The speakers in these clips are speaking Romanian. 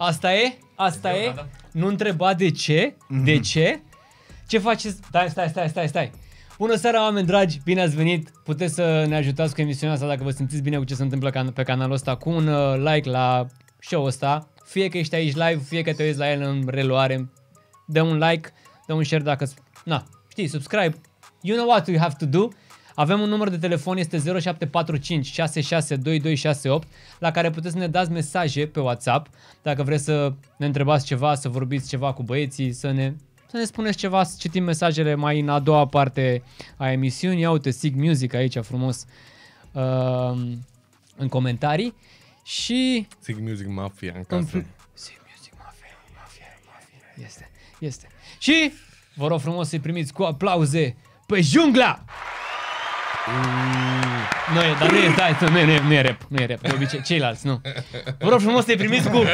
Asta e? Asta e? Nu întreba de ce? De ce? Ce faceți? Stai. Bună seara, oameni dragi, bine ați venit. Puteți să ne ajutați cu emisiunea asta dacă vă simțiți bine cu ce se întâmplă pe canalul ăsta, cu un like la show-ul ăsta. Fie că ești aici live, fie că te uiți la el în reluare. Dă un like, dă un share dacă... știi, subscribe. You know what you have to do. Avem un număr de telefon, este 0745 662268, la care puteți să ne dați mesaje pe WhatsApp. Dacă vreți să ne întrebați ceva, să vorbiți ceva cu băieții, să ne spuneți ceva, să citim mesajele mai în a doua parte a emisiunii. Ia uite, Sig Music aici frumos în comentarii. Și... Sig Music Mafia în casă. Sig Music Mafia. Este. Și vă rog frumos să-i primiți cu aplauze pe Jungla! Nu e rap, de obicei, ceilalți, nu. Vă rog frumos să-i primiți cu...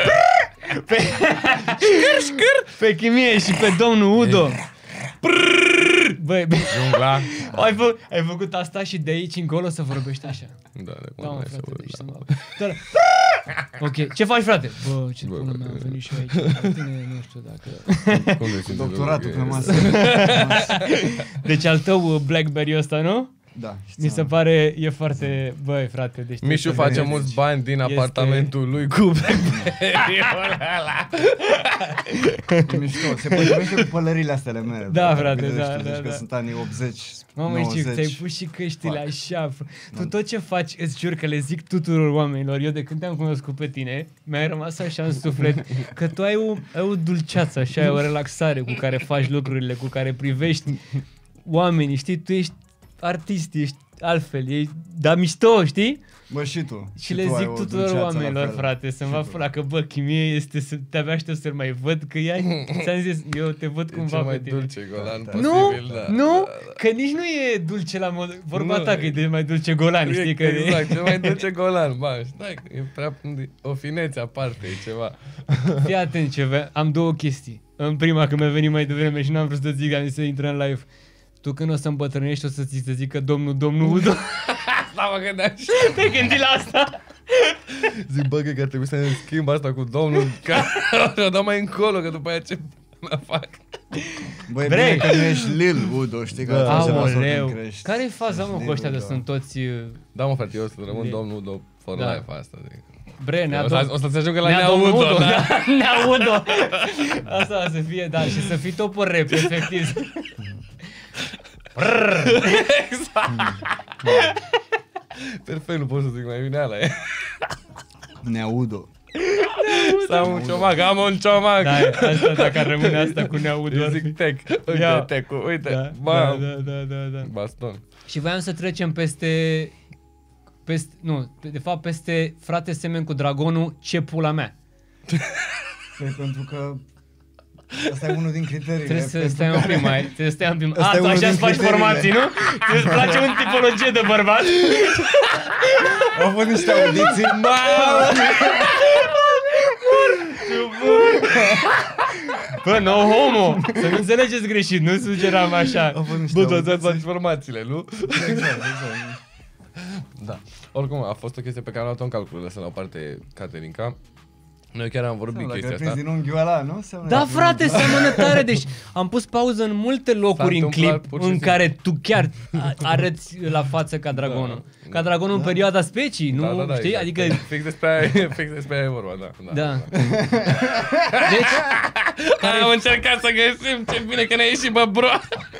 pe Chimie și pe domnul Udo. Băi, Jungla. ai făcut asta și de aici încolo să vorbești așa. Da, mă, frate, ok, ce faci, frate? Bă, ce bună mea, am venit și aici. Tine, nu știu dacă... Doctoratul pe masă. Deci al tău Blackberry ăsta, nu? Da. Mi se pare, e foarte... Băi, frate, deci... Mișu face mulți bani din apartamentul lui cu Blackberry-ul ăla. Mișto, se potrivește cu pălările astea ale mele. Da, frate, da. Că sunt anii 80, Mamă, 90. știi, ți-ai pus și căștile așa. Tu tot ce faci, îți jur că le zic tuturor oamenilor. Eu de când te-am cunoscut pe tine, mi-ai rămas așa în suflet că tu ai o dulceață, așa, ai o relaxare cu care faci lucrurile, cu care privești oamenii, știi? Tu ești artist, ești altfel, dar mișto, știi? Bă, și tu. Și le zic tuturor oamenilor, frate, să-mi va fura că, bă, Chimie este, te-abia aștept să-l mai văd, că ți-am zis, eu te văd cumva pe tine. Dulce Golan posibil, Nu, că nici nu e dulce la mod, vorba ta că e de mai dulce Golan, știi? Că exact, cel mai dulce Golan, bă, stai, e prea o finețe aparte, e ceva. Fii atent ce am două chestii. În prima, că mi-a venit mai devreme și n-am vrut să zic, am zis să intră în live. Tu când o să îmbătrânești o să ți se zică domnul Udo. Asta mă gândeam și... Te gândi la asta? Zic, bă, că ar trebui să ne schimb asta cu domnul, că o dau mai încolo, că după aia ce mă fac. Băi, bine că nu ești Lil Udo, știi că aoleu. Care e faza, mă, cu ăștia de sunt toți... Da, mă, frate, eu o să rămân domnul Udo for life asta, zic. Bre, o să-ți ajungă la Nea Udo, da? Nea Udo. Asta o să fie, da, și să fii topor rap, efectiv. Exact. Perfect, nu pot să zic mai bine ala. Neaudo. Sau un ciomac, am un ciomac. Da, asta, dacă ar rămâne asta cu Neaudo. Eu zic tec, uite, tecul, uite. Da. Baston. Și voiam să trecem peste frate semen cu dragonul, ce pula mea. Pentru că asta e unul din criteriile. Trebuie să stai un pic mai. Trebuie să stai un pic mai. Tu așa-ți faci formații, nu? Îți place o tipologie de bărbat? Au fost niște audiții. Bă, no homo! Să nu înțelegeți greșit, nu sugeram așa. Bă, tu ați faci formațiile, nu? Exact. Da. Oricum, a fost o chestie pe care am luat-o în calcul, lăsând la o parte Caterinca. Noi chiar am vorbit chestia asta. Din unghiul ăla, nu? Da, frate, seamănă tare. Deci am pus pauză în multe locuri în clip în care tu chiar arăți la față ca dragonul. Ca dragonul în perioada specii, nu? Da, știi? Adică... Fix despre aia e vorba, da. Deci... Am încercat să găsim, ce bine că ne-a ieșit, bă, bro!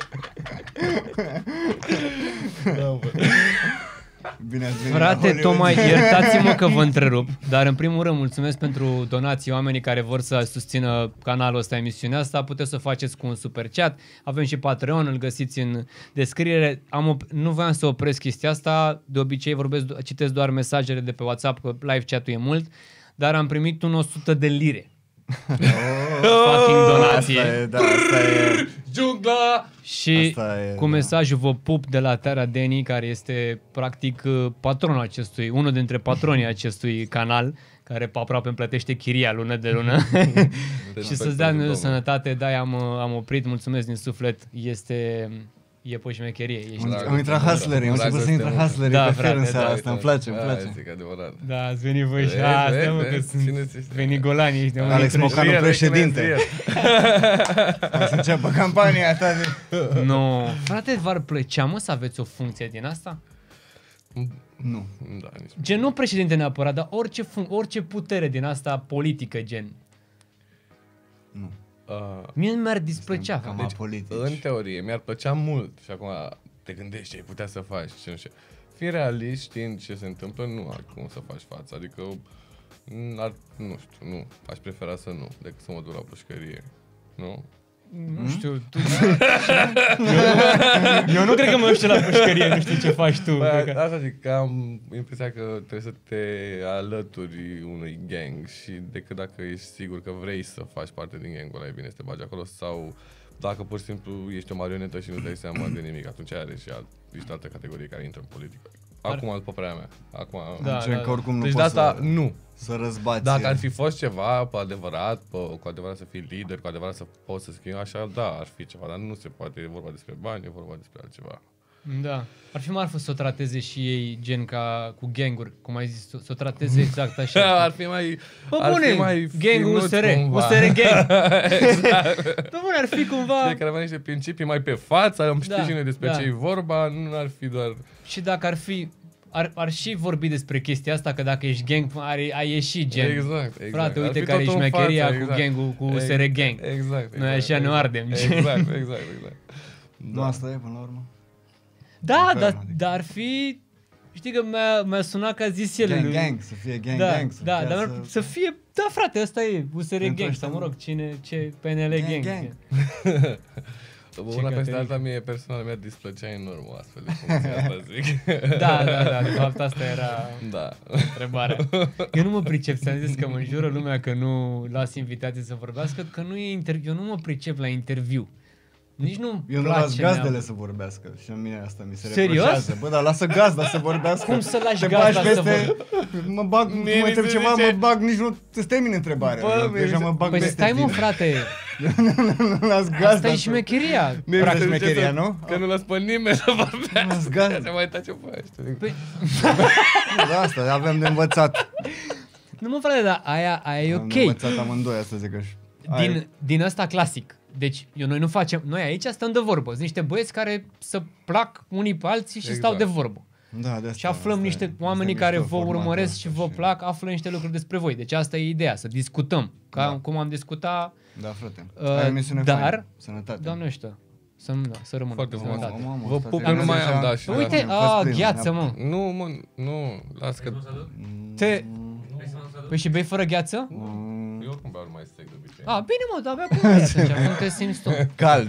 Bine ați venit. Frate, Tocmai, iertați-mă că vă întrerup, dar în primul rând mulțumesc pentru donații, oamenii care vor să susțină canalul ăsta, emisiunea asta, puteți să faceți cu un super chat, avem și Patreon, îl găsiți în descriere. Nu voiam să opresc chestia asta, de obicei citesc doar mesajele de pe WhatsApp, că live chat-ul e mult, dar am primit un 100 de lire. Fucking donație. Asta e. Jungla! Și cu mesajul vă pup de la Tara Deni, care este practic patronul unul dintre patronii acestui canal, care aproape îmi plătește chiria lună de lună. Și să-ți dea Dumnezeu sănătate, da, am oprit, mulțumesc din suflet. Este e pe șmecherie. Ești... Am intrat hustlerii, am început să intră hustlerii pe fel în seara asta, îmi place, îmi place. Zic adevărat. Da, ați venit voi și astea, mă, că sunt venit golani ăștia. Alex Mocanu președinte. Hai să înceapă campania ta de... Nu. Frate, v-ar plăcea, mă, să aveți o funcție din asta? Nu. Da, nici. Gen, nu președinte neapărat, dar orice putere din asta politică, gen. Nu. Mie mi-ar displăcea. Cam Deci, apolitici. În teorie, mi-ar plăcea mult și acum te gândești ce ai putea să faci și nu știu. Fiind realist, știind ce se întâmplă, nu ai cum să faci față. Adică, nu știu, nu. Aș prefera să nu, decât să mă duc la pușcărie. Nu? nu știu, tu... eu nu cred că mă duc la pușcărie, nu știu ce faci tu. Bă, asta zic, că am impresia că trebuie să te alături unui gang și decât dacă ești sigur că vrei să faci parte din gangul ăla, e bine să te bagi acolo sau dacă pur și simplu ești o marionetă și nu dai seama de nimic, atunci are și ești altă categorie care intră în politică. Acum, după părerea mea. Acum, Că oricum nu deci de poți asta, nu. să răzbați. Dacă ar fi fost ceva pe adevărat, cu adevărat să fii lider, cu adevărat să poți să schimbi, așa, da, ar fi ceva, dar nu se poate, e vorba despre bani, e vorba despre altceva. Da. Ar fi marfă să o trateze și ei gen ca cu ganguri, cum ai zis, să o trateze exact așa. Ar fi mai... Bă, ar bune, fi mai gangul finuț USR, cumva. USR gang. Bă, bune, ar fi cumva... Știi, care avea niște principii mai pe față, am știut și noi despre da. ce e vorba, nu ar fi doar... Și dacă ar fi... Ar și vorbi despre chestia asta, că dacă ești gang, ai ieșit gen. Exact. Frate, Ar uite fi care e totul în șmecheria față, cu exact. gangul, cu USR gang. Exact. Noi așa ne ardem. Exact. Nu asta e până la urmă? Da, Ferm, adică. dar ar fi... Știi că mi-a sunat că a zis el. Gang, să fie gang, da, gang. da, dar să fie... Da, frate, ăsta e USR Pentru gang, ăștia, sau mă rog, ce PNL gang. Una peste alta, mie personal mi-ar displăcea enorm o astfel de funcție, asta zic. Da, de fapt asta era Da. întrebarea. Eu nu mă pricep, ți-am zis că mă înjură lumea că nu las invitații să vorbească, că nu e interviu, eu nu mă pricep la interviu. Nici nu Eu nu place las gazdele neapărat. să vorbească și în mine asta mi se Serios? reproșează. Bă, dar lasă gazda să vorbească. Cum să lași Te gazda bagi să peste... Mă bag, Mie mă mi întreb se ceva, zice- mă bag, nici nu îți termin întrebarea. Bă, Eu mie deja mi se- mă bag Păi peste stai mă, tine. frate, Nu las gazda. asta e șmecheria. Mie mi se zice șmecheria, să- nu? Că nu las pe nimeni să vorbească. Las gazda. Se mai tace pe ăștia. Păi, Da, asta avem de învățat. nu mă, frate, dar aia e Am ok. de învățat amândoi astăzi, că Din ăsta clasic. Deci, noi nu facem, noi aici stăm de vorbă. Sunt niște băieți care să plac unii pe alții și Exact. stau de vorbă. Da, de asta, Și aflăm asta niște e- oamenii asta e care mișto vă formatul urmăresc ăsta și vă plac, află niște lucruri despre voi. Deci asta e ideea, să discutăm. Ca cum am discutat, Da, frate. Uh, Ai o emisiune dar- faină. Sănătate. Doamne ăștia, să rămână. Foarte cu frumos. sănătate. Mamă, Vă stați pup, acasă nu mai deja. am, da, și da. Uite, Fost plin, gheață, mă. Nu, las că... Te... Păi și bei fără gheață? Eu oricum beau mai sec de obicei. Bine mă, dar abia cum bei atunci, cum te simți tu? Cald.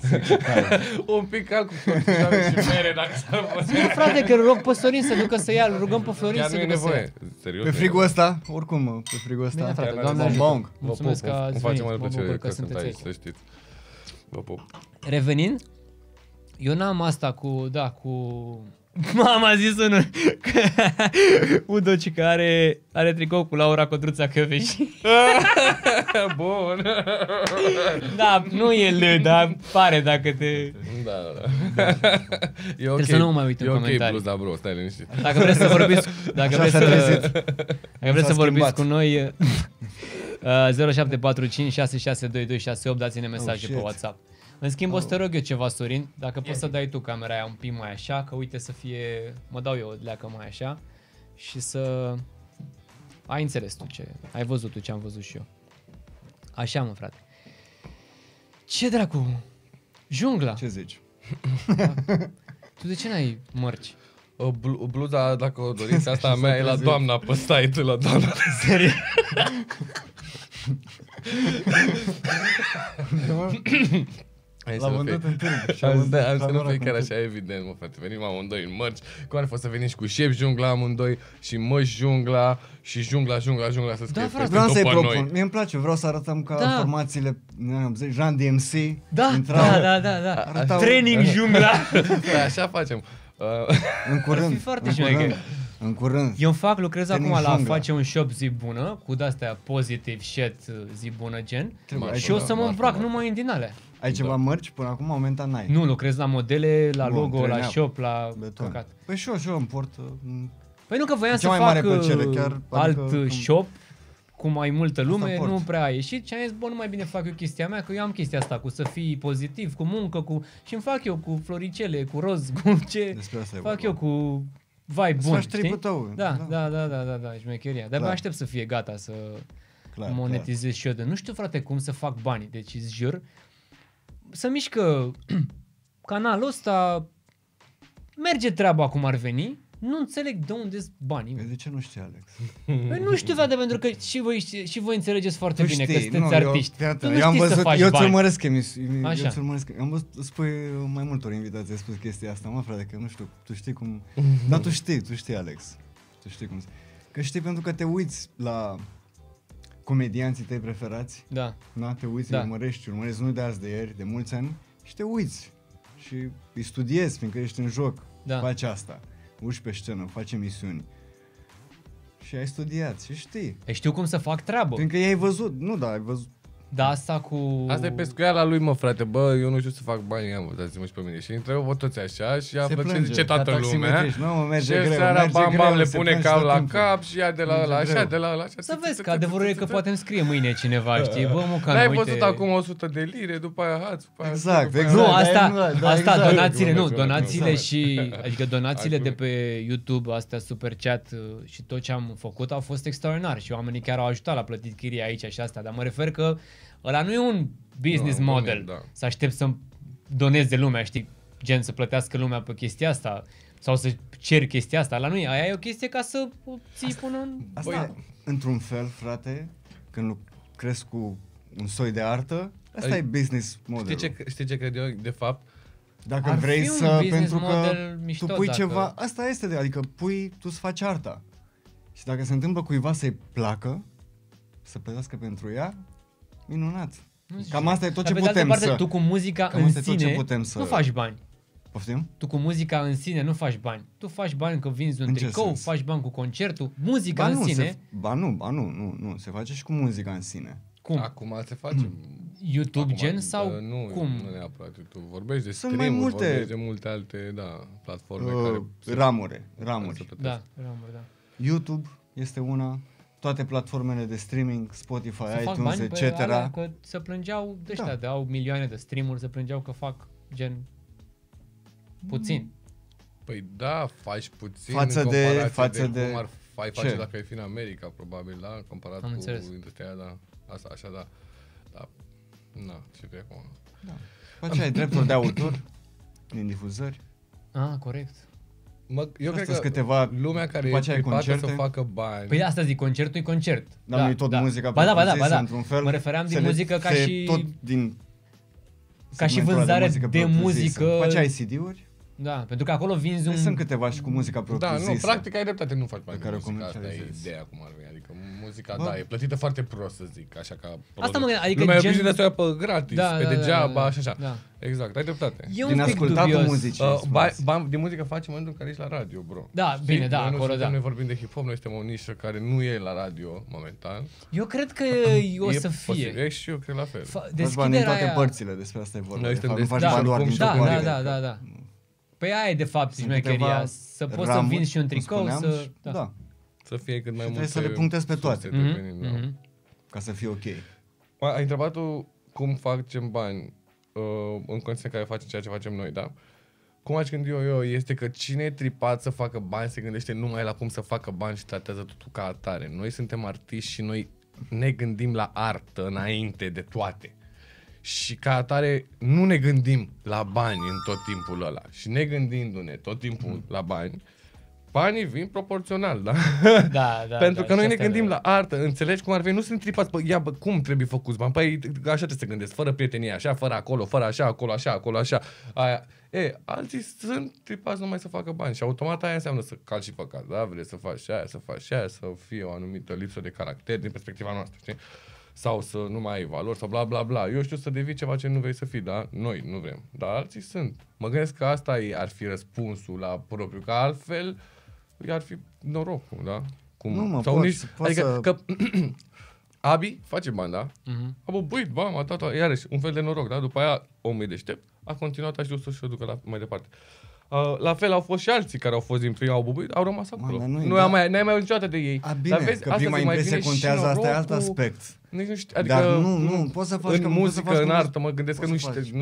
Un pic cal cu fortizare și mere, dacă s-ar putea. Zi, frate, că rog pe Sorin să ducă să ia, îl rugăm pe Florin Chiar să nu e ducă să ia. nevoie. Serios. Pe frigul ăsta, oricum, pe frigul ăsta. Bine, frate, Chiar Doamne n-are ajută. bombong. Vă Mulțumesc pup, că ați îmi face venit, mare mă plăcere bucur că că sunt sunteți aici, aici. să știți. Vă pup. Revenind, eu n-am asta cu, Mama a zis unul că Udoci că are tricou cu Laura Codruța Căveși. Bun. Da, nu e L, dar pare dacă te... Da. E ok. să nu mă mai uit în E ok comentarii. plus, da, bro, stai liniștit. Dacă vreți să vorbiți, dacă vreți s-a trezit. să vorbiți schimbat. cu noi 0745 662268, dați-ne mesaje pe shit. WhatsApp. În schimb, o să te rog eu ceva, Sorin, dacă poți să dai tu camera aia un pic mai așa, că uite să fie, mă dau eu o leacă mai așa și să ai înțeles tu ce, ai văzut tu ce am văzut și eu. Așa, mă, frate. Ce dracu? Jungla. Ce zici? Tu de ce n-ai mărci? Bluza, dacă o doriți, asta a mea e la doamna pe site, la doamna. Serios? Hai L-am vândut în târg. Și Am să nu vândut fie chiar în așa evident, mă, frate. Venim amândoi în mărci. Cum ar fi să veniți cu șef jungla amândoi și măși jungla și jungla să scrie frate. peste Vreau să-i tot pe propun. noi. Mie îmi place, vreau să arătăm ca Da. formațiile Jean DMC. Da, intrau da. Arătau- Training jungla. Da, așa facem. în curând. Ar fi foarte în șmecher. curând. În curând. Eu lucrez Tenim acum la a jungla. face un shop zi bună, cu de-astea positive shit zi bună gen. Trebuie. Și o să mă Marfa, îmbrac Marfa. numai în din alea. Ai ceva mărci? Până acum momentan n-ai. Nu, lucrez la modele, la Bun, logo, la treneap, shop, la beton. căcat. Păi și eu îmi port... Păi nu că voiam Cea să mai mare fac plăcere, chiar, alt adică, shop cu mai multă lume, port. nu prea a ieșit și am zis, bă, nu mai bine fac eu chestia mea, că eu am chestia asta cu să fii pozitiv, cu muncă, cu și îmi fac eu cu floricele, cu roz, cu ce Despre asta e fac vorba. eu cu vibe Să bun, faci tripul știi? tău. Da, șmecheria. Dar Clar. aștept să fie gata să Clar, monetizez și eu. Nu știu, frate, cum să fac banii. Deci, îți jur, să mișcă canalul ăsta, merge treaba cum ar veni, nu înțeleg de unde sunt banii. Păi de ce nu știi, Alex? Păi nu știu, frate, pentru că și voi înțelegeți foarte bine că sunteți eu, artiști. fii atent, Tu nu eu am știi să văzut, faci eu ți bani. urmăresc emisiuni, Așa. eu ți urmăresc, am văzut, spui mai multor invitații, ai spus chestia asta, mă, frate, că nu știu, tu știi cum, dar tu știi, Alex, tu știi cum, că știi pentru că te uiți la comedianții tăi preferați, Da. da, te uiți, Da. urmărești nu de azi de ieri, de mulți ani, și te uiți și îi studiezi, fiindcă ești în joc, Da. faci asta, urci pe scenă, faci emisiuni și ai studiat și știi. Știu cum să fac treabă. Fiindcă i-ai văzut, nu, da, ai văzut. Dar asta cu... Asta e pescuiala lui, mă, frate. Bă, eu nu știu să fac bani, am văzut și pe mine. Și întrebă toți așa și află ce zice toată lumea. Nu, mă, merge Și greu, seara, merge bam, greu, bam, le se pune plânge cap tot la timpul. cap și ia de la ăla, Merge așa, greu. de la ăla, așa. Să vezi că adevărul e că poate îmi scrie mâine cineva, știi? Bă, mă, N-ai uite... văzut acum 100 de lire, după aia hați, după aia... Exact, după aia- exact. Nu, asta, Da, asta exact. donațiile, nu, Glumesc, donațiile glumesc. și, adică donațiile de Hai, pe YouTube, astea super chat și tot ce am făcut au fost extraordinar și oamenii chiar au ajutat la plătit chirie aici și asta, dar mă refer că ăla nu e un business Nu, model, da. să aștept să doneze lumea, știi, gen să plătească lumea pe chestia asta sau să ceri chestia asta, ăla nu e, aia e o chestie ca să o ții până în... Asta, într-un fel, frate, când lucrezi cu un soi de artă, asta e business model. Știi ce cred eu, de fapt? Dacă Ar vrei fi un să, business pentru că model mișto tu pui dacă- ceva, asta este, adică tu să faci arta. Și dacă se întâmplă cuiva să-i placă, să plătească pentru ea, minunat. Nu știu. Cam asta e tot Dar ce pe de altă putem parte, să... tu cu muzica Cam în asta e tot ce sine putem să- nu faci bani. Poftim? Tu cu muzica în sine nu faci bani. Tu faci bani că vinzi un În ce tricou, sens? faci bani cu concertul. Muzica în sine, Nu, se face și cu muzica în sine. cum? Acum se face. YouTube Acum, gen sau nu, cum? Nu neapărat. Tu vorbești de Sunt stream-uri, mai multe- vorbești de multe alte, platforme care... Ramuri. se plătesc. Da, ramuri, da. YouTube este una, toate platformele de streaming, Spotify, Să fac iTunes, bani pe etc. alea, că se plângeau de ăștia, Da. de au milioane de streamuri, se plângeau că fac gen puțin. Păi da, faci puțin Față în de- comparație față de- cum ai ce? face dacă ai fi în America, probabil, da? Comparat Am cu înțeles. industria aia, da. Asta, așa, da. Da. Na, ce vrei acum? Face ai drepturi de autor din difuzări. Ah, corect. Eu cred Astea-s că câteva- lumea care după e aceea ai pripată să concerte. facă bani... Păi asta zic, concertul e concert. Dar nu-i tot muzica Ba da, propriu-zisă, într-un fel. Mă refeream din se le- muzică ca se și... tot din ca și segmentul ăla vânzare muzică de propriu-zisă. muzică. Faceai CD-uri? Da, pentru că acolo vinzi un... Sunt câteva și cu muzica Da, propriu-zisă. nu, practic ai dreptate, nu faci bani care de o muzică, asta e comercializezi. ideea cum ar veni, adică muzica, Bă. da, e plătită foarte prost, să zic, așa ca Asta mă gândeam, adică lumea gen- e obișnuită să o ia pe gratis, Da, pe da, da, degeaba, da, da. așa, așa. Da. Exact, ai dreptate. E un Din pic ascultatul dubios. muzicii. Bani din muzică faci în momentul în care ești la radio, bro. Da, bine, da, noi nu acolo, suntem, da. Noi vorbim de hip-hop, noi suntem o nișă care nu e la radio momentan. Eu cred că o E să posibil, fie. e și eu cred la fel. Faci bani din Deschiderea toate aia... părțile, despre asta e vorba. Noi De suntem fapt, nu faci deschiși bani doar oricum din și Da, toate da, părțile. da, da, da. Păi aia e de fapt Sunt șmecheria, câteva să poți să ramuri, vinzi și un cum tricou, spuneam, să... și- Da. Da, Să fie cât mai trebuie multe să le punctezi pe toate. surse de venit, da. Mhm. ca să fie ok. Ai întrebat tu cum facem bani în condiții în care facem ceea ce facem noi, da? Cum aș gândi eu este că cine e tripat să facă bani se gândește numai la cum să facă bani și tratează totul ca atare. Noi suntem artiști și noi ne gândim la artă înainte de toate. Și ca atare nu ne gândim la bani în tot timpul ăla. Și ne gândindu-ne tot timpul la bani, banii vin proporțional, da? Da, da, Pentru da, că noi și ne asta e gândim la adevărat. artă, înțelegi cum ar veni, nu sunt tripați, cum trebuie făcuți bani? Păi așa trebuie să gândesc, fără prietenie, așa, fără acolo, fără așa, acolo, așa, acolo, așa. Aia. Alții sunt tripați numai să facă bani și automat aia înseamnă să calci și păcat, da? Vrei să faci și aia, să faci și aia, să fie o anumită lipsă de caracter din perspectiva noastră, știi? Sau să nu mai ai valori sau bla bla bla. Eu știu să devii ceva ce nu vrei să fii, da? Noi nu vrem, dar alții sunt. Mă gândesc că asta ar fi răspunsul la propriu, că altfel ar fi norocul, da? Cum? Nu, mă, sau poți adică să... că Abi face bani, da? A băbuit, bam, a dat, iarăși, un fel de noroc, da? După aia, omul e deștept, a continuat, a știut să-și o ducă mai departe. La fel au fost și alții care au fost din prima, au bubuit, au rămas acolo. N-ai mai niciodată de ei. Bine, vezi, că prima impresie contează, asta e alt aspect. Nu știu, adică dar nu, poți să faci în muzică, în artă, mă gândesc că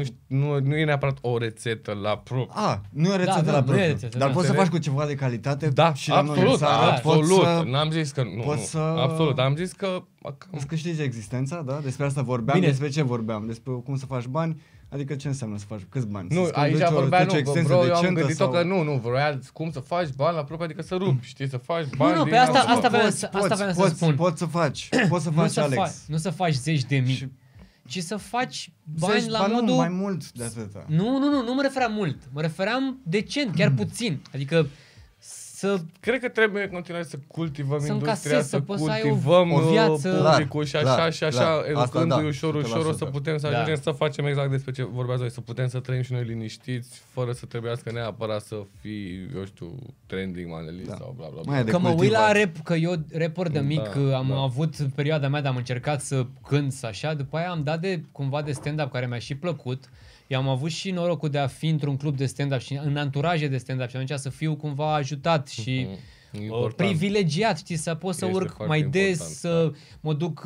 nu e neapărat o rețetă la propriu. Nu e o rețetă la propriu, dar poți să faci cu ceva de calitate și la noi în țară. Absolut, n-am zis că nu, absolut, am zis că îți câștigi existența, da? Despre asta vorbeam, despre ce vorbeam, despre cum să faci bani. Adică ce înseamnă să faci? Câți bani? Nu, aici vorbea, bro, eu am gândit-o că nu, vroia cum să faci bani la propriu, adică să rupi, știi, să faci bani. Nu, pe asta vreau să spun. Poți să faci, Alex. Nu să faci zeci de mii, ci să faci bani la modul... Nu, mai mult de atâta. Nu mă refeream mult, mă refeream decent, chiar puțin, adică cred că trebuie în continuare să cultivăm industria, să cultivăm o viață, publicul și așa, educându-i ușor o să putem să ajungem să facem exact despre ce vorbeați voi, să putem să trăim și noi liniștiți, fără să trebuiască neapărat să fii, eu știu, trending manelist sau bla bla bla. Că mă uit la rap, că eu rapper de mic am avut perioada mea de am încercat să cânt așa, după aia am dat cumva de stand-up care mi-a și plăcut. Eu am avut și norocul de a fi într-un club de stand-up și în anturaje de stand-up și atunci să fiu cumva ajutat și privilegiat, știi, să pot să urc mai des, să mă duc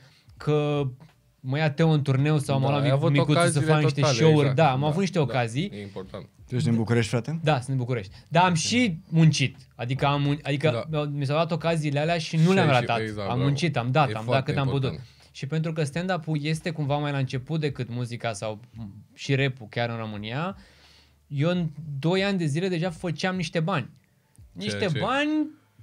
că mă ia Teo în turneu sau mă luam micuțul să fac niște show-uri. Exact. Da, am avut niște ocazii. E important. Tu ești din București, frate? Da, sunt din București. Dar am și muncit. Adică mi s-au dat ocaziile alea și nu le-am ratat. Exact, am muncit, am dat cât am putut. Și pentru că stand-up-ul este cumva mai la început decât muzica sau și rap-ul chiar în România, eu în 2 ani de zile deja făceam niște bani. Bani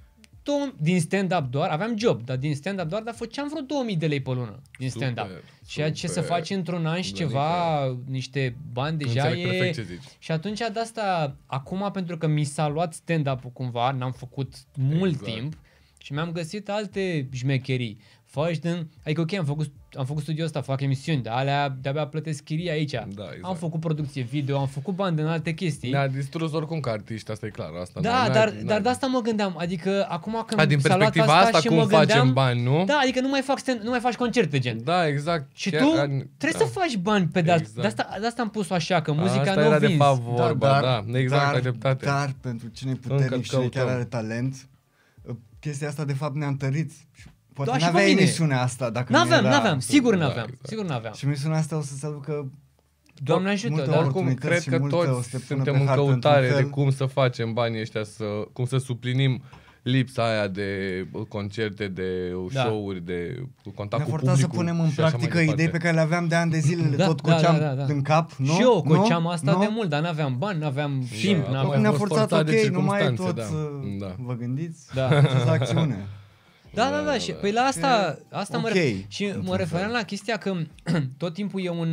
din stand-up doar, aveam job, dar din stand-up doar, dar făceam vreo 2000 de lei pe lună din stand-up. Ceea ce să faci într-un an și ceva, niște bani deja e... Și atunci de asta, acum pentru că mi s-a luat stand-up-ul cumva, n-am făcut mult timp și mi-am găsit alte șmecherii. Adică ok, am făcut studiul ăsta, fac emisiuni, dar alea de-abia plătesc chiria aici. Da, exact. Am făcut producție video, am făcut bani din alte chestii. Ne-a distrus oricum ca artiști, asta e clar. Asta dar de asta mă gândeam, adică acum când din perspectiva asta și cum facem bani, nu? Da, adică nu mai faci concerte, gen. Da, exact. Și tu trebuie să faci bani pe de asta am pus-o așa, că muzica nu o vinzi. Asta era de fapt vorba, exact, ai dreptate. Dar pentru cine e puternic și chiar are talent, chestia asta de fapt ne-a întărit. Poate n-aveai emisiunea asta dacă N-aveam, sigur n-aveam. Și emisiunea asta o să se aducă Doamne ajută, dar oricum cred că toți suntem în căutare de cum să facem banii ăștia, cum să suplinim lipsa aia de concerte, de show-uri, de contact cu publicul. Ne-a forțat să punem în practică idei pe care le aveam de ani de zile, tot coceam în cap, nu? Și eu coceam asta de mult, dar n-aveam bani, n-aveam timp, ne-a forțat, ok, nu mai e tot, vă gândiți, la acțiune. Da, și păi la asta mă referam la chestia că tot timpul eu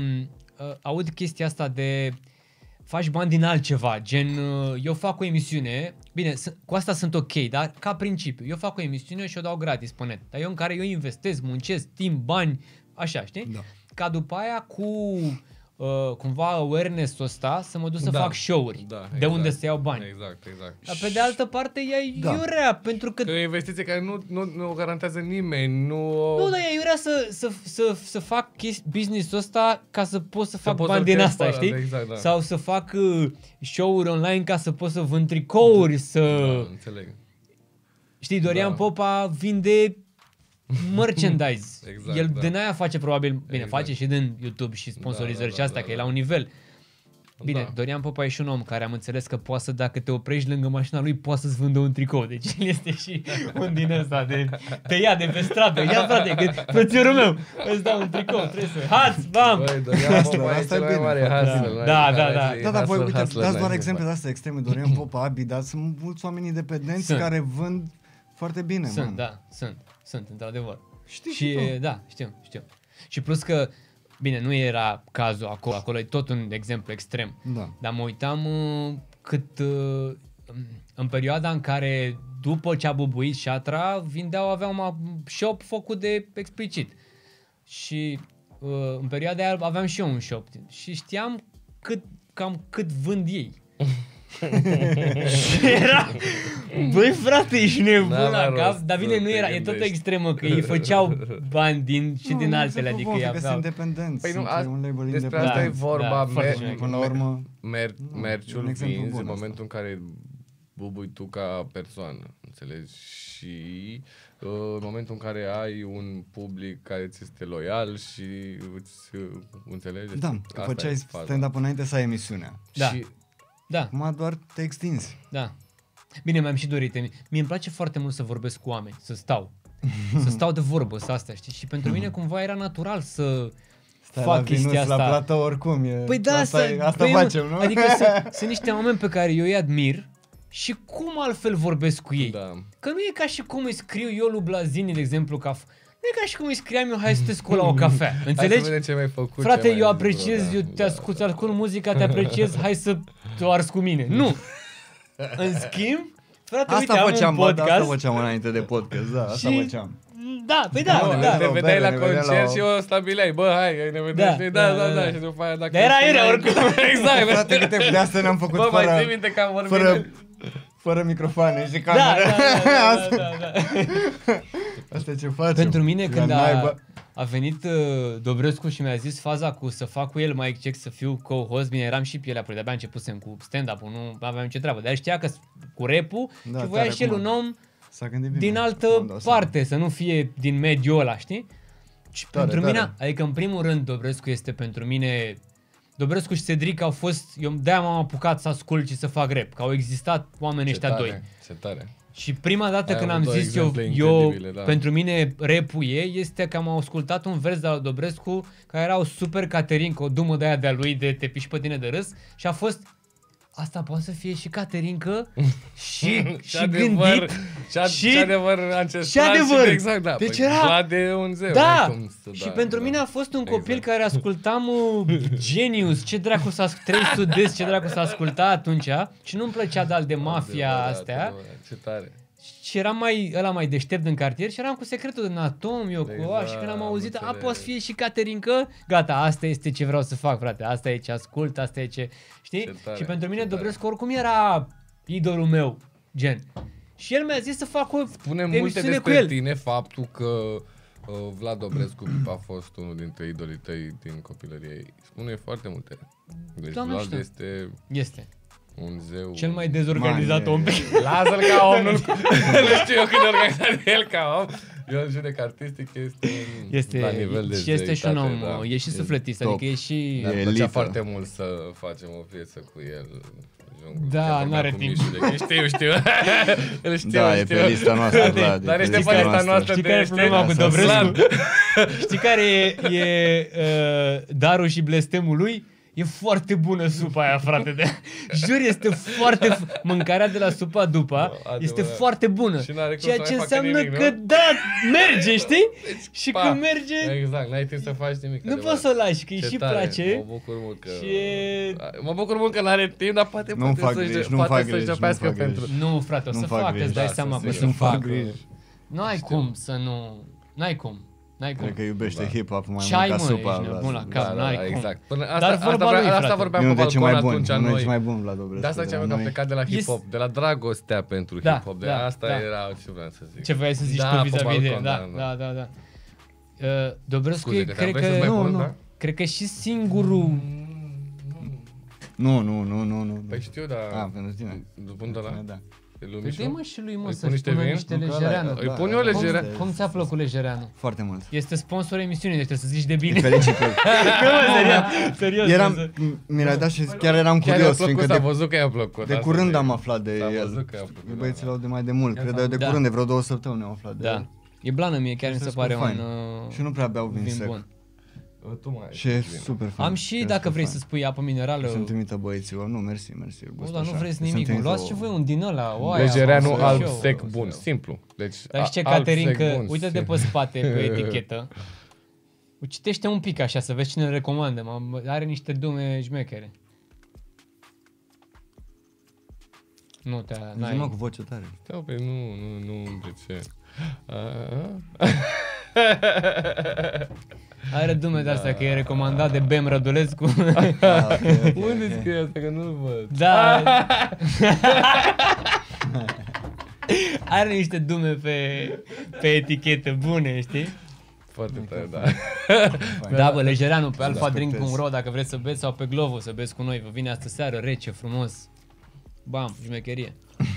aud chestia asta de faci bani din altceva, gen eu fac o emisiune, bine, cu asta sunt ok, dar ca principiu, eu fac o emisiune și o dau gratis pe net, dar în care eu investez, muncesc, timp, bani, așa, știi? Da. Ca după aia cu cumva awareness-ul ăsta să mă duc să fac show-uri de unde să iau bani. Exact. Dar pe de altă parte e iurea, pentru că... E o investiție care nu o garantează nimeni, nu... Nu, dar e iurea să fac business-ul ăsta ca să pot să fac bani din asta, știi? Exact, sau să fac show-uri online ca să pot să vând tricouri, înțeleg. Știi, Dorian Popa vinde merchandise. El din aia face probabil, bine, face și din YouTube și sponsorizări și asta, că e la un nivel. Bine, Dorian Popa e și un om care am înțeles că poate să, dacă te oprești lângă mașina lui, poate să-ți vândă un tricou. Deci el este și un din ăsta de te ia de pe stradă. Ia, frate, că frățiorul meu, îți dau un tricou, trebuie să... Hați, bam! Băi, Dorian Popa e cel mai mare hustler. Da. Da, voi, uite, dați doar exemple de astea extreme. Dorian Popa, Abi, dar sunt mulți oameni independenți care vând foarte bine, Sunt, într-adevăr. Știi și da, știu. Și plus că, bine, nu era cazul acolo e tot un exemplu extrem. Da. Dar mă uitam cât în perioada în care după ce a bubuit Șatra, aveau shop făcut de explicit. Și în perioada aia aveam și eu un shop și știam cam cât vând ei. Și Băi frate, ești nebun N-avea la cap, rost dar bine, să nu te era, e tot gândești. extremă, că ei făceau bani din altele, nu se adică propun, ei că sunt aveau... independenți. Păi nu, sunt un label despre asta e independent. vorba. foarte șmecher. Până la urmă, Merciul un exemplu vinzi bun în asta. momentul în care bubui tu ca persoană, înțelegi? Și în momentul în care ai un public care ți este loial și îți înțelegi? da, că făceai stand-up înainte să ai emisiunea. Da. Și Da, Acum doar te extinzi. da. Bine, mi-am și dorit. Mie îmi place foarte mult să vorbesc cu oameni, să stau. Să stau de vorbă, să astea, știi? Și pentru mine cumva era natural să Stai fac la chestia Venus, asta. la plată oricum. E, Păi da, asta păi, facem, nu? Adică sunt niște oameni pe care eu îi admir și cum altfel vorbesc cu ei. da. Că nu e ca și cum îi scriu eu lui Blazini, de exemplu, nu e ca și cum îi scriam eu, hai să te scol la o cafea. Hai să Înțelegi? vedem ce mai făcut. Frate, ce mai eu ai apreciez, zis, eu da, te da. ascult muzica, te apreciez, hai să te arzi cu mine. Nu! În schimb, frate, uite, am un podcast. Asta făceam înainte de podcast, da, asta Și- făceam. Da, păi da, Nu, da. te vedeai la ne vedeam concert la- și o stabileai, bă, hai, ne vedem, da, și după aia dacă... Dar era iurea oricum. Exact, Frate, câte de asta ne-am făcut bă, mai ții fără, minte că am vorbit fără microfoane și Da, camere. da. Asta ce facem. Pentru mine, La când naiba. a venit Dobrescu și mi-a zis faza cu să fac cu el mic check, să fiu co-host, bine, eram și pielea, de-abia începusem cu stand-up-ul, nu aveam ce treabă, dar știa că cu rap-ul Da, și voia tare, și el cum un om S-a gândit bine. din altă Îmi dau seama. parte, să nu fie din mediul ăla, știi? Și Tare, pentru tare. mine, adică în primul rând Dobrescu este pentru mine, Dobrescu și Cedric au fost, eu de-aia m-am apucat să ascult și să fac rap, că au existat oamenii ăștia doi. Ce tare. Și prima dată Ai când avut am două zis eu, exemple incredibile, da. pentru mine rap-ul este că am ascultat un vers de la Dobrescu care era o super Caterinca, o dumă de aia de-a lui de te piși pe tine de râs și a fost asta poate să fie și Caterinca și gândit și adevăr ancestral și adevăr. Exact, da. Deci Păi, era- Vlad e un zeu. da, n-ai cum să și dai, pentru da. mine a fost un copil Exact. care ascultam Genius, ce dracu s-a ascultat, 3 Sud-Est, ce dracu s-a ascultat atunci și nu-mi plăcea de mafia Adevărat, astea. adevărat, Ce tare. Și eram ăla mai deștept din cartier și eram cu secretul din Atom, eu cu Exact, și când am auzit, înțeleg. poate fi și Caterinca, gata, asta este ce vreau să fac, frate, asta e ce ascult, asta e ce, știi? Ce tare, Și pentru mine ce tare. Dobrescu oricum era idolul meu, gen. Și el mi-a zis să fac o Spune multe emisiune cu despre el. tine faptul că Vlad Dobrescu a fost unul dintre idolii tăi din copilărie. Spune foarte multe. Deci Doamne, Vlad știu. este Este. un zeu. Cel mai dezorganizat Man, om. Lasă-l ca om, nu știu eu cât de organizat e el ca om. Eu în judec artistic este la nivel de și este și un om, zeitate, da. e și sufletist, top. adică e și... Mi-ar E plăcea elită. foarte mult să facem o piesă cu el. Jungle. Da, Chiar vorbeam n-are cu timp. Mișu de- Știu. Îl știu, Da, îl e știu. pe lista noastră, Vlad. Dar e este pe pe lista noastră. Știi care e problema cu asta, Dobrescu? Vlad. Știi care e darul și blestemul lui? E foarte bună supa aia, frate. Jur, este foarte... Mâncarea de la supa după Adevărat. este foarte bună. Și n-are cum Ceea să ce mai facă înseamnă nimic, că, nu? da, merge, știi? Și Pa. când merge, Exact, n-ai timp să faci nimic. nu adevărat. poți să o lași, că îi Ce și tare, place. Mă bucur mult că... Și e- Mă bucur mult că n-are timp, dar poate Nu-mi fac să-și griji, nu-mi poate fac să-și griji, răpească nu-mi fac pentru... griji. Nu, frate, o Nu să fac facă, griji, îți dai da, seama sunt că o sigur. să Nu fac facă. griji. Nu ai cum să nu... N-ai cum. N-ai cum. Cred că iubește Da. hip-hop mai Ce ai, mult ca mă, supa. ești Vlad. nebun la cap, Da, n-ai da, cum. exact. Până Dar vorba lui, frate. asta vorbeam E pe unul de cei balcon mai buni, atunci unul de noi. cei mai buni, Vlad Dobrescu. De asta ziceam eu că am noi. plecat de la hip-hop, de la dragostea pentru Da, hip-hop, de da, asta da. era ce vreau să zic. Ce voiai să zici Da, tu pe vis-a-vis de... balcon, Da. Dobrescu Scuze, e, că cred vrei să-ți că... mai Nu, pun, nu. da? Cred că și singurul... Nu. Păi știu, dar... Pentru tine. După de la... Da. Pe lui Păi Mișu? dă mă și lui, mă, Îi să-și pun niște pună vin? niște Nu, că ăla e- lejereanu. Îi Da, pun eu da. legere. Cum ți-a plăcut lejereanu? Foarte mult. Este sponsorul emisiunii, deci trebuie să zici de E bine. fericit. Că mă, serios. Eram, mi l-a dat și chiar eram Chiar i-a curios, plăcut, fiindcă s-a de văzut că i-a plăcut. de asta curând zic. am aflat de S-a el. văzut că i-a plăcut, Băieții da. l-au de mai de mult, cred că de Da. curând, de vreo 2 săptămâni am aflat de Da. el. E blană mie, chiar mi se Este pare super un fain. Și nu prea beau vin vin sec. bun. Tu mai ai Și e vin. super fain. Am și, Chiar dacă super vrei fain. să spui apă minerală, Să-mi trimită băieții. Nu, mersi. bă, dar nu vreți nimic, mă. Luați și voi un din ăla, o aia. Legereanu mă, alb show. sec bun, simplu. Deci, Dar știi ce, alb Caterin, sec că bun, uite-te simplu. pe spate, pe etichetă. Citește un pic așa, să vezi cine îl recomandă. Are niște dume șmechere. Nu te-a... Zi mă cu voce tare. Da, pe nu, de ce? Are dume de astea, că e recomandat de Bem Rădulescu. Unde scrie asta, că nu-l văd? Da. Are niște dume pe etichetă bune, știi? Foarte tare, da. Da, bă, Lejereanu, pe Da, alfadrink.ro dacă vreți să beți sau pe Glovo să beți cu noi. Vă vine astă seară, rece, frumos. Bam, șmecherie.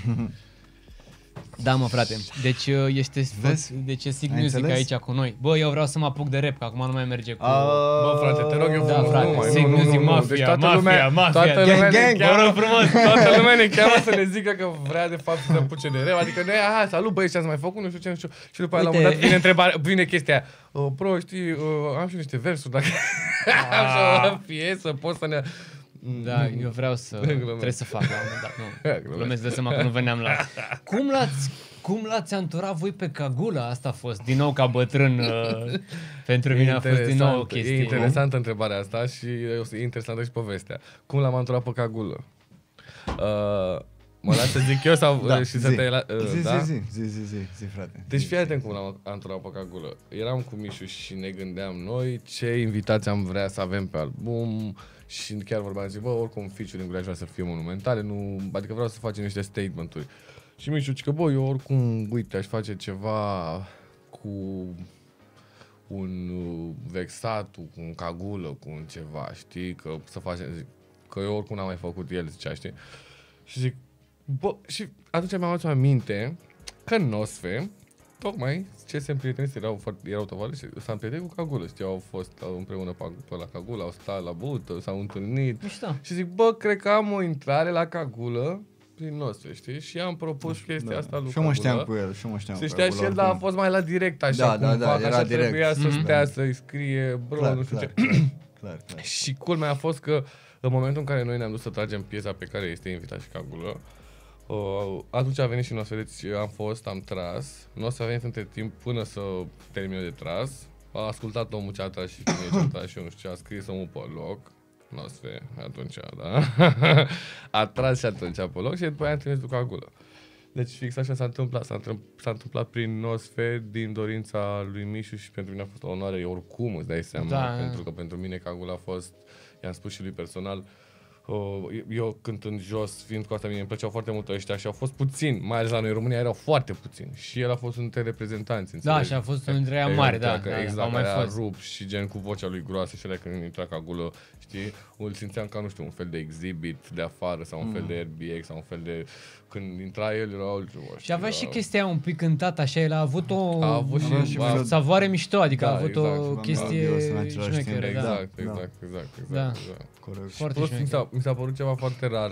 Da, mă, frate. Deci e Sig Ai Music înțeles? aici cu noi. Bă, eu vreau să mă apuc de rap, că acum nu mai merge cu... Bă, frate, te rog eu Da, frumos, frate, nu mai, Sig nu, Music, nu, nu. Mafia, Deci toată Mafia, lumea, Mafia. toată lumea ne Gang, cheamă, frumos. toată lumea ne cheamă să ne zică că vrea de fapt să se apuce de rap, adică noi, aha, salut băieți, ați mai făcut, nu știu ce, nu știu. Și după aia la un moment dat vine întrebarea, vine chestia aia, bro, știi, am și niște versuri, dacă am și o piesă, poți să ne... Da, eu vreau să... Trebuie să fac la un moment dat, nu. Lumea îți dă seama că nu veneam la... Cum l-ați anturat voi pe Cagula? Asta a fost, din nou ca bătrân, pentru mine a fost din nou o chestie. E interesantă întrebarea asta și e interesantă și povestea. Cum l-am anturat pe Cagulă? Mă las să zic eu sau și să te... Zi, frate. Deci fii atent cum l-am anturat pe Cagulă. Eram cu Mișu și ne gândeam noi ce invitați am vrea să avem pe album și chiar vorbeam, zic, bă, oricum featuring-urile aș vrea să fie monumentale, adică vreau să facem niște statement-uri. Și Mișu zice că, bă, eu oricum, uite, aș face ceva cu un Vexatu, cu un Cagulă, cu un ceva, știi, că să facem, zic, că eu oricum n-am mai făcut el, zicea, știi? Și zic, bă, și atunci mi-am adus aminte că în Nosfe, tocmai ce se împrietenesc, erau tovare și s-a împrietenit cu Cagulă, știi, au fost împreună pe la Cagulă, au stat la băută, s-au întâlnit. Mișto. Și zic, bă, cred că am o intrare la Cagulă prin Nosfe, știi? Și am propus chestia asta lui Și eu mă știam Cagulă. cu el, și eu mă știam Se cu știa și el, dar a fost mai la direct, așa, cumva, că era așa direct. trebuia să stea, să-i scrie, bro, nu știu ce. Clar. Și culmea a fost că în momentul în care noi ne-am dus să tragem piesa pe care este invitat și Cagulă, atunci a venit și Nosfe, deci am tras, Nosfe a venit între timp până să termine de tras, a ascultat omul ce a tras și cine ce a tras și eu nu știu ce, a scris omul pe loc, Nosfe, atunci, da, a tras și atunci pe loc și după aia am trimis cu Cagulă. Deci fix așa s-a întâmplat prin Nosfe, din dorința lui Mișu și pentru mine a fost o onoare, oricum îți dai seama, pentru că pentru mine Cagulă a fost, i-am spus și lui personal, eu cântând jos, fiind cu asta, mie îmi plăceau foarte mult ăștia și au fost puțini, mai ales la noi în România erau foarte puțini și el a fost unul dintre reprezentanți. Da, și a fost unul dintre ea mari, da, exact, au mai fost. rup și gen cu vocea lui groasă și alea când intra Cagulă, știi, îl simțeam ca, nu știu, un fel de exhibit de afară sau un fel de RBX sau un fel de... Când intra el, era altceva. Și avea și chestia un pic cântată, așa, el a avut o savoare mișto, adică a avut o chestie șmecheră. Exact. Foarte șmecheră. Mi s-a părut ceva foarte rar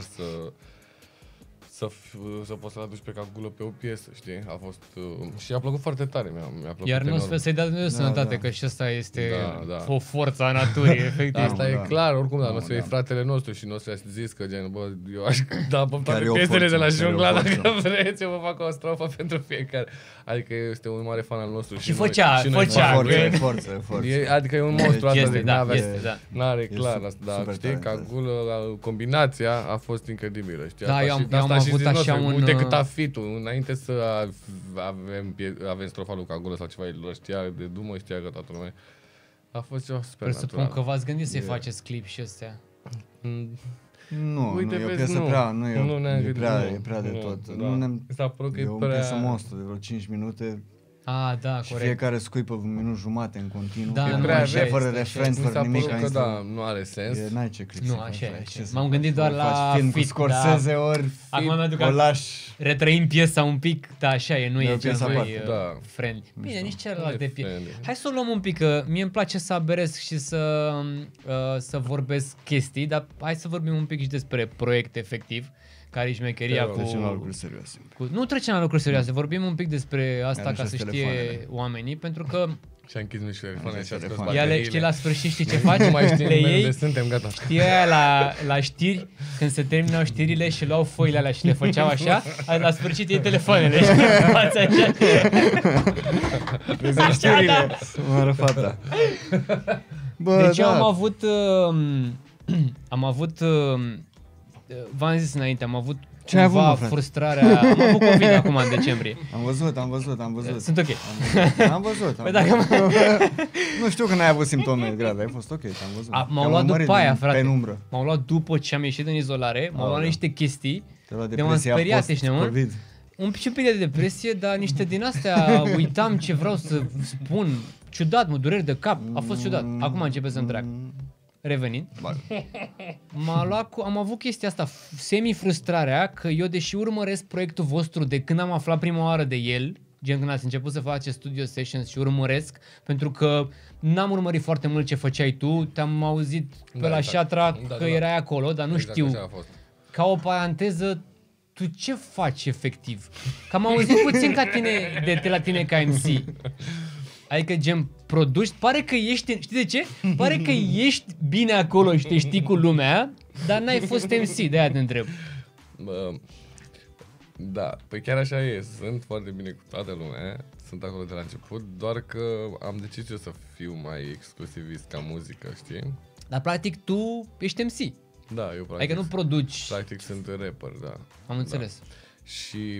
să poți să-l aduci pe Cagulă pe o piesă, știi? A fost... și a plăcut foarte tare, mi-a plăcut iar enorm. nu să-i dea Dumnezeu sănătate, că și ăsta este o forță a naturii, efectiv. Asta e clar, oricum, dar Nosfe e fratele nostru și Nosfe a zis că, gen, bă, eu aș da pe toate piesele de la Jungla, dacă vreți, eu vă fac o strofă pentru fiecare. Adică este un mare fan al nostru. Și făcea. Forță. Adică e un monstru asta, n-are clar asta, dar știi, Cagulă, combinația a fost incredibilă, știi? Da, eu am avut așa un... Uite cât a fit-ul, înainte să avem strofa lui Cagulă sau ceva, el știa de dumă, știa că toată lumea. A fost ceva super natural. Presupun că v-ați gândit să-i faceți clip și ăstea. Nu, e o piesă prea, e prea de tot. E o piesă monstru de vreo 5 minute. Da, și corect. fiecare scuipă un minut jumate în continuu. Da, e prea fără refren, fără nimic. Că da, nu are sens. N-ai ce clip. Nu, așa e. M-am gândit doar la film cu Scorsese, ori o lași. Retrăim piesa un pic, da, așa e, nu e cel mai friendly. Bine, nici celelalte piese. Hai să o luăm un pic, că mie îmi place să aberesc și să vorbesc chestii, dar hai să vorbim un pic și despre proiect efectiv. Care e șmecheria cu... Trecem la lucruri serioase. Nu trecem la lucruri serioase, vorbim un pic despre asta ca să știe oamenii, pentru că... Și-a închis niște telefoane și-a scos Ia le, știi la sfârșit, știi ce faci? Nu mai știm le iei, suntem, gata. Știi aia la știri, când se terminau știrile și luau foile alea și le făceau așa, la sfârșit iei telefoanele și fața așa. Vezi știrile, mă fata. Deci eu am avut v-am zis înainte, am avut cumva frustrarea. Am avut COVID acum în decembrie. Am văzut. Sunt ok. Am văzut. Păi dacă nu știu că n-ai avut simptome grave, ai fost ok, am văzut. M-au luat după aia, frate. M-au luat după ce am ieșit în izolare, m-au luat niște chestii de m-am speriat, ești nebun. un pic de depresie, dar niște din astea uitam ce vreau să spun. Ciudat, dureri de cap. A fost ciudat. Acum începe să-mi trag. Revenind. Am avut chestia asta, semi-frustrarea, că eu, deși urmăresc proiectul vostru de când am aflat prima oară de el, gen când ați început să faceți studio sessions și urmăresc, pentru că n-am urmărit foarte mult ce făceai tu, te-am auzit pe la Șatra că erai acolo, dar nu știu, ca o paranteză, tu ce faci efectiv? Că am auzit puțin ca tine, de la tine ca MC. Adică gen produci, pare că ești, știi de ce? Pare că ești bine acolo și te știi cu lumea, dar n-ai fost MC, de-aia te întreb. Da, păi chiar așa e, sunt foarte bine cu toată lumea, sunt acolo de la început, doar că am decis eu să fiu mai exclusivist ca muzică, știi? Dar practic tu ești MC. Da, eu practic. Adică nu produci. Practic sunt rapper, da. Am înțeles. Da. Și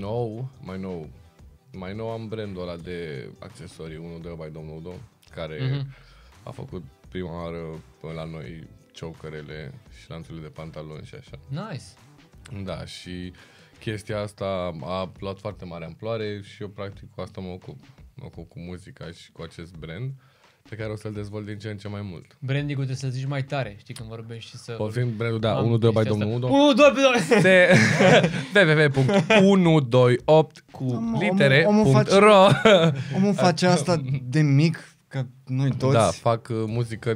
mai nou am brandul ăla de accesorii 1-2 by Domnul Udo, care a făcut prima oară la noi chokerele și lanțurile de pantaloni și așa. Nice. Da, și chestia asta a luat foarte mare amploare și eu practic cu asta mă ocup. Mă ocup cu muzica și cu acest brand pe care o să-l dezvolt din ce în ce mai mult. Branding-ul trebuie să zici mai tare, știi, când vorbești și să... O fi brandul, da, 1-2 by Domnul Udo. 1-2 www.128 cu litere.ro. Omul face asta de mic, ca noi toți. Da, fac muzică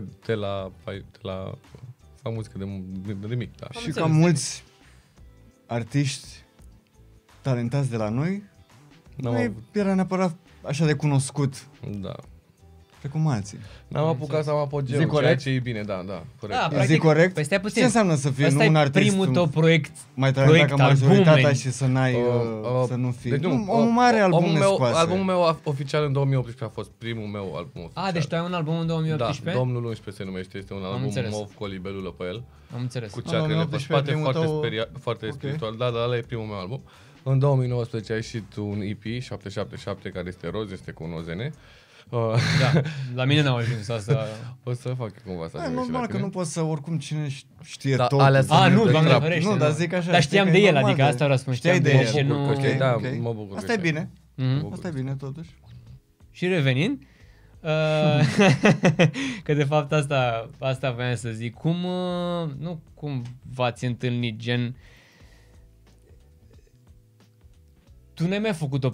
fac muzică de mic, da. Și ca mulți artiști talentați de la noi, nu era neapărat așa de cunoscut. Da. Precum alții. N-am apucat să am apogeu, ceea ce e bine, da, corect. Da, practic, zic corect? Păi stai puțin. Ce înseamnă să fii un artist primul tău proiect mai talentat ca majoritatea albume. și să n-ai, să nu fii... Deci un mare album scoase. Albumul meu oficial în 2018 a fost primul meu album oficial. Deci tu ai un album în 2018? Da, Domnul 11 se numește, este un album mov cu o libelulă pe el. Am înțeles. Cu ceacrele pe spate, foarte spiritual. Da, ăla e primul meu album. În 2019 a ieșit un EP, 777, care este roz, este cu un OZN. Da, la mine n-au ajuns asta. O să fac cumva să ajung. Normal că nu poți să oricum cine știe tot. Nu, Doamne ferește. Nu, dar zic așa. Dar știam de el, adică asta vreau să spun. Știai de el. Da, mă bucur. Asta e bine. Asta e bine totuși. Și revenind, că de fapt asta voiam să zic. Cum v-ați întâlnit, gen... Tu n-ai mai făcut o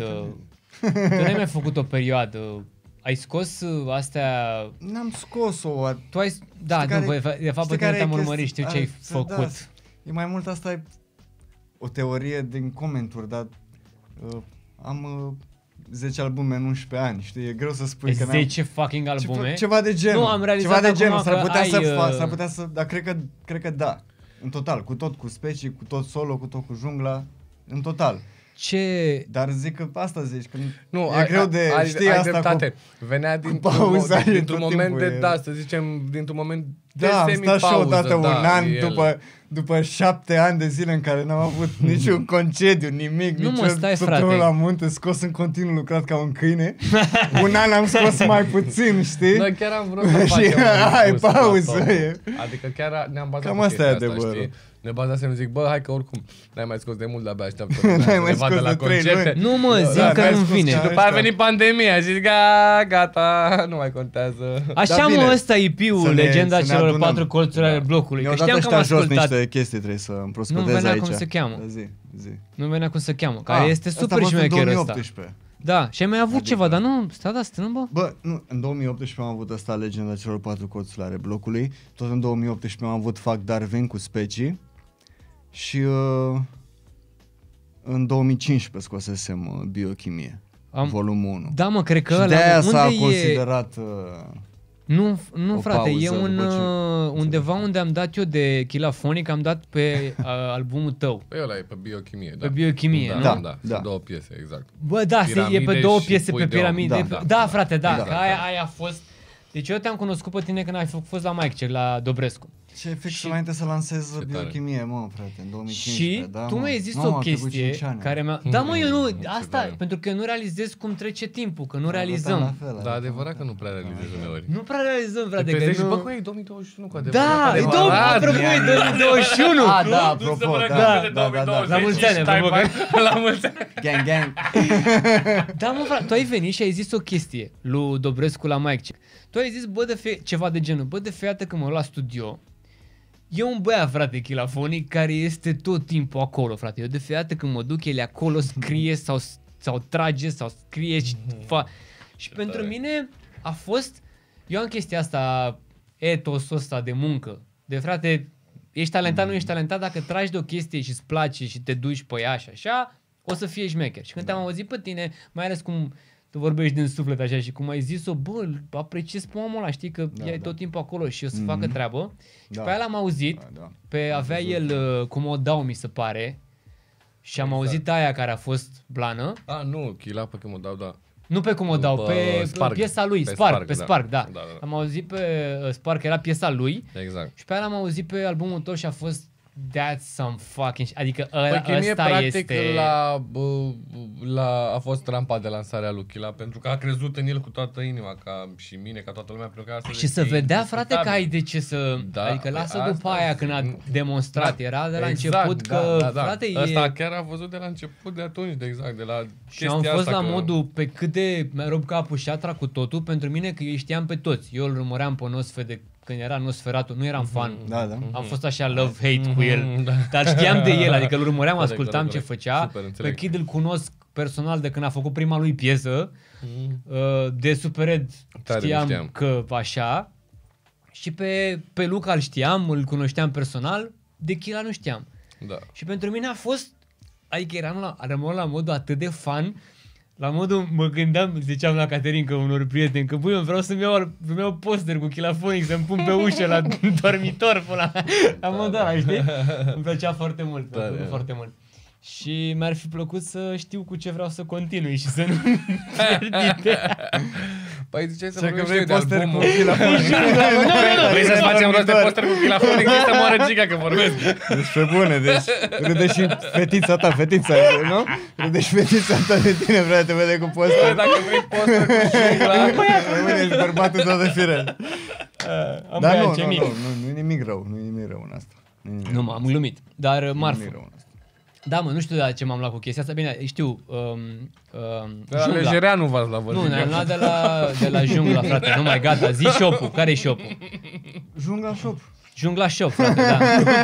perioadă. Ai scos astea... N-am scos-o. Tu ai... Da, de fapt pe tine te-am urmărit, știu ce ai făcut. Da, e mai mult asta e o teorie din comenturi, dar am 10 albume în 11 ani, știi? E greu să spui că 10 fucking albume? Ceva de genul. Nu, am realizat s-ar putea să dar cred că da. În total, cu tot, cu specii, cu tot solo, cu tot cu jungla, în total. Ce? Dar zic că asta zici, că nu, e greu de știi asta dreptate. Venea dintr-un moment de, da, să zicem, dintr-un moment de semi-pauză. Am stat și odată un an după 7 ani de zile în care n-am avut niciun concediu, nimic, nicio săptămână la munte, scos în continuu, lucrat ca un câine. Un an am scos mai puțin, știi? Noi chiar am vrut să facem hai, pauză. Adică chiar ne-am bazat pe chestia asta, știi? Ne bazasem, zic, hai că oricum n-ai mai scos de mult, de-abia așteaptă n-ai mai scos de 3 luni. Nu mă, zic că nu vine. Și după a venit pandemia și zic, gata, nu mai contează. Așa mă, ăsta e EP-ul, legenda celor 4 colțuri ale blocului. Eu odată știa jos niște chestii, trebuie să împrospătez aici. Nu venea cum se cheamă. Nu venea cum se cheamă, care este super șmecherul ăsta. Da, și ai mai avut ceva, dar nu, strâmbă? Bă, nu, în 2018 am avut asta, legenda celor 4 colțuri ale blocului. Tot în 2018 am avut Fac Darwin cu specii. Și în 2015 scosesem Biochimie, volumul 1. Da, mă, cred că și de-aia s-a considerat nu frate, e undeva unde am dat eu de Chilafonic, am dat pe albumul tău. Păi ăla e pe Biochimie, da. Pe Biochimie, nu? Da, două piese, exact. Bă, da, e pe două piese pe piramide. Da, frate, da, aia a fost. Deci eu te-am cunoscut pe tine când ai fost la Mic Check, la Dobrescu. Ce fix Și- înainte să lansez tare. biochimie, mă, frate, în 2015. Și da, tu mă. mi-ai zis Nu, o au trecut chestie 5 ani. care mi-a... Da, mă, eu nu... Ce Asta, tare. pentru că eu nu realizez cum trece timpul, că nu Arătam realizăm. la fel, Da, arătam adevărat la că nu prea realizezi uneori. Nu prea realizăm, Te frate, că trezești și nu... bă, cu ei 2021 cu adevărat. Da, e apropo, e 2021. Ah, da, apropo, da. La mulți ani, apropo, că- La mulți ani. Gang, gang. Da, mă, frate, tu ai venit și ai zis o chestie lui Dobrescu la Mike Check. Tu ai zis, bă, ceva de genul, bă, de fiată când mă luat la studio, e un băiat, frate, chilafonic, care este tot timpul acolo, frate. Eu de fiată când mă duc, el e acolo, scrie sau trage sau scrie și Și pentru mine a fost, eu am chestia asta, etosul ăsta de muncă, de frate, ești talentat, nu ești talentat, dacă tragi de o chestie și îți place și te duci pe ea și așa, o să fie șmecher. Și când te-am auzit pe tine, mai ales cum tu vorbești din suflet așa și cum ai zis-o, bă, apreciez pe omul ăla, știi că e tot timpul acolo și o să facă treabă. Și Da. pe aia l-am auzit, Da. pe avea el cum o dau, mi se pare, și am auzit aia care a fost blană. Ah, nu, chila pe când mă dau, da. Nu pe cum o dau, pe Spark. piesa lui, Pe Spark, Spark, pe da. Spark, da. Da. Am auzit pe Spark, era piesa lui Exact. și pe aia l-am auzit pe albumul tău și a fost That's some fucking adică Păi Chimie, ăsta practic, este... a fost rampa de lansare a lui Chila, pentru că a crezut în el cu toată inima, ca și mine, ca toată lumea, pentru că asta Și să vedea, frate, că ai de ce să... Da, adică lasă asta- după aia când a demonstrat, Da, era de la exact, început că, frate, Ăsta e... chiar a văzut de la început, de atunci, de exact, de la Și am chestia fost asta la că... modul pe cât de mi-a rupt capul și atra cu totul, pentru mine că eu îi știam pe toți. Eu îl urmăream pe Nosfe de când era Nosferatu, nu eram fan. Da. Am fost așa love-hate cu el, da. dar știam de el, adică îl urmăream, Corect, ascultam corect, ce corect. făcea. Super, Pe înțeleg. Kid îl cunosc personal de când a făcut prima lui piesă. De Super Red Tare, știam știam. că așa. Și pe Luca îl știam, îl cunoșteam personal, de Chila nu știam. Da. Și pentru mine a fost, adică eram la modul atât de fan, la modul mă gândeam, ziceam la Caterin că unor prieteni, că băi, eu vreau să-mi iau poster cu Chilafonic, să-mi pun pe ușă la dormitor, la modul ăla, știi? Îmi plăcea foarte mult, mi-a plăcut foarte mult. Și mi-ar fi plăcut să știu cu ce vreau să continui și să nu pierd ideea. Păi ziceai să Ce că vorbești vrei de poster cu albumul. Chilafonic. Vrei să-ți facem rost de poster cu Chilafonic? Zici să moară Giga că vorbesc. Deci pe bune, deci râde și fetița ta, nu? Râde și fetița ta de tine, vrea te vede cu Bă, poster. dacă vrei poster cu Jungla... Rămâne, ești bărbatul tot de fire. Am Dar băiat ce mic. nu e nimic rău, nu e nimic rău în asta. Nu, m-am glumit, dar Nu e marfă. nimic rău în asta. Da, mă, nu știu de ce m-am luat cu chestia asta. Bine, știu, De la Jungla. Lejerea nu v-ați la Nu, văzut. ne-am luat de la Jungla, frate. Nu mai gata, zi shop-ul. Care e shop-ul? Jungla Shop. Jungla Shop, frate, da.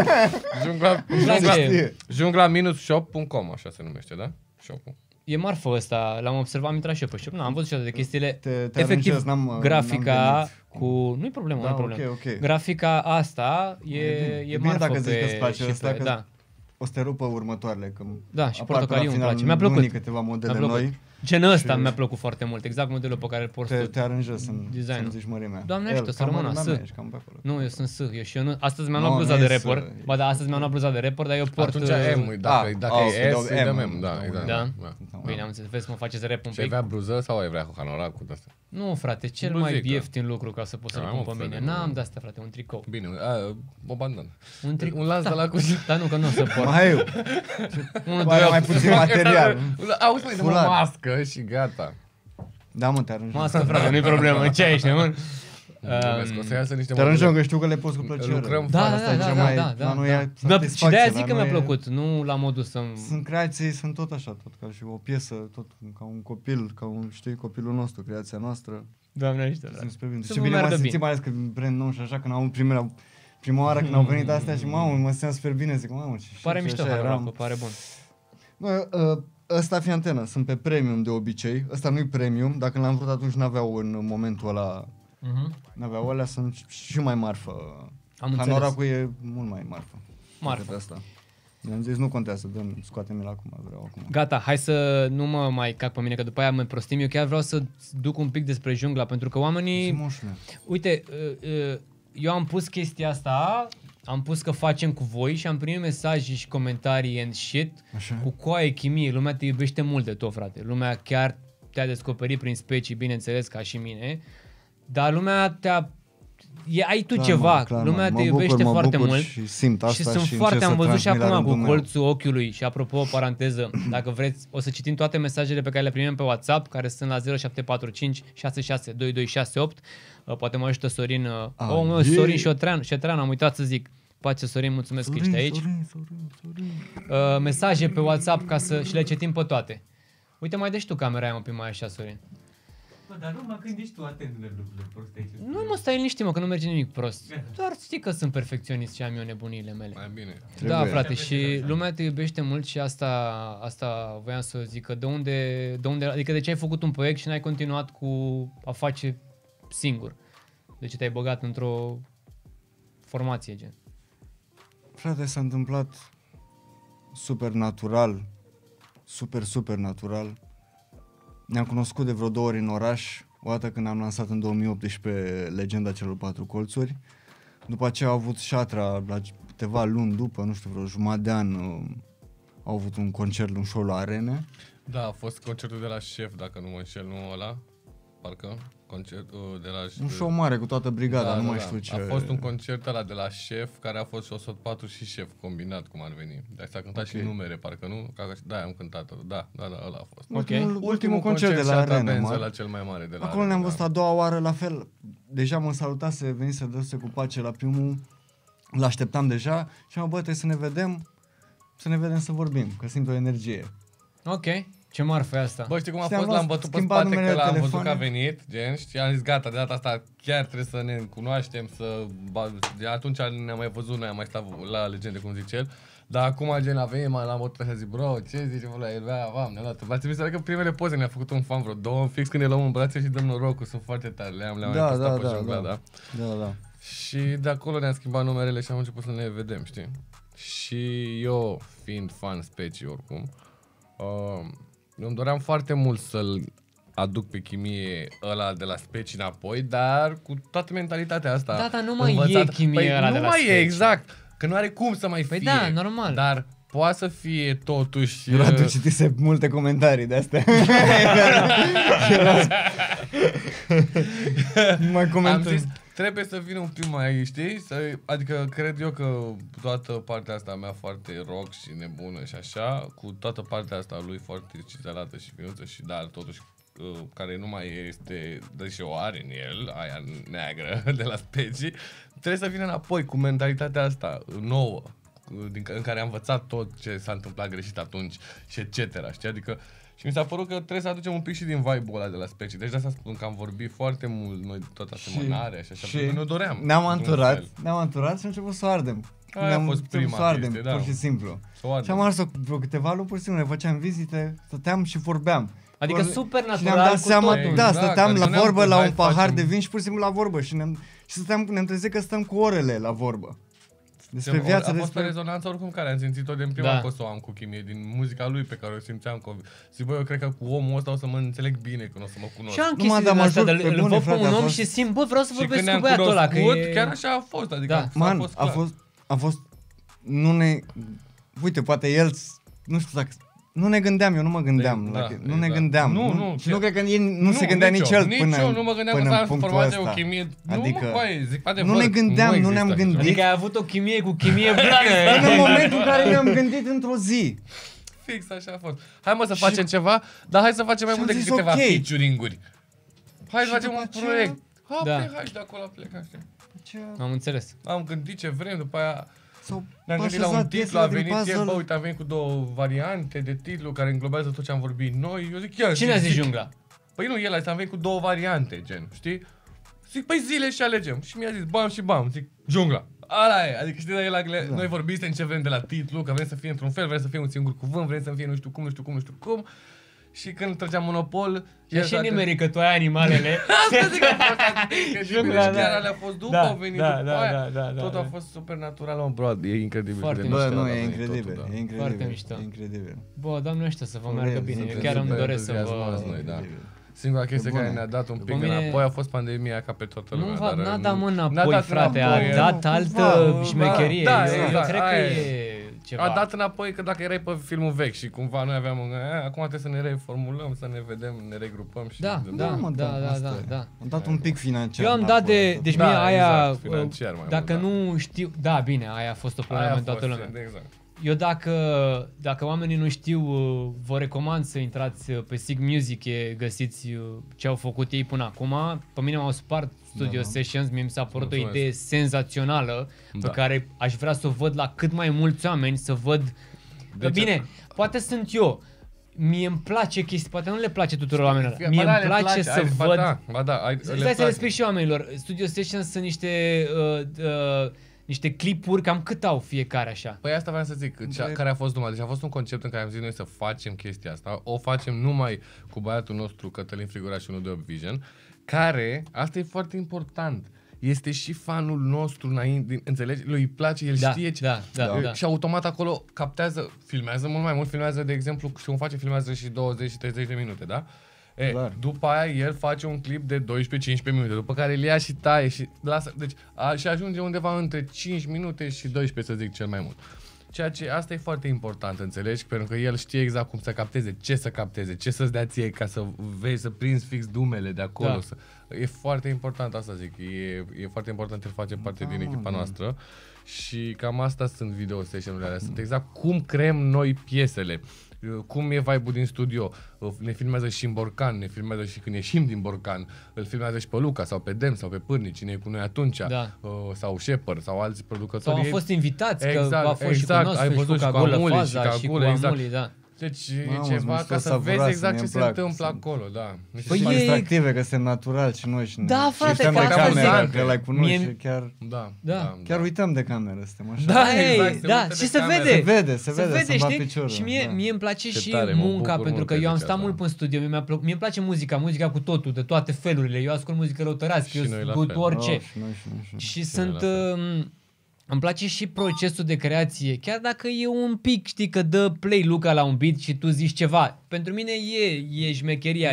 Jungla-shop.com, așa se numește, da? Shop-ul. E marfă ăsta, l-am observat, am intrat și eu pe shop. Nu, am văzut și eu de chestiile. Te Efectiv, aranjez, n-am grafica venit. cu... Nu-i problemă, Da, nu-i problemă. ok. Grafica asta e bine marfă dacă zici pe că îți place șifre, ăsta, că da. O să te rupă următoarele. Că Da, și apar portocaliu până la îmi place. final Mi-a plăcut. lunii câteva modele Mi-a plăcut. noi. Gen ăsta Și- mi-a plăcut foarte mult, exact modelul pe care îl porți tu. Te aranjez să-mi Designul. zici mărimea. Doamne ajută, să rămână, să. Ești cam pe acolo. Nu, eu sunt S. Eu nu. Astăzi mi-am Nu, luat bluza nu de e S. rapper. Ba da, astăzi mi-am luat bluza de rapper, dar eu port... Atunci M, dacă o e să S, dau îi dăm M. M, da, exact. Da? Da. Bine, am înțeles, vezi, mă faceți rap un Și ai pic. vrea bluză sau ai vrea cu hanorac cu de-asta? Nu, frate, cel Bluzică. mai ieftin lucru ca să pot să-l Da, pun mă, pe mine. frate, N-am nu. de asta, frate, un tricou. Bine, o bandană. Un tricou. Un lans de la cușă. Dar nu, că nu o să port. Mai eu. Unul, Mai, doi, mai opt. puțin material. Auzi, măi, dă-mă o Fular. mască și gata. Da, mă, te aranjez. Mască, frate, nu-i problemă. Ce ești, nebun? Glumesc, o să iasă niște Te aranjăm, modele. că știu că le poți cu plăcere. Lucrăm Da, fără da, asta da, cea da, mai- da, da, dar nu da. e Și satisfacție, de-aia zic dar că nu mi-a e- plăcut, nu la modul să-mi... Sunt creații, sunt tot așa, tot ca și o piesă, tot ca un copil, ca un, știi, copilul nostru, creația noastră. Doamne ajută, frate. Sunt spre bine. Să Ce vă bine m-am meargă simțit, bine. mai ales că brand nou și așa, când am prima oară când au venit astea și mamă, mă simțeam super bine, zic, mamă, și Pare și mișto, așa hanoracul, pare bun. Bă, ăsta fi antenă, sunt pe premium de obicei, ăsta nu-i premium, dacă l-am vrut atunci n-aveau în momentul ăla, n-aveau alea, sunt și mai marfă. Am înțeles. Hanoracul e mult mai marfă. Marfă. decât Asta. I-am zis, nu contează, scoate-mi-l acum, vreau acum. Gata, hai să nu mă mai cac pe mine, că după aia mă prostim. Eu chiar vreau să duc un pic despre Jungla, pentru că oamenii... Moșule. Uite, eu am pus chestia asta, am pus că facem cu voi și am primit mesaje și comentarii and shit Așa. cu coaie chimie. Lumea te iubește mult de tot, frate. Lumea chiar te-a descoperit prin specii, bineînțeles, ca și mine. Dar lumea ai tu Clar, ceva, clar, lumea mă te iubește bucur, foarte mult. Și simt asta Și sunt și foarte, încerc am să văzut și transmit la acum cu rândul meu. colțul ochiului și apropo, o paranteză, dacă vreți, o să citim toate mesajele pe care le primim pe WhatsApp, care sunt la 0745 662268. Poate mă ajută Sorin. Sorin Șetrean, am uitat să zic. Pace, Sorin, mulțumesc că ești aici. Sorin. Mesaje pe WhatsApp ca să și le citim pe toate. Uite, mai dai tu camera aia un pic mai așa, Sorin. Bă, dar nu mă când ești tu atent de lucrurile proste aici. Nu mă stai liniștit, mă, că nu merge nimic prost. Doar știi că sunt perfecționist și am eu nebuniile mele. Mai bine. Da, Trebuie. frate, și lumea te iubește mult și asta voiam să zic, că de unde, adică de ce ai făcut un proiect și n-ai continuat cu a face singur? De ce te-ai băgat într-o formație, gen? Frate, s-a întâmplat super natural, super natural. Ne-am cunoscut de vreo 2 ori în oraș, o dată când am lansat în 2018 Legenda celor 4 colțuri. După aceea au avut Șatra, la câteva luni după, nu știu, vreo jumătate de an, au avut un concert, un show la Arene. Da, a fost concertul de la Șef, dacă nu mă înșel, nu ăla? Parcă? Concertul de la... Un show mare cu toată brigada, nu mai știu ce... A fost un concert ăla de la Șef, care a fost și 104 și Șef combinat, cum ar veni. Dar s-a cântat și numere, parcă nu? Da, am cântat-o. Da, ăla a fost. Ultimul concert de la Arena, la cel mai mare de la acolo ne-am văzut a doua oară, la fel. Deja mă salutase, venise dăse cu pace la primul, l-așteptam deja și am bă, trebuie să ne vedem să vorbim, că simt o energie. Ok, ce marfă e asta? Bă, știi cum a Știam, fost? L-am bătut pe schimbat spate că numerele l-am văzut telefoane. că a venit, gen, și am zis gata, de data asta chiar trebuie să ne cunoaștem, de atunci ne-am mai văzut, noi am mai stat la Legende, cum zice el. Dar acum, gen, a venit, l-am bătut și zic, bro, ce zice, bă, el ne-a luat. V-ați văzut că primele poze ne-a făcut un fan vreo 2, fix când ne luăm în brațe și dăm norocul, sunt foarte tari, le-am mai postat pe jungla, da. Da. Și de acolo ne-am schimbat numerele și am început să ne vedem, știi? Și eu, fiind fan specii oricum, îmi doream foarte mult să-l aduc pe chimie ăla de la Specii înapoi, dar cu toată mentalitatea asta. Da, dar nu mai e chimie ăla de la Nu mai Specii. e, exact. Că nu are cum să mai fie. Da, normal. Dar poate să fie totuși... Radu citise multe comentarii de astea. Nu mai Am comentăm. zis, trebuie să vină un pic mai, știi? Adică cred eu că toată partea asta a mea foarte rock și nebună și așa, cu toată partea asta lui foarte cizelată și finuță și dar totuși care nu mai este, deși o are în el, aia neagră de la Specii, trebuie să vină înapoi cu mentalitatea asta nouă, în care am învățat tot ce s-a întâmplat greșit atunci și etc. Știi? Adică și mi s-a părut că trebuie să aducem un pic și din vibe-ul ăla de la Specii. Deci de asta spun că am vorbit foarte mult noi tot asemănarea și așa, pentru că ne doream. Ne-am anturat și am început să o ardem. Aia a fost prima să o ardem, chestie, da. pur și simplu. Și Și am ars vreo câteva luni, pur și simplu, ne făceam vizite, stăteam și vorbeam. Adică super Și ne-am natural dat cu seama, totul. da, Exact, stăteam adică la vorbă ne-am la pus, un hai, pahar facem- de vin și pur și simplu la vorbă și ne-am trezit că stăm cu orele la vorbă. Despre viața, a fost despre... o rezonanță oricum care am simțit-o din prima Da. că o să o am cu chimie, din muzica lui pe care o simțeam. Zic, bă, eu cred că cu omul ăsta o să mă înțeleg bine când o să mă cunosc. Și am Nu, mă, chestii dar din astea, mă dar jur, pe îl bune, văd pe frate, un a om fost- și simt, bă, vreau să Și vorbesc când cu ne-am băiatul ăla, că cunoscut, e... chiar așa a fost, adică Da. a Man, fost clar. a fost, uite, poate el, nu știu dacă, nu ne gândeam, eu nu mă gândeam, Da, nu ne exact. gândeam. Nu, și nu cred că el nu se gândea nici el până eu nu mă gândeam că până s-a în punctul format o ăsta. chimie. Adică, nu, mă, băi, zic, adevăr, nu ne gândeam, nu există ne-am așa gândit. ceva. Adică ai avut o chimie cu chimie În blană. momentul în care ne-am gândit într-o zi. Fix așa a fost. Hai mă să facem ceva, dar hai să facem mai și mult am decât zis, câteva ok. featuring-uri. Hai să Și facem după un aceea- proiect. Da. Hai și de acolo plecăm, știi? Am înțeles. Am gândit ce vrem, după aia S-au ne-am gândit la un așezat titlu, a piesele din venit el, puzzle. bă, uite, am venit cu 2 variante de titlu care înglobează tot ce am vorbit noi. Eu zic, ia, Cine a zis jungla? Păi nu, el a zis, am venit cu 2 variante, gen, știi? Zic, păi zile și alegem. Și mi-a zis, bam și bam. Zic, jungla. Ala e, adică știi, Da. noi vorbim ce vrem de la titlu, că vrem să fie într-un fel, vrem să fie un singur cuvânt, vrem să fie nu știu cum. Și când trăgeam monopol... Și așa nimeri că tu ai animalele. Asta zic că a fost incredibil. Jungla, Și da. chiar alea a fost după, Da, au venit da, după da, aia. da, Tot da. a fost super natural, mă, bro. E incredibil. Foarte de mișto. Bă, mișto nu, a e venit incredibil, totul, da. e incredibil. Foarte mișto. E incredibil. Bă, Doamne ăștia să vă Vrem, meargă bine. Eu suntem chiar îmi super doresc să entuziasmați vă... noi, da. Singura chestie bune. care ne-a dat un pic Pe mine- înapoi a fost pandemia ca pe toată lumea. Nu, n-a dat mă n-a înapoi, dat frate, înapoi, a nu, dat cumva, altă șmecherie. da, Eu exact, cred că aia e ceva. A dat înapoi că dacă erai pe filmul vechi și cumva noi aveam acum trebuie să ne reformulăm, să ne vedem, ne regrupăm și... Da. Asta e. Am dat un pic financiar. Eu am dat de... Deci mie aia... exact, financiar mai dacă mult, nu știu... Da, bine, aia a fost o problemă în toată lumea. Exact. Eu dacă oamenii nu știu, vă recomand să intrați pe Sig Music, găsiți ce au făcut ei până acum. Pe mine m-au spart Studio Sessions, mie mi s-a părut o idee senzațională pe care aș vrea să o văd la cât mai mulți oameni, să văd... Că bine, poate sunt eu. Mie îmi place chestii, poate nu le place tuturor oamenilor. Mie îmi place să văd... Stai să le explic și oamenilor. Studio Sessions sunt niște clipuri, cam cât au fiecare așa. Păi asta vreau să zic, care a fost numai. Deci a fost un concept în care am zis noi să facem chestia asta. O facem numai cu băiatul nostru Cătălin Frigura și unul de Obvision, care, asta e foarte important, este și fanul nostru înainte, înțelegi? Lui îi place, el știe ce... Da. Și automat acolo captează, filmează mult mai mult, filmează, de exemplu, și cum face, filmează și 20 și 30 de minute, da? După aia el face un clip de 12-15 minute, după care îl ia și taie și lasă, deci și ajunge undeva între 5 minute și 12, să zic cel mai mult. Ceea ce asta e foarte important, înțelegi? Pentru că el știe exact cum să capteze, ce să capteze, ce să-ți dea ție ca să vezi, să prinzi fix dumele de acolo. E foarte important, asta zic, e foarte important să face parte din echipa noastră și cam asta sunt video session-urile alea, sunt exact cum creăm noi piesele. Cum e vibe-ul din studio, ne filmează și în Borcan, ne filmează și când ieșim din Borcan, îl filmează și pe Luca sau pe Dem sau pe Pârni, cine e cu noi atunci, sau Shepard sau alți producători. Sau au fost invitați, că a fost și cu nostru, ai văzut și cu Agulă Faza, și cu Amuli, Deci e ceva ca să vezi exact ce se întâmplă acolo, da. Păi e distractive, că suntem natural și noi și da, frate, că cameră, că l-ai cu noi și chiar... Chiar uităm de cameră, suntem așa. Da, și se vede, se vede, știi? Și mie îmi place și munca, pentru că eu am stat mult în studio, mie îmi place muzica cu totul, de toate felurile. Eu ascult muzică răutărească, eu sunt orice. Și sunt... Îmi place și procesul de creație, chiar dacă e un pic, știi, că dă play Luca la un beat și tu zici ceva. Pentru mine e șmecheria,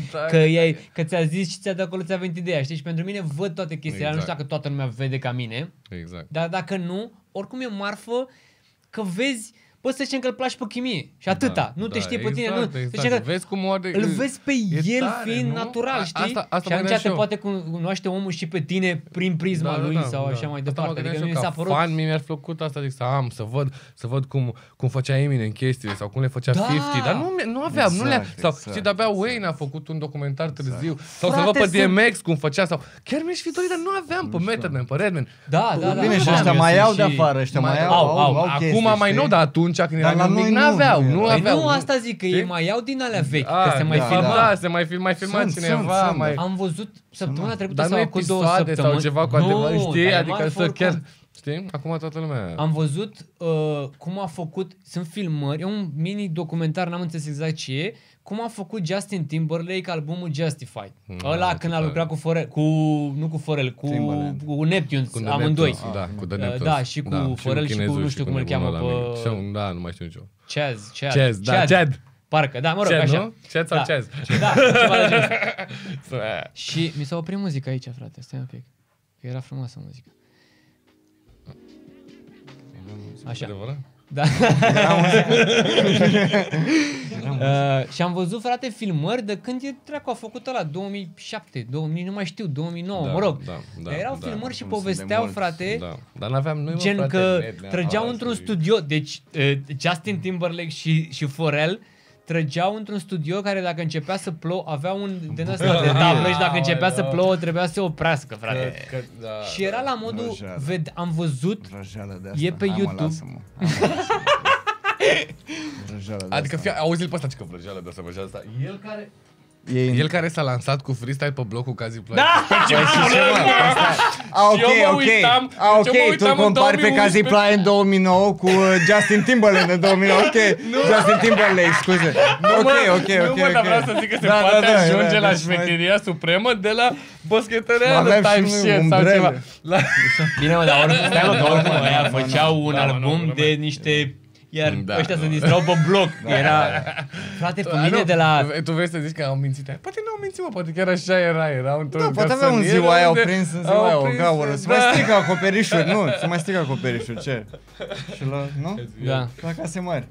că ți-a zis și ți-a de acolo, ți-a venit ideea, știi? Și pentru mine văd toate chestiile, nu știu dacă toată lumea vede ca mine, dar dacă nu, oricum e marfă că vezi... Poți să zicem că îl place pe chimie și atâta, nu te știe pe tine, nu. Exact. Vezi cum îl vezi pe el fiind natural, știi? Și atunci te poate cunoaște omul și pe tine prin prisma lui sau așa mai departe. Adică mi s-a părut... Fan, mi-ar plăcut asta, zic, să văd cum făcea Eminem chestiile sau cum le făcea 50, dar nu aveam, nu le sau știi, de-abia Wayne a făcut un documentar târziu sau să văd pe DMX cum făcea sau chiar mi-aș fi dorit, dar nu aveam pe Method Man, pe Redman. Da. Bine, și ăștia mai au de afară, ăștia mai au. Acum mai nou, dar atunci când eram mic n-aveau. Nu, asta zic, că ei mai iau din alea vechi, că se mai filma. Da, se mai filma cineva. Am văzut săptămâna trecută sau cu 2 săptămâni. Sau ceva cu adevăr, știi? Adică să chiar... Știi? Acum toată lumea... Am văzut cum a făcut... Sunt filmări, e un mini documentar, n-am înțeles exact ce e, cum a făcut Justin Timberlake albumul Justified. Ăla când a lucrat cu Pharrell, nu cu Pharrell, cu Neptunes, amândoi. Da, cu The Neptunes. Da, și cu Pharrell și cu nu știu cum îl cheamă pe... Da, nu mai știu nicio. Chad. Parcă, da, mă rog, așa. Nu? Chad sau Chaz? Da, ceva de genul. Și mi s-a oprit muzica aici, frate, stai un pic. Că era frumoasă muzica. Așa. Da. Și am văzut, frate, filmări de când e treacu, a făcut ăla 2007, 2000, nu mai știu, 2009, mă rog. Erau filmări și povesteau, frate, dar n-aveam noi, gen că trăgeau într-un studio, deci Justin Timberlake și Pharrell trăgeau într-un studio care dacă începea să plouă, avea un din ăsta de tablă și dacă începea să plouă trebuia să se oprească, frate. Și era la modul, am văzut, e pe YouTube. Adică auzi-l pe ăsta, ce că vrăjeală de asta. El care s-a lansat cu freestyle pe blocul Kazi Play. Da! Ok, tu compari pe Kazi Play în 2009 cu Justin Timberlake în 2009. Ok, Justin Timberlake, scuze. Ok. Nu mă, dar vreau să zic că se poate ajunge la șmecheria supremă de la boschetăreană type shit sau ceva. Bine, mă, dar oricum, aia făceau un album de niște Iar ăștia se distrau pe bloc. Era, frate, pe mine de la... Tu vrei să zici că au mințit? Poate nu au mințit, mă, poate chiar așa era într-o Da, poate avea un ziua aia, au prins în ziua aia o gaură. Se mai strică acoperișuri, nu? Se mai strică acoperișuri, ce? Și la, nu? Da. La case mari.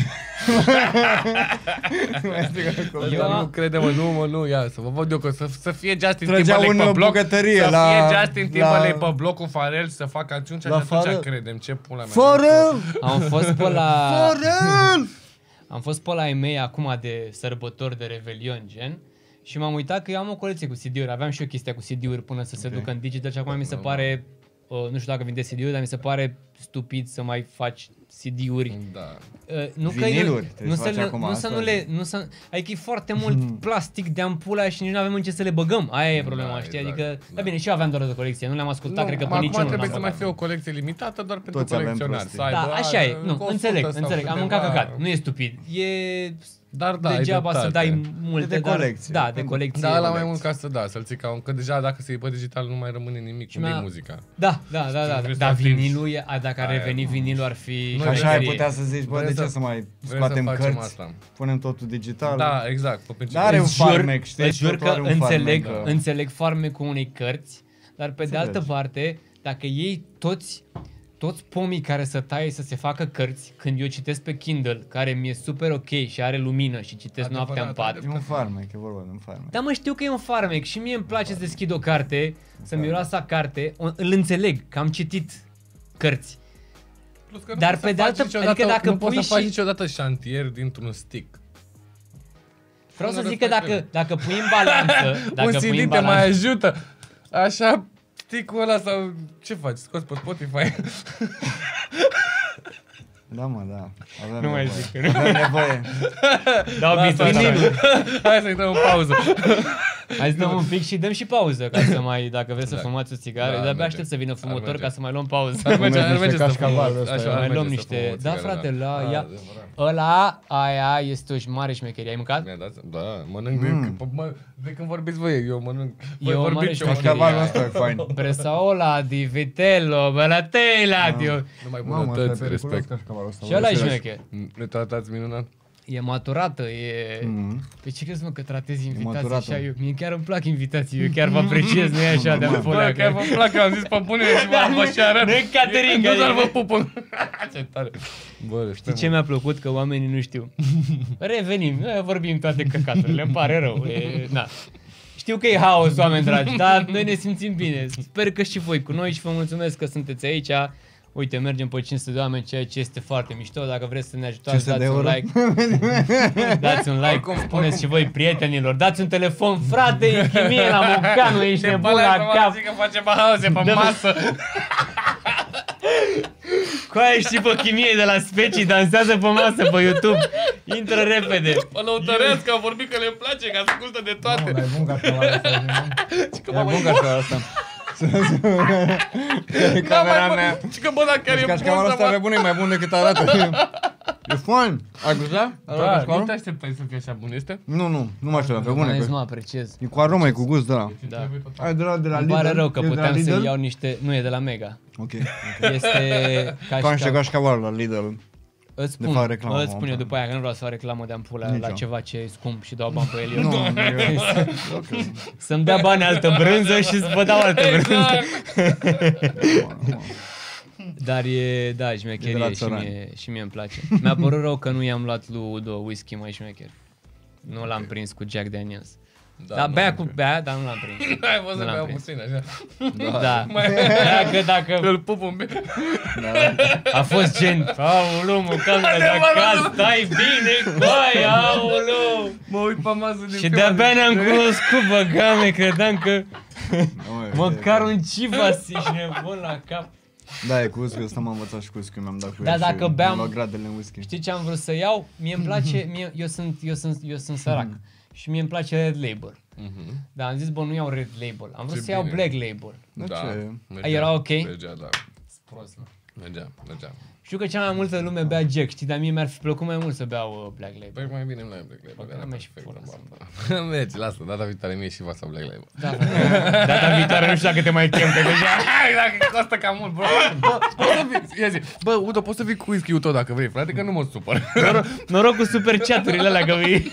Nu crede, mă, nu, ia, să vă văd eu că să fie Justin Trăgea Timberlake pe bloc, bucătărie să la- fie Justin Timberlake la- pe bloc cu Pharrell să facă atunci și La atunci Pharrell? credem, ce pula mea. Pharrell! Am fost pe la... Pharrell! Am fost pe la ai mei acum de sărbători de Revelion, gen, și m-am uitat că eu am o colecție cu CD-uri. Aveam și eu chestia cu CD-uri până să se ducă în digital și acum mi se pare, nu știu dacă vinde CD-uri, dar mi se pare stupid să mai faci CD-uri. Da. Nu Viniluri, că trebuie să faci acum asta. adică e foarte mult plastic de ampula și nici nu avem în ce să le băgăm. Aia e problema, Da, știi? exact, Adică, da. da bine, și eu aveam doar de colecție, nu le-am ascultat, cred că pe acum niciunul trebuie n-am să mai băgat. fie o colecție limitată doar pentru Toți avem colecționari. prostii. Să aibă, Da, așa e. încă Nu, 100 înțeleg, sau am mâncat câteva. căcat. Nu e stupid. E Dar da, ai degeaba să dreptate. dai multe, de dar- colecție. Da, de colecție. Da, la mai mult ca să să-l ții ca un, că deja dacă se iei pe digital nu mai rămâne nimic, Și unde mi-a- e muzica. Da. vrei să Dar atingi. vinilul, dacă ar Aia, reveni vinilul ar fi... Și așa ai șmecherie. putea să zici, bă, Vrem de ce să- să mai vrem scoatem să facem cărți, asta. punem totul digital? Da, exact, pe principiu. Dar are un Îți jur- farmec, știi? îți jur Totul că are un farmec, înțeleg, da. înțeleg farmecul unei cărți, dar pe de altă Înțelegi. parte, dacă iei toți pomii care să taie să se facă cărți, când eu citesc pe Kindle, care mi-e super ok și are lumină și citesc Adevărat, noaptea în pat, E un farmec, e vorba de un farmec. dar mă știu că e un farmec și mie îmi place să deschid o carte, să miroasă a carte, îl înțeleg că am citit cărți. Plus că nu Dar poți pe să de faci altă- niciodată- adică dacă nu poți pui să faci și- niciodată șantier dintr-un stick. Vreau să Nu zic că respect dacă pui în balanță, Un dacă pui în CD te balanță, mai ajută. Așa, stick-ul ăla sau ce faci? Scoți pe Spotify? Da, mă, da. Avem Nu mai nevoie. zic că nu. Avem nevoie. dau Lasă beat așa. Hai să-i dăm o pauză. Hai să dăm un pic și dăm și pauză ca să mai, dacă vreți să Da. fumați o țigară, Da, ar de-abia merge. aștept să vină Ar fumător merge. ca să mai luăm pauză. Ar merge niște să cașcavalul fumăm. ăsta, Așa, ia. ar Mai luăm merge să niște... fumăm o Da, țigară, frate, la Da, ea. adevărat. Ăla, aia este o mare șmecherie. Ai mâncat? Mi-a dat, da, mănânc de când vorbiți voi, eu mănânc. Voi Eu vorbiți, mănânc eu mănânc. Cașcavalul ăsta e fain. Bresaola, di vitello, belatela, Dio. Numai Mamă, ăsta e bunătăți, periculos respect. cașcavalul ăsta. Și ăla e Înțelegi? șmecher. Ne tratați minunat? E maturată, e... Mhm. Pe ce crezi, mă, că tratezi invitații maturată. așa? Mie chiar îmi plac invitații, eu chiar vă apreciez, nu e așa de Bă, ampulea. chiar vă plac, am zis pe bune și vă albășeară. Nu e catering, Nu doar adică. vă pupă. Ce tare. Bă, Știi ce mi-a plăcut? Că oamenii nu știu. Revenim, noi vorbim toate căcaturile, îmi pare rău. Na. Știu că e haos, oameni dragi, dar noi ne simțim bine. Sper că și voi cu noi și vă mulțumesc că sunteți aici. Uite, mergem pe 500 de oameni, ceea ce este foarte mișto. Dacă vreți să ne ajutați, 500 de dați un euro? like. Dați un like, Oricum, spuneți și voi prietenilor. Dați un telefon, frate, în chimie la Mocanu, ești nebun la cap. Zic că face bahauze pe masă. Coaie și pe chimie de la specii, dansează pe masă pe YouTube. Intră repede. Mă lăutărească, am vorbit că le place, că ascultă de toate. Mamă, e bun cașcavalul ăsta. E bun cașcavalul ăsta. Camera mea. Și că bă, dacă chiar Deci e bun cașcavalul să ăsta pe bune e mai bun decât arată. E fain. Ai gustat? Da, nu te așteptai să fie așa bun, este? Nu mă așteptam, pe bune. Nu apreciez. E cu aromă, e cu gust, da. Da. Ai de la Îmi Lidl? pare rău că E de la puteam Lidl? să iau niște... Nu, e de la Mega. Ok. Este Ca niște cașcaval la Lidl. Îți de fac reclamă, îți spun eu momentan. după aia că nu vreau să fac reclamă de ampulă Nici la eu. ceva ce e scump și dau bani pe el. Nu, Eu. ok. Să-mi dea bani altă brânză și să vă dau altă brânză. Dar e, da, E de șmecherie la și țărani. și mie îmi place. Mi-a părut rău că nu i-am luat lui Udo whisky mai șmecher. Nu l-am prins cu Jack Daniels. Da, bea cu bea, dar nu l-am prins. Hai, vă să Nu l-am beau prins. puțin, așa. Da. Dacă Îl pup un pic. a fost gen, aoleu, mă, camera de acasă, stai bine, coaie, aoleu. Mă uit pe masă din Și de-abia ne-am cunoscut, băgame, credeam că măcar un cifas ești nebun la cap. Da, e cu whisky, ăsta m-am învățat și cu whisky, mi-am dat cu Da, el dacă și beam- mi-am luat gradele în whisky. Știi ce am vrut să iau? Mie îmi place, eu sunt sărac și mie îmi place Red Label. Dar am zis, bă, nu iau Red Label, am vrut Ce să iau bine. Black Label. Da, Da, ce? mergea. Era ok? Mergea, da. Prost, mă. Mergea. Știu că cea mai multă lume bea Jack, știi, dar mie mi-ar fi plăcut mai mult să beau Black Label. Păi mai bine nu ai Black Label. Măcar mi-aș fi folosit. Mergi, lasă, data viitoare mie și vasa Black Label. Da, data viitoare nu știu dacă te mai chem, că deja... Dacă costă cam mult, bro. Ia zi, bă, Udo, poți să vii cu whisky-ul tău dacă vrei, frate, că nu mă supăr. Noroc cu super chat-urile alea că vii.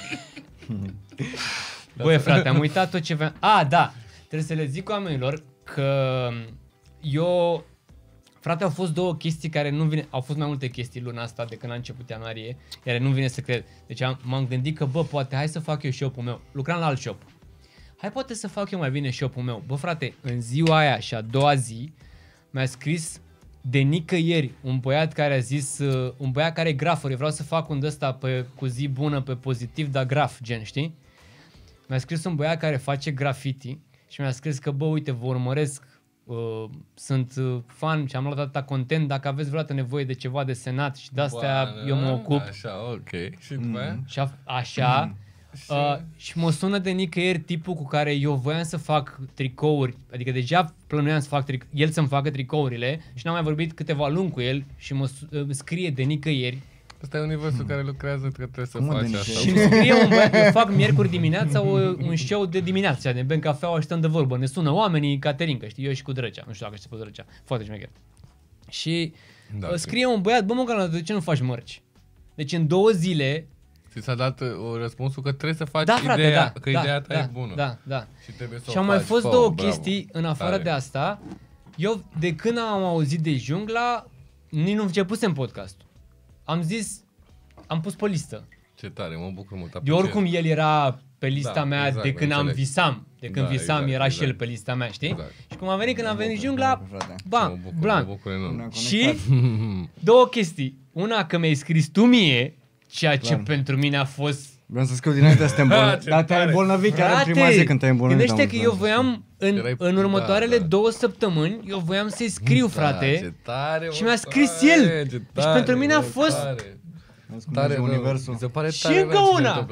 Băi, frate, am uitat tot ce vreau. Da, trebuie să le zic oamenilor că eu... Frate, au fost două chestii care nu vine... Au fost mai multe chestii luna asta de când a început ianuarie, iar nu vine să cred. Deci m-am gândit că, bă, poate hai să fac eu shop-ul meu. Lucram la alt shop. Hai poate să fac eu mai bine shop-ul meu. Bă, frate, în ziua aia și a doua zi mi-a scris de nicăieri un băiat care a zis, un băiat care e grafer, eu vreau să fac un ăsta cu zi bună, pe pozitiv, dar graf, gen, știi? Mi-a scris un băiat care face graffiti și mi-a scris că, bă, uite, vă urmăresc, sunt fan și am luat atâta content, dacă aveți vreodată nevoie de ceva de senat și de-astea eu mă ocup. Așa, ok. Și după aia? Și așa. Și mă sună de nicăieri tipul cu care eu voiam să fac tricouri, adică deja plănuiam să fac el să-mi facă tricourile și n-am mai vorbit câteva luni cu el și mă scrie de nicăieri. Asta e universul care lucrează, că trebuie să faci asta. Și îmi scrie un băiat, eu fac miercuri dimineața un show de dimineață, ne bem cafeaua și stăm de vorbă, ne sună oamenii, Caterinca, știi, eu și cu Drăcea, nu știu dacă știi cu Drăcea, foarte șmecher. Și scrie un băiat, bă, mă, de ce nu faci mărci? Deci în 2 zile... Ți s-a dat răspunsul că trebuie să faci ideea, ideea ta e bună. Da. Și trebuie să și au mai fost două chestii în afară de asta. Eu, de când am auzit de Jungla, nici nu începusem podcastul. Am zis, am pus pe listă. Ce tare, mă bucur mult. De oricum el era pe lista mea de când visam. De când visam era și el pe lista mea, știi? Exact. Și cum a venit când a venit Jungla, bam, blan. Mă Și două chestii. Una, că mi-ai scris tu mie, ceea ce pentru mine a fost... Vreau să scriu dinainte să te îmbolnăvi. Dar te-ai îmbolnăvit chiar în prima zi când te-ai îmbolnăvit. Gândește că eu voiam, în următoarele 2 săptămâni, eu voiam să-i scriu, frate. Și mi-a scris el. Și pentru mine a fost... Tare universul. Și încă una.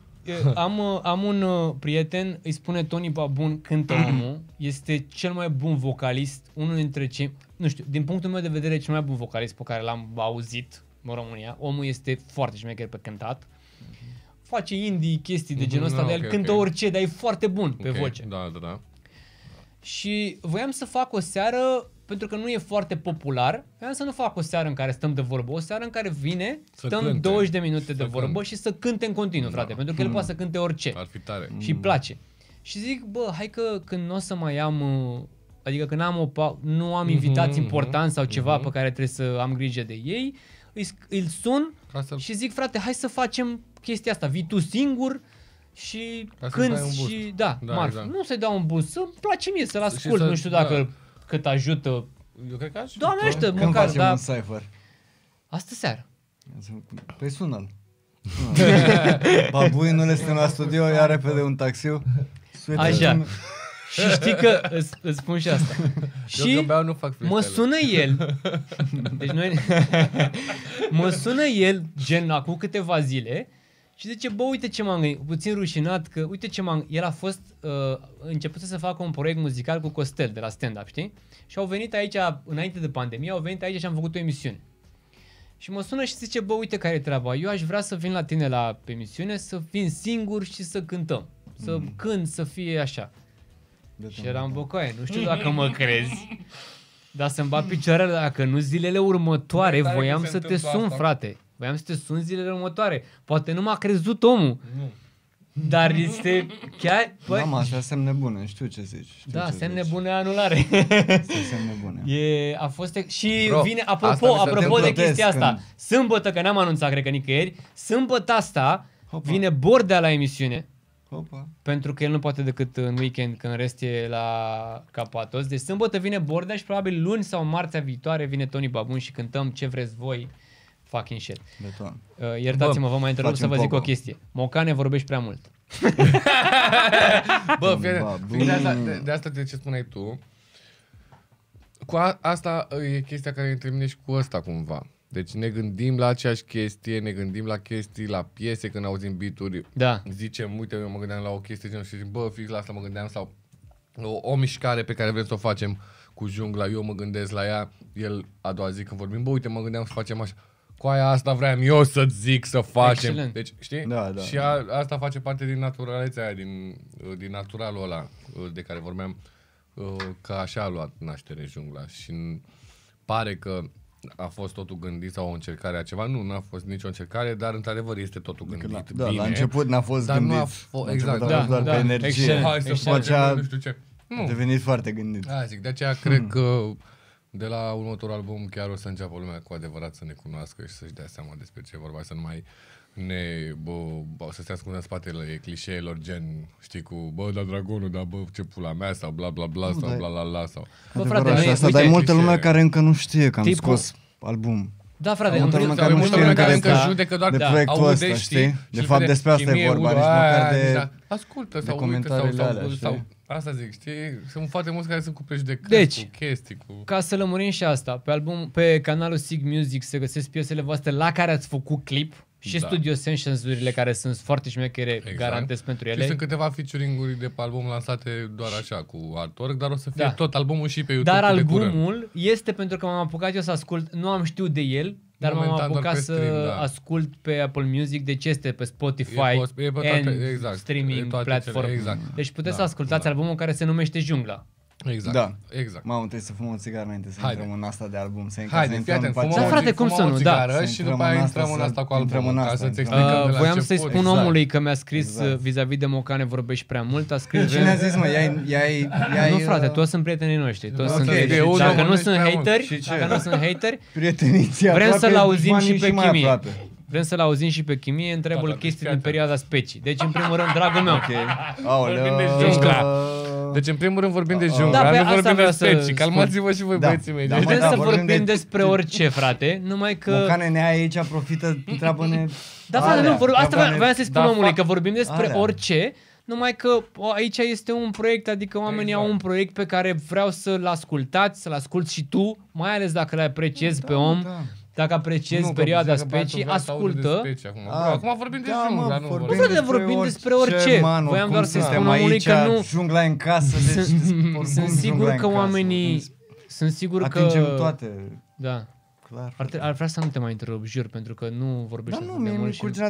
Am un prieten, îi spune Tony Babun, cântă omul, este cel mai bun vocalist, unul dintre cei, nu știu, din punctul meu de vedere, cel mai bun vocalist pe care l-am auzit în România. Omul este foarte șmecher pe cântat. Face indie, chestii de genul ăsta, dar el cântă orice, dar e foarte bun pe voce. Da. Și voiam să fac o seară, pentru că nu e foarte popular, voiam să nu fac o seară în care stăm de vorbă, o seară în care vine, stăm 20 de minute de vorbă și să cânte în continuu, frate, pentru că el poate să cânte orice. Ar fi tare. Și îi place. Și zic, bă, hai că când nu o să mai am, adică când nu am invitați importanți sau ceva pe care trebuie să am grijă de ei, îl sun și zic, frate, hai să facem chestia asta, vii tu singur și cânti și exact. Nu să-i dau un boost, să-mi place mie să-l ascult, nu știu dacă cât ajută. Eu cred că ajută. Doamne ajută, măcar, măcar, facem un cypher? Astă seară. Păi sună-l. Babui nu le suntem la studio, ia repede un taxiu. Așa. Și știi că îți spun și asta. Și nu fac mă sună el. Deci mă sună el, gen acum câteva zile, și zice, bă, uite ce m-am gândit, puțin rușinat, că uite ce el a fost, început să facă un proiect muzical cu Costel de la stand-up, știi? Și au venit aici, înainte de pandemie, au venit aici și am făcut o emisiune. Și mă sună și zice, bă, uite care e treaba, eu aș vrea să vin la tine la emisiune, să vin singur și să cântăm. Să cânt, să fie așa. Și eram băcoaie, nu știu dacă mă crezi, dar să-mi bat picioarele, dacă nu zilele următoare, voiam să te sun, frate. Voiam să te sun zilele următoare. Poate nu m-a crezut omul. Nu. Dar este chiar... Mama, astea semne bune, știu ce zici. Semne bune anulare. Semne bune. A fost... Și vine, apropo de chestia asta, sâmbătă, că n-am anunțat, cred că nicăieri, sâmbătă asta vine Bordea la emisiune. Opa. Pentru că el nu poate decât în weekend, când în rest e la Capatos. Deci sâmbătă vine Bordea și probabil luni sau marțea viitoare vine Tony Babun și cântăm ce vreți voi. Fucking shit. Iertați-mă, vă mai întrerup să vă zic o chestie. Mocane, vorbești prea mult. Bă, de asta de ce spuneai tu. Cu asta e chestia care între mine și cu ăsta cumva. Deci ne gândim la aceeași chestie, ne gândim la chestii, la piese când auzim beat-uri. Da. Zicem, uite, eu mă gândeam la o chestie și zic, bă, fix la asta mă gândeam, sau o mișcare pe care vrem să o facem cu jungla, eu mă gândesc la ea, el a doua zi când vorbim, bă, uite, mă gândeam să facem așa. Cu aia asta vreau eu să-ți zic să facem. Excelent. Deci, știi? Da. Și asta face parte din naturalețea aia, din naturalul ăla de care vorbeam, că așa a luat naștere jungla și pare că a fost totul gândit sau o încercare a ceva. Nu a fost nicio încercare, dar într-adevăr este totul gândit bine. La început n-a fost dar gândit. Nu a exact. Doar pe energie. Excelent. Hai să facem, nu știu ce. A devenit foarte gândit. Da, zic, de aceea cred că de la următorul album chiar o să înceapă lumea cu adevărat să ne cunoască și să-și dea seama despre ce e vorba, să nu mai să se ascundă în spatele clișeelor gen, știi, cu bă, da dragonul, da bă, ce pula mea sau bla bla bla sau bla la la sau. Bă, frate, asta, dar e multă lume care încă nu știe că am scos album. Da, frate, multă lume care încă judecă doar de proiectul ăsta, știi? De fapt despre asta e vorba, nici măcar de ascultă sau comentariile alea, sau asta zic, știi? Sunt foarte mulți care sunt cu prejudecăți, deci, cu chestii, cu... Ca să lămurim și asta, pe canalul Sig Music se găsesc piesele voastre la care ați făcut clip și Studio Sessions-urile care sunt foarte șmechere, garantez pentru ele. Și sunt câteva featuring-uri de pe album lansate doar așa, cu artwork, dar o să fie tot albumul și pe YouTube. Dar albumul este pentru că m-am apucat eu să ascult, nu am știut de el, dar m-am apucat să ascult pe Apple Music, deci este pe Spotify and streaming platform. Deci puteți să ascultați albumul care se numește Jungla. Exact. Da. Exact. Mamă, trebuie să fumăm o țigară înainte să intrăm în asta de album. Haide, fii atent, da, frate, cum să nu, da. Și după aia intrăm în asta cu albumul, ca să-ți explicăm de la voiam să-i spun omului că mi-a scris vis-a-vis de Mocane vorbești prea mult, a scris... Cine a zis, mă, nu, frate, toți sunt prietenii noștri. Dacă nu sunt hateri, vrem să-l auzim și pe Chimie. Vrem să-l auzim și pe Chimie, întrebă-l chestii din perioada specii. Deci, în primul rând, dragul meu. Deci, în primul rând, vorbim de jungla, nu vorbim de specii. Calmați-vă și voi, băieții mei. Putem să vorbim despre orice, frate, numai că... Mocane ne ai aici, profită, întreabă-ne... Da, frate, nu, asta vreau să-i spun omului, că vorbim despre orice, numai că aici este un proiect, adică oamenii au un proiect pe care vreau să-l ascultați, să-l asculti și tu, mai ales dacă le apreciezi pe om. Dacă apreciezi perioada specii, ascultă. Acum vorbim de jungla, nu vorbim. Nu frate, vorbim despre orice. Voiam doar să spun omului că nu... Jungla în casă, sunt sigur că oamenii... Sunt sigur că... Atingem toate. Da. Ar vrea să nu te mai întrerup, jur, pentru că nu vorbești atât de mult. Curge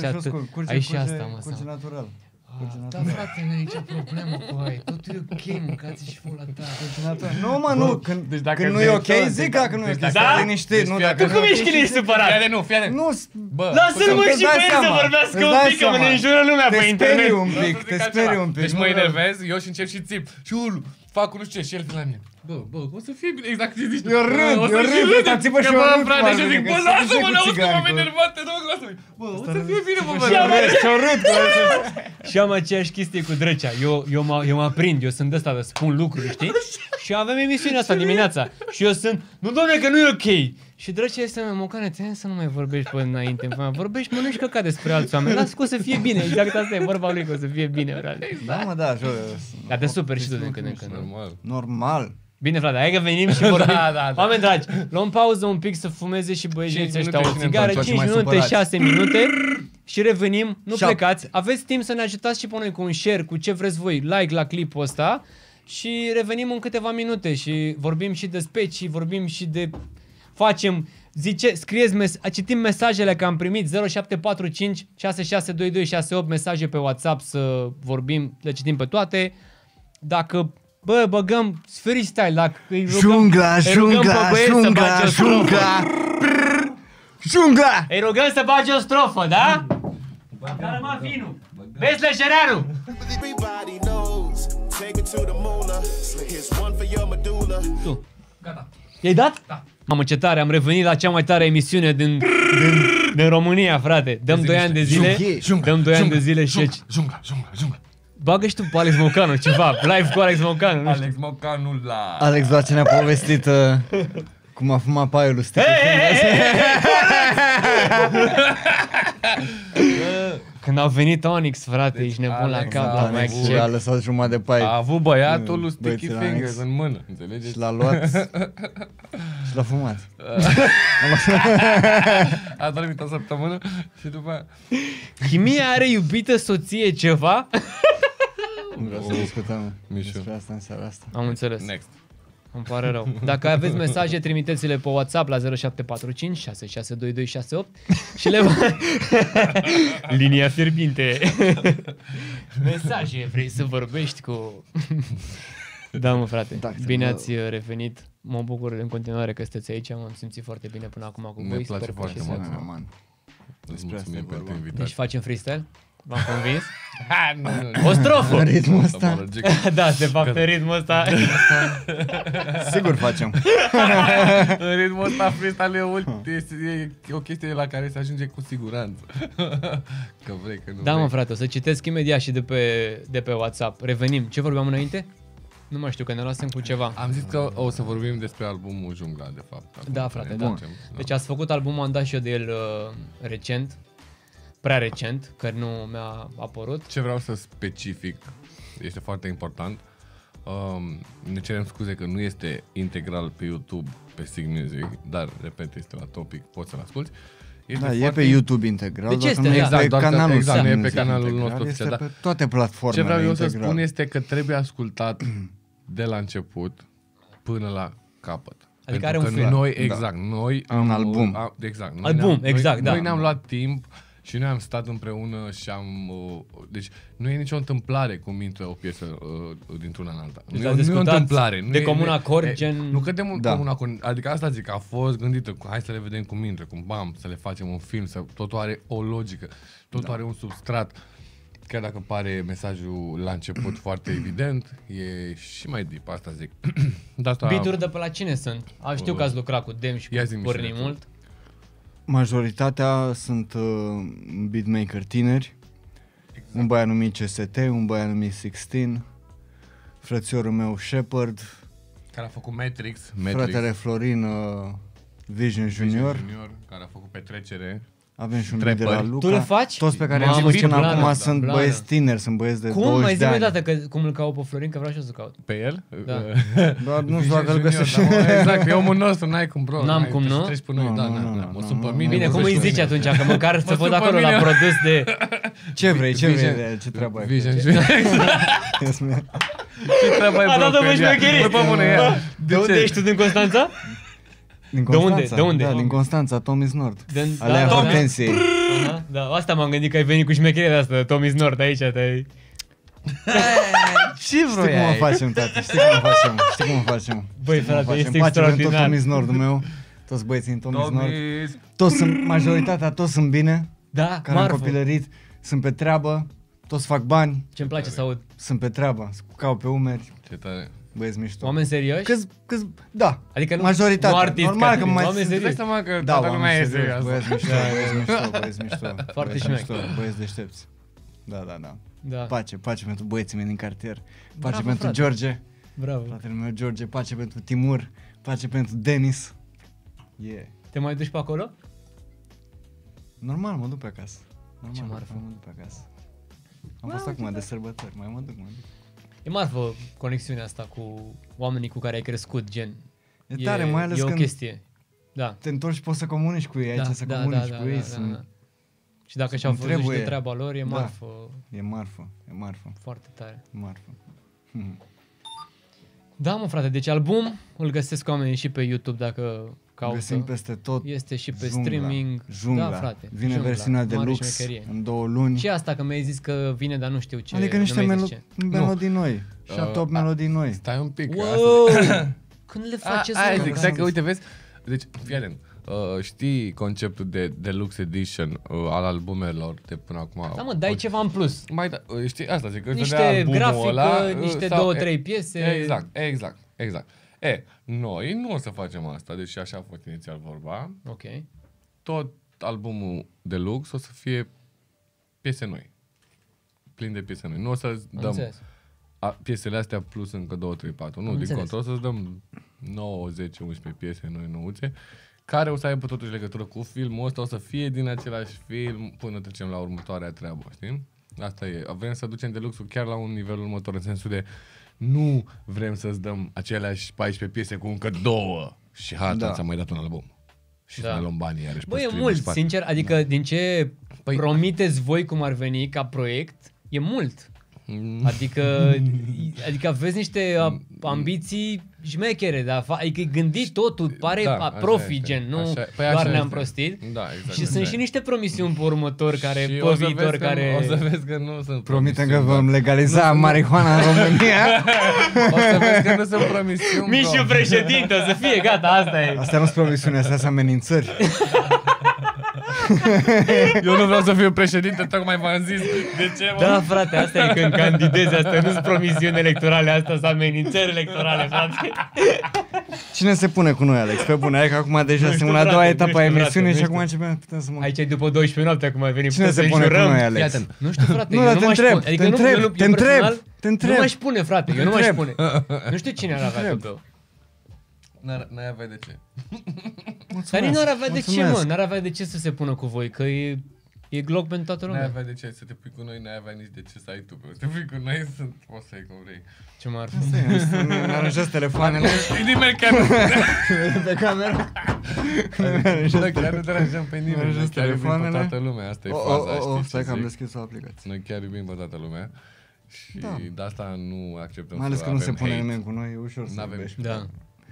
natural. Da, frate, nu e nicio problemă cu aia. Totul e ok, mâncați și fula ta. Nu, mă, nu. Când nu e ok, zic dacă nu e ok. Da? Liniștit. Tu cum ești când ești supărat? Fiare. Nu, lasă-l mă și pe el să vorbească un pic, că mă ne înjură lumea pe internet. Te sperii un pic. Deci mă enervez, eu și încep și țip. Și fac nu știu ce și el la mine. Bă, o să fie bine, exact ce zici. Eu râd, am țipă și eu râd. Frate, și zic, bă, lasă-mă, n-auzi că m-am enervat, te rog, lasă-mă. Bă, o să fie bine, bă, Și am aceeași chestie cu Drăcea. Eu mă aprind, eu sunt de ăsta, de spun lucruri, știi? Și avem emisiunea asta dimineața. Și eu sunt, nu dom'le, că nu e ok. Și Drăcea este, Mocane, ți-am să nu mai vorbești până înainte. Vorbești, mănânci căcat despre alți oameni. Lasă că o să fie bine. Exact asta e vorba lui, că o să fie bine, frate. Da, mă, da, dar te super și tu de când în când. Normal. Bine, frate, hai că venim și vorbim. Oameni dragi, luăm pauză un pic să fumeze și băieții ăștia o țigară, 5 minute, 6 minute și revenim, nu plecați. Aveți timp să ne ajutați și pe noi cu un share, cu ce vreți voi, like la clipul ăsta și revenim în câteva minute și vorbim și de specii, vorbim și de... citim mesajele că am primit 0745 662268 mesaje pe WhatsApp să vorbim, le citim pe toate. Dacă băgăm freestyle, dacă îi rugăm Jungla! Îi rugăm să bage o strofă, da? Dar mă vinul! Vezi leșereanu! Tu. Gata. I-ai dat? Da. Mamă, ce tare, am revenit la cea mai tare emisiune din România, frate. Dăm 2 ani de zile. Dăm 2 ani de zile și Jungla. bagă și tu pe Alex Mocanu ceva, live cu Alex Mocanu. Alex Mocanu la... Alex doar ce ne-a povestit cum a fumat paiul lui Stică. Când au venit Onyx, frate, ești nebun la cap, la Mike Check. A lăsat jumătate de pai. A avut băiatul lui Sticky Fingers în mână, înțelegeți? Și l-a luat și l-a fumat. A dormit o săptămână și după aia... Chimie are iubită, soție, ceva? Nu vreau să discutăm despre asta în seara asta. Am înțeles. Next. Îmi pare rău. Dacă aveți mesaje, trimiteți-le pe WhatsApp la 0745 662268 și le linia fierbinte. Mesaje, vrei să vorbești cu... Da, mă, frate. Da, Bine ați revenit. Mă bucur în continuare că sunteți aici. M-am simțit foarte bine până acum cu voi. Ne place Sper că foarte și mult. să- Man. Îți Despre asta mulțumim e pentru vorba. invitație. Deci facem freestyle? V-am convins? Nu. O strofă! În ritmul Asta ăsta, mă rog, Da, de fapt, în ritmul ăsta. sigur facem. În ritmul ăsta freestyle e o chestie la care se ajunge cu siguranță. Că vrei, că nu Da, mă, vrei. frate, o să citesc imediat și de pe WhatsApp. Revenim. Ce vorbeam înainte? Nu mai știu, că ne luasem cu ceva. Am zis că o să vorbim despre albumul Jungla, de fapt. Acum, Da, care frate, ne da. facem, Deci ați făcut albumul, am dat și eu de el recent. Prea recent, că nu mi-a apărut. Ce vreau să specific, este foarte important, ne cerem scuze că nu este integral pe YouTube, pe Sig Music, dar, repet, este la Topic, poți să-l asculti. Este Da, e pe YouTube integral, Deci doar este, că nu e da. pe Doar că- canalul exact, Sig nu e pe Music canalul integral, nostru este oficial, pe toate platformele Ce vreau eu să integral. spun este că trebuie ascultat de la început până la capăt. Adică Pentru are un că film. noi, exact, noi Un album. Exact. Album, exact, da. Noi ne-am luat timp și noi am stat împreună și am... deci nu e nicio întâmplare cum intră o piesă dintr-una în alta. Deci Nu ați e o discutat întâmplare. de comun acord, gen- Nu că de Da. comun acord. Adică asta zic, a fost gândită, hai să le vedem cum intră, cum bam, să le facem un film, să totul are o logică, totul are un substrat. Chiar dacă pare mesajul la început foarte evident, e și mai deep, asta zic. De asta Beat-uri de pe la cine sunt? Știu că ați lucrat cu Dem și Ia cu zi-mi și Porni de tu. mult. Majoritatea sunt beatmaker tineri, un băiat numit CST, un băiat numit 16, frățiorul meu Shepard, care a făcut Matrix, fratele Florin Vision Junior, care a făcut Petrecere. avem și un beat de la Trapper. Luca. Tu le faci? Toți pe care Mamă, am zis ce până blană, acum da, sunt blană. băieți tineri, sunt băieți de Cum? 20 Mai de zi-mi o ani. dată că, cum îl caut pe Florin, că vreau și eu să caut. Pe el? Da. Doar nu știu Vision dacă îl Junior, găsești. da, mă, exact, e omul nostru, n-ai cum, bro. N-am n-ai, cum, trebuie nu? să treci pe noi, Nu, da, nu, da, nu, da. Mă nu, sun pe nu, mine. Bine, mă cum îi zici zici mine. atunci? Că măcar să Mă văd sun pe acolo la mine. produs de... Ce vrei, Vision- ce treabă ai? Vision Junior. Ce treabă ai, A bro, dat-o cu pe el? Ia, șmecherie. bă, pe bune, ia. De unde ești tu, din Constanța? Din De unde? Constanța, De unde? Da, din Constanța, Tommy's Nord. Din- Alea da, da, Hortensiei. Aha, da, asta m-am gândit că ai venit cu șmecheria de asta, Tommy's Nord, aici te-ai... Ce Știi cum o facem, tati? Știi cum o facem? Băi, Știi cum o frate, facem? este Pace pentru extraordinar. tot Tommy's Nordul meu. Toți băieții în Tommy's Nord. Tommy's. Toți sunt, majoritatea, toți sunt bine. Da, Care am marfă. copilărit, sunt pe treabă. Toți fac bani, Ce-mi place să aud. sunt pe treabă. Cu cau pe umeri, Ce tare. băieți mișto. Oameni serioși? Da, Adică nu, majoritatea. nu artist, Normal că mai oameni Îți dai serioși. seama că Da, toată oameni lumea e serioși, serioasă. băieți mișto, băieți mișto, băieți mișto. Foarte băieți șmecher. mișto, băieți deștepți. Da, da, da. Da, Pace pentru băieții mei din cartier. Pace Bravo, pentru frate. George, bravo. fratele meu George, pace pentru Timur, pace pentru Denis. Yeah. Te mai duci pe acolo? Normal, mă duc pe acasă. Normal, Ce marfă. mă duc pe acasă. Am fost acum de sărbători, mai mă duc. E marfă conexiunea asta cu oamenii cu care ai crescut, gen. E tare, mai ales e o când chestie. Da. te întorci și poți să comunici cu ei, aici să comunici cu ei. sunt- Și dacă și-au Cum văzut și de trebuie. treaba lor, e Da. marfă E marfă, foarte tare. marfă. Da, mă, frate, deci album îl găsesc oamenii și pe YouTube dacă caută. Găsim peste tot. Este și pe Jungla, streaming. Jungla. Da, frate. Vine Jungla. versiunea de Mare lux șmecherie. în 2 luni. Și asta că mi-ai zis că vine, dar nu știu ce. Adică nu niște mi-ai zis ce. melodii noi. 7-8 melodii noi. Stai un pic. Wow! Când le faceți? Aia mă? zic, stai că uite, vezi? Deci, fii atent. Știi conceptul de Deluxe Edition al albumelor de până acum? Da, mă, dai ceva în plus. Mai da, știi, asta zic, îți Niște dădea albumul grafică, ăla, niște sau- 2-3 piese. Exact. Noi nu o să facem asta, deși așa a fost inițial vorba. Ok. Tot albumul Deluxe o să fie piese noi. Plin de piese noi. Nu o să Am dăm înțeles. piesele astea plus încă 2, 3, 4. Nu, Am din înțeles. contră, o să-ți dăm 9, 10, 11 piese noi nouțe, care o să aibă totuși legătură cu filmul ăsta, o să fie din același film până trecem la următoarea treabă, știi? Asta e. Vrem să ducem Deluxe-ul chiar la un nivel următor, în sensul de nu vrem să-ți dăm aceleași 14 piese cu încă 2 și Da. ți-am mai dat un album. Și Da. să ne luăm banii iarăși Bă, pe e stream mult, și pe- sincer, adică din ce Păi- promiteți voi cum ar veni ca proiect, e mult. Adică aveți niște ambiții șmechere, dar adică e gândit totul, pare profi, gen, nu doar ne-am prostit. Da, exact. Și sunt și niște promisiuni pe următor, care, pe viitor, care... O să vezi că nu sunt Promitem că vom legaliza marihuana în România. O să vezi că nu sunt promisiuni, Mișu președinte, o să fie, gata, asta e. Astea nu sunt promisiuni, astea sunt amenințări. Eu nu vreau să fiu președinte, tocmai v-am zis. De ce, mă? Da, frate, asta e când candidezi, astea nu sunt promisiuni electorale, astea sunt amenințări electorale, frate. Cine se pune cu noi, Alex? Pe bune, că acum deja suntem în a doua etapă a emisiunii și acum începem să mă... Aici e după 12 noapte, acum ai venit. Cine se pune cu noi, Alex? Nu știu, frate, nu, eu dar nu te m-aș întreb, pune. Adică te întreb. Nu m-aș pune, frate, eu nu m-aș pune. Nu știu cine ar avea tău. N-ai avea de ce. Dar nici n-ar avea de ce, mă, n-ar avea de ce să se pună cu voi, că e glob pentru toată lumea. N-ai avea de ce să te pui cu noi, n-ai avea nici de ce să ai tu. Să te pui cu noi, poți să ai cum vrei. Ce m-ar fi? Ne aranjez telefoanele. Nimeni chiar nu... Pe cameră. Chiar nu deranjăm pe nimeni. Noi chiar iubim pe toată lumea. Asta e faza, știi? Stai că am deschis o aplicație. Noi chiar iubim pe toată lumea. Și de asta nu acceptăm mai ales că nu se pune nimeni cu noi, e ușor să vorbești. Da.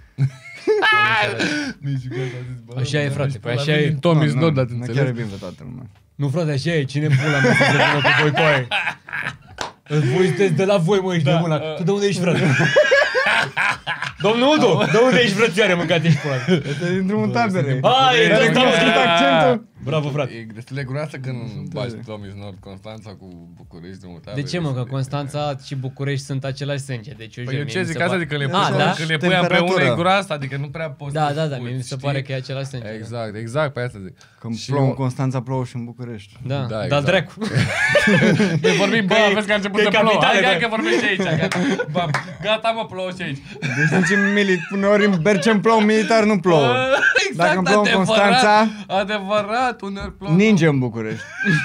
Așa e, frate, păi așa e. Tommy's Nord, dar înțelegi? Chiar iubim pe toată lumea. Nu, frate, așa e, cine pula mea să se pună cu voi, coaie? Voi sunteți de la voi, mă, ești de mâna. Tu de unde ești, frate? Domnul Udo, de unde ești, frățioare, mâncat ești pula? Este din drumul tabere. Hai, e accentul. Bravo, frate. E destul de groasă când bagi Tommy's Nord, Constanța cu București, drumul tabere. De ce, mă, că Constanța și București sunt același sânge, deci eu eu ce zic asta, adică le pui împreună e groasă, adică nu prea poți. Da, mie mi se pare că e același sânge. Exact, pe asta zic. Când plouă în Constanța, plouă și în București. Da, dar dracu. Noi vorbim, bă, vezi că a început să plouă. Hai că vorbești aici. Gata, mă, plouă și aici. Deci uneori în Bercem plouă, militar nu plouă. Dacă îmi plouă în Constanța, adevărat, uneori plouă. ninge în București.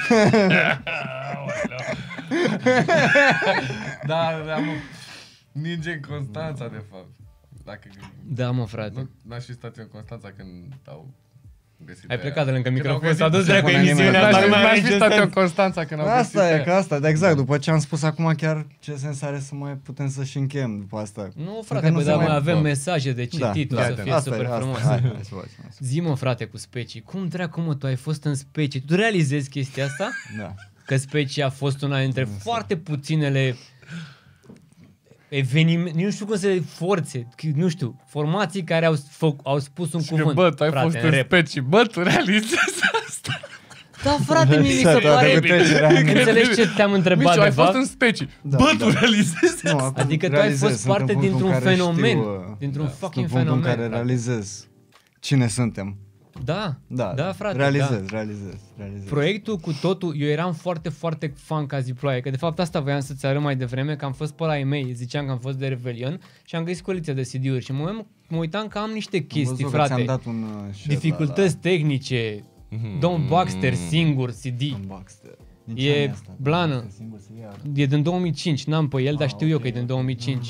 Da, mă, ninge în Constanța, de fapt. Da, mă, frate. N-aș fi stat în Constanța când au găsit. Ai plecat de lângă microfon, s-a dus dracu emisiunea asta. N-aș fi stat în Constanța când au găsit. Asta e, că asta, dar exact, după ce am spus acum chiar ce sens are să mai putem să și încheiem după asta. Nu, frate, dar mai avem mesaje de citit, o să fie super frumos. Zi-mă, frate, cu Specii, cum dracu, mă, tu ai fost în Specii? Tu realizezi chestia asta? Da. Că Specii a fost una dintre foarte puținele evenimente, nu știu cum să forțe, nu știu, formații care au spus un cuvânt. Bă, tu ai fost în Specii, bă, tu realizezi asta? Da, frate, mie mi se pare. Înțelegi ce te-am întrebat, Mișu, de ai fapt? fost în Specii. Bă, tu realizezi asta? Adică tu ai fost parte dintr-un fenomen, dintr-un fucking fenomen. În care realizez cine suntem. Da, frate. Realizez. Proiectul cu totul, eu eram foarte, foarte fan ca Ziploaie, că de fapt asta voiam să-ți arăt mai devreme, că am fost pe la ei mei, ziceam că am fost de Revelion și am găsit colecția de CD-uri și mă uitam că am niște chestii, frate, dat un dificultăți tehnice, Don Baxter singur CD, e blană, e din 2005, n-am pe el, dar știu eu că e din 2005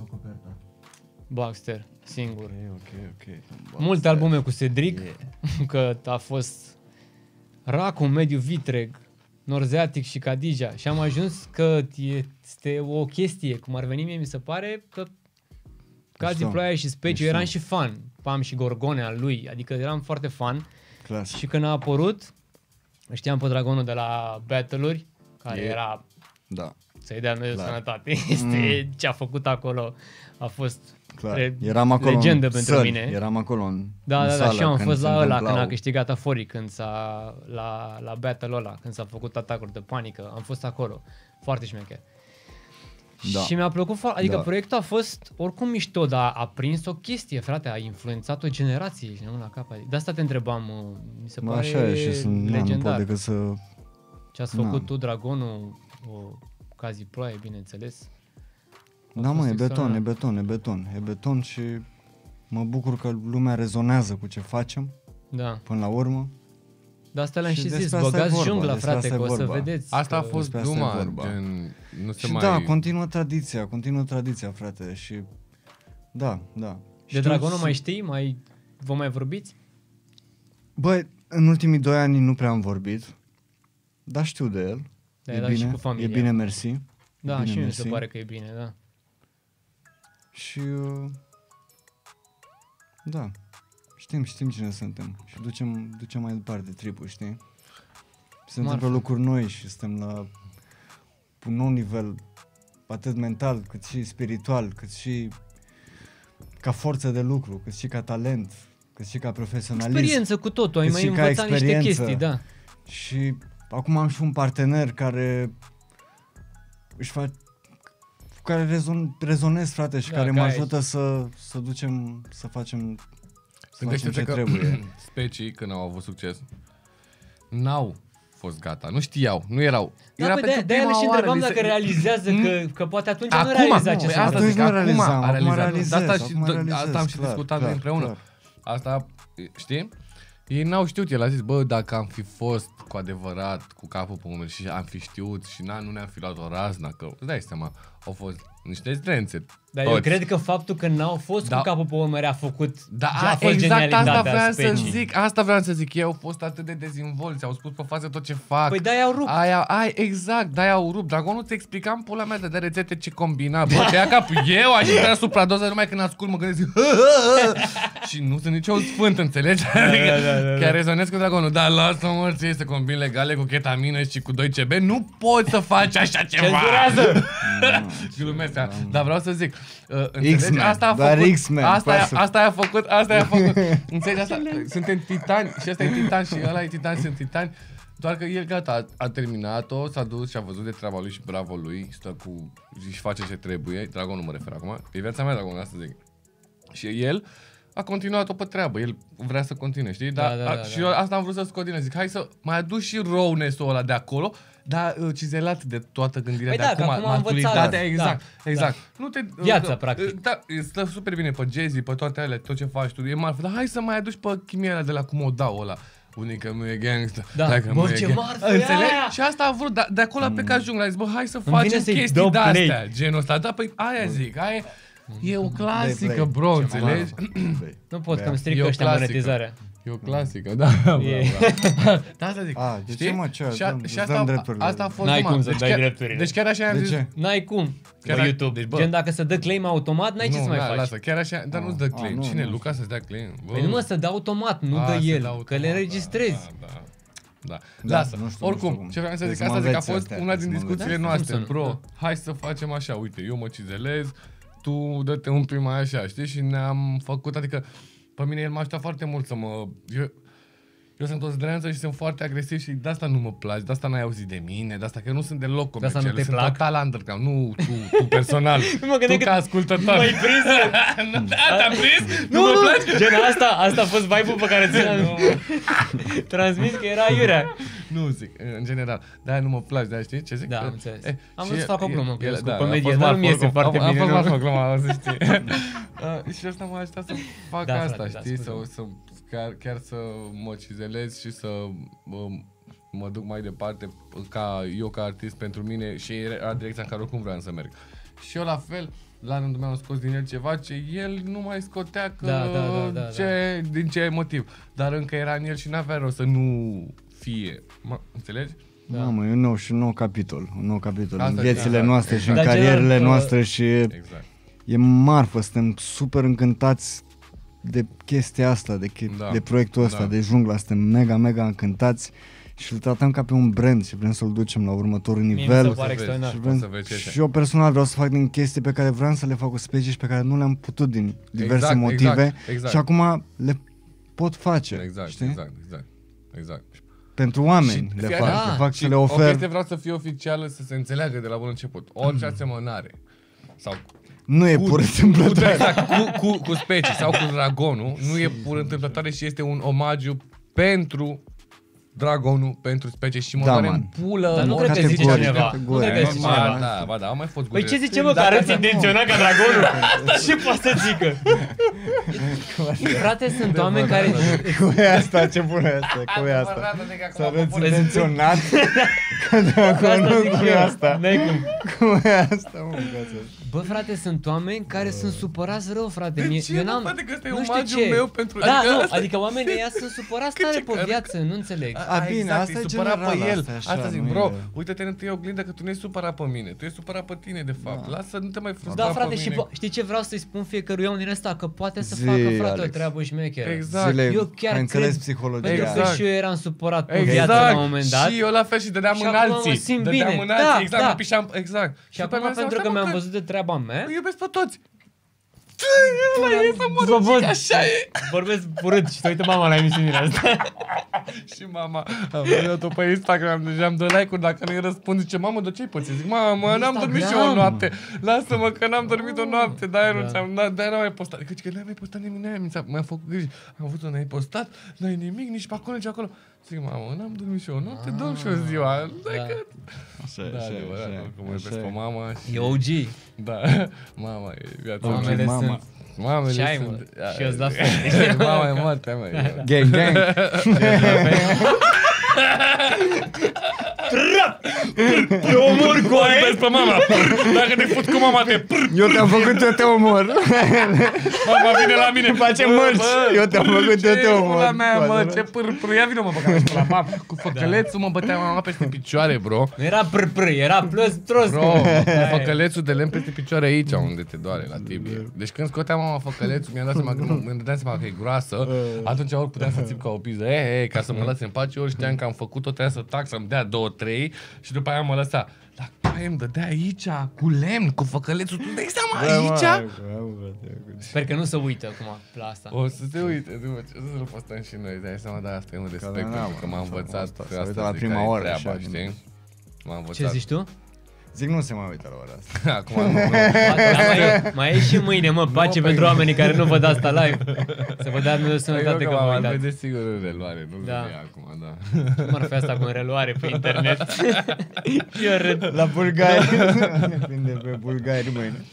Baxter singur. Multe albume cu Cedric, că a fost Racu, Mediu Vitreg, Norzeatic și Cadija și am ajuns că este o chestie, cum ar veni mie, mi se pare că ca Ziploaie și Speciu eram și fan, Pam și Gorgone al lui, adică eram foarte fan. Clasic. Și când a apărut, știam pe Dragonul de la Battle-uri, care era să-i dea Dumnezeu sănătate. Este ce a făcut acolo, a fost eram acolo legendă pentru mine. Eram acolo în Da, sală, și eu am fost la ăla când a câștigat Afori, când la battle-ul ăla, când s-a făcut atacuri de panică, am fost acolo. Foarte șmecher. Da. Și mi-a plăcut foarte, adică proiectul a fost oricum mișto, dar a prins o chestie, frate, a influențat o generație și nu la cap. De asta te întrebam, mi se pare așa e, și legendar. Nu pot decât să... Ce ați făcut tu, Dragonul, ca Ziploaie, bineînțeles. Da, mă, e beton și mă bucur că lumea rezonează cu ce facem, până la urmă. Dar asta le-am și zis, băgați jungla, frate, că o să vedeți. Asta a fost Duma, gen, nu se mai... Da, continuă tradiția, frate, și da. De Dragonul mai știi? Vă mai vorbiți? Băi, în ultimii 2 ani nu prea am vorbit, dar știu de el. E bine, e bine, mersi. Da, bine, și mie mi se mersi. pare că e bine, da. Și da, știm cine suntem și ducem mai departe tripul, știi? Se întâmplă lucruri noi și suntem la un nou nivel, atât mental, cât și spiritual, cât și ca forță de lucru, cât și ca talent, cât și ca profesionalism. Experiență cu totul, ai cât mai și ca învățat niște experiență. chestii, da. Și acum am și un partener care cu care rezonez, frate, și Da, care ca mă aici. ajută să ducem, să facem ce că trebuie. specii, când au avut succes, n-au fost gata, nu știau, nu erau. Da, Era păi pentru de-aia le prima și oară, întrebam li se- dacă realizează că poate atunci nu Acum, realiza ce păi se asta Atunci zic, nu acum realizam, a acum realizat. realizez, De asta acum realizez, asta am și clar, discutat clar, împreună. clar. Asta, știi? Ei n-au știut, el a zis, bă, dacă am fi fost cu adevărat cu capul pe umeri și am fi știut și nu ne-am fi luat o razna, că îți dai seama, au fost niște zdrențe. Dar eu cred că faptul că n-au fost cu capul pe umeri a făcut a fost exact asta genialitatea vreau să specii. zic, asta vreau să zic, ei au fost atât de dezvolți, au spus pe față tot ce fac. Păi de-aia au rupt. Exact, de-aia au rupt. Dragonul ți explicam pula mea de rețete ce combina. Bă, te ia capul. Eu aș intra supradoză numai când ascult, mă gândesc și nu sunt nicio sfânt, înțelegi? Adică, chiar rezonez cu Dragonul. Dar lasă-mă, ție să combini legale cu ketamină și cu 2CB. Nu poți să faci așa ceva. Cenzurează! Glumesc, dar vreau să zic, X-Men, asta a doar făcut, X-Men, asta a făcut. Înțelegi asta? Suntem titani și ăsta e titan și ăla e titan, sunt titani. Doar că el gata, a terminat-o, s-a dus și a văzut de treaba lui și bravo lui, stă cu și face ce trebuie. Dragonul mă refer acum. E viața mea, Dragonul, asta zic. Și el a continuat-o pe treabă, el vrea să continue, știi? Și eu asta am vrut să scot din el, zic, hai să mai aduci și rawness-ul ăla de acolo, dar cizelat de toată gândirea Păi de da, acum, am maturitatea, învățat. exact. Da. Nu te, Viața, practic. Da, stă super bine pe jazzy, pe toate alea, tot ce faci tu, e marfă, dar hai să mai aduci pe chimia alea de la cum o dau ăla. Unica nu e gangster. Da, bă, ce marfă e aia! Și asta a vrut, de acolo a plecat jungla, a zis, bă, hai să Îmi facem vine să-i chestii dau de-astea, genul ăsta. Da, păi aia zic, aia e o clasică, bro, înțelegi? Nu pot, că îmi E strică o ăștia clasică. monetizarea. E o clasică, da. Da, asta zic. De ce, mă, ce? Și asta a fost N-ai numai. cum să dai drepturile. Deci chiar așa am De zis. ce? N-ai cum Chiar pe YouTube. deci, bă. Gen, dacă se dă claim automat, n-ai ce să mai faci. Lasă, chiar așa, dar nu-ți dă claim. nu, Cine? nu. Luca să-ți dea claim? Păi nu mă, să dă automat, nu dă se el, dă că automat, le înregistrezi. Da. Da, Lasă. nu știu Oricum, cum. ce vreau să Trebuie zic, să mă asta zic, a înveți fost astea, una trebuie din să mă discuțiile înveți. noastre. Cum să nu? Bro, hai să facem așa, uite, eu mă cizelez, tu dă-te un pic mai așa, știi? Și ne-am făcut, adică, pe mine el m-a ajutat foarte mult să mă... Eu sunt o zdreanță și sunt foarte agresiv și de asta nu mă place, de asta n-ai auzit de mine, de asta că eu nu sunt deloc asta nu comercial, te sunt plac? total underground, nu tu personal, Mă gândeam tu că ca ascultător. m-ai prins. Te-am prins? Nu, gen asta a fost vibe-ul pe care ți-l-am transmis, că era iurea. Nu zic, în general, de-aia nu mă place, de-aia știi ce zic? Da, am înțeles. Am și vrut să fac o glumă cu el, cu a comedie, fost dar nu mi marfă, iese foarte a bine. fost nu? marfă gluma, să știi. Și asta m-a ajutat să fac Da, asta, frate, da, știi? scuze-mă. Chiar să mă cizelez și să mă duc mai departe ca artist pentru mine și era direcția în care oricum vreau să merg. Și eu la fel, la rândul meu am scos din el ceva ce el nu mai scotea din ce motiv. Dar încă era în el și n-avea rost să nu fie. Înțelegi? Da. Mamă, e un nou capitol Asta în viețile exact, noastre și în Dar carierele Gerard, noastre și Exact. e marfă, suntem super încântați de chestia asta, de proiectul ăsta, de jungla, suntem mega încântați și îl tratăm ca pe un brand și vrem să-l ducem la următorul nivel. Mi se pare extraordinar. Și eu personal vreau să fac din chestii pe care vreau să le fac cu specii și pe care nu le-am putut din diverse motive și acum le pot face. Exact. Pentru oameni le fac și le ofer. O chestie vreau să fie oficială, să se înțeleagă de la bun început. Orice asemănare sau nu e pur întâmplătoare. Exact, cu specii sau cu dragonul, nu e pur întâmplătoare și este un omagiu pentru dragonul, pentru specie și mă doare în pulă. Dar nu cred că zice cineva. Nu cred că zice cineva. Da, au mai fost Păi ce zice, mă, că arăți intenționat ca dragonul? Ce poate să zică? Frate, sunt oameni care... Cum e asta? Ce bună e asta? Cum e asta? Să arăți intenționat ca dragonul? Cum e asta? N-ai cum. Cum e asta, mă? Bă, frate, sunt oameni care sunt supărați rău, frate. De Mie, ce, eu n-am, frate, că ăsta e nu știu omagiul ce. meu pentru... Da, adică nu, asta- adică oamenii ăia sunt supărați tare pe viață, nu înțeleg. Bine, exact, asta e supărat general, pe el. asta e așa, Asta zic, nu bro, e- uite-te întâi oglindă că tu nu ești supărat pe mine, tu ești supărat pe tine, de fapt. Lasă, nu te mai frustra Da, pe frate, mine. și știi ce vreau să-i spun fiecăruia om din ăsta? Că poate să Zi, facă, frate, o Alex. treabă șmecheră. Exact. Zile, Eu chiar ai înțeles cred, psihologia. Pentru că Exact. și eu eram supărat pe viață la Exact, un moment dat. și eu la fel și dădeam Și în acum mă alții. simt Dădeam bine. în alții, Da, exact, da. mă pișeam, exact. Și după acum, aia mi-am pentru că seama, mi-am mă, văzut de treaba mea, îi iubesc pe toți. așa e. Vorbesc urât și te uită mama la emisiunile astea. Și mama, am văzut-o pe Instagram, deja am 2 like-uri, dacă nu-i răspund, zice, mamă, de ce-i păți? Zic, mamă, n-am dormit și eu o noapte. Lasă-mă că n-am dormit o noapte, de-aia nu ți-am, de-aia n-am mai postat. Că n-ai mai postat nimic, mi-a făcut griji. Am văzut-o, n-ai postat, n-ai nimic, nici pe acolo, nici acolo. Zic, mamă, n-am dormit și eu o noapte, dorm și o ziua. Așa, Da, așa, adevărat, așa, că mă iubesc așa pe e. mama și... E OG. Da, mama e viața Mamele mea. mama. sunt... Mamele Ce ai, mă? sunt... Și eu-s la fel. Mama e moartea mea. Gang, gang. Te omor cu aia. Iubesc pe mama. Dacă te fut cu mama, te Eu te-am făcut, eu te omor. mama vine la mine. Face mărci. Eu te-am făcut, eu te omor. Pula mea, mă, Poate, ce pârpâr. Ia vină, mă, băga și la mam. Cu făcălețul mă bătea mama peste picioare, bro. Nu era prr-prr, era plăstros. Bro, cu făcălețul de lemn peste picioare aici, unde te doare, la tibie. Deci când scotea mama făcălețul, mi-am dat seama că îmi dădeam seama că e groasă. Atunci ori puteam să țip ca o pizdă. Ca să mă lase în pace, ori știam că am făcut-o, trebuia să tac, să-mi dea 2-3 și după aia mă lăsa. Dar aia îmi dădea aici, cu lemn, cu făcălețul, tu dai seama aici? Sper că nu se uită acum la asta. O să se uite, după ce o să-l postăm și noi, dai seama, da, asta e un respect, pentru că m-am învățat asta, că se asta uită la zic prima că e oră, treaba, așa, știi? M-am învățat. Ce zici tu? Zic, nu se mai uită la ora asta. Acum nu. Mai e și mâine, mă, pace pentru oamenii care nu văd asta live. Să vă dea Dumnezeu sănătate că vă m-am uitați. vede sigur în reluare, nu-l Da. vedea acum, da. Ce mă ar fi asta cu în reluare pe internet? Și eu râd. La bulgari. Ne prinde pe bulgari mâine.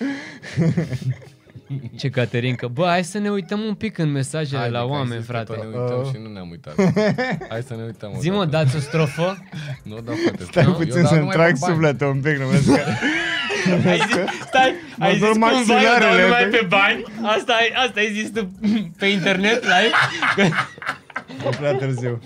Ce Caterinca. Bă, hai să ne uităm un pic în mesajele la oameni, frate. Ne uităm și nu ne-am uitat. Hai să ne uităm. Zi-mă, odată. dați o strofă. Nu, da, frate. Stai eu puțin dau să-mi numai trag pe bani. sufletul un pic, nu vezi că... Stai, ai zis dor cumva eu dau maxilarele, numai pe- pe bani? Asta ai zis tu pe internet live? E prea târziu.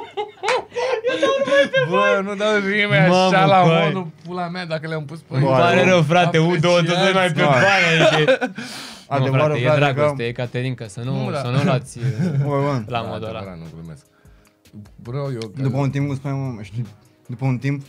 Bă, nu dau nimeni Mamă, așa la băi. modul pula mea dacă le-am pus pe Îmi pare rău, frate, U2 tot mai pe Hai. bani aici. Nu, Adevărul, frate, e frate, dragoste, că- e Caterinca, să Nu, nu da. luați Bă, bă. la modul ăla. Nu glumesc. Bro, eu... După un timp, cum spuneam, mă, știi, după un timp,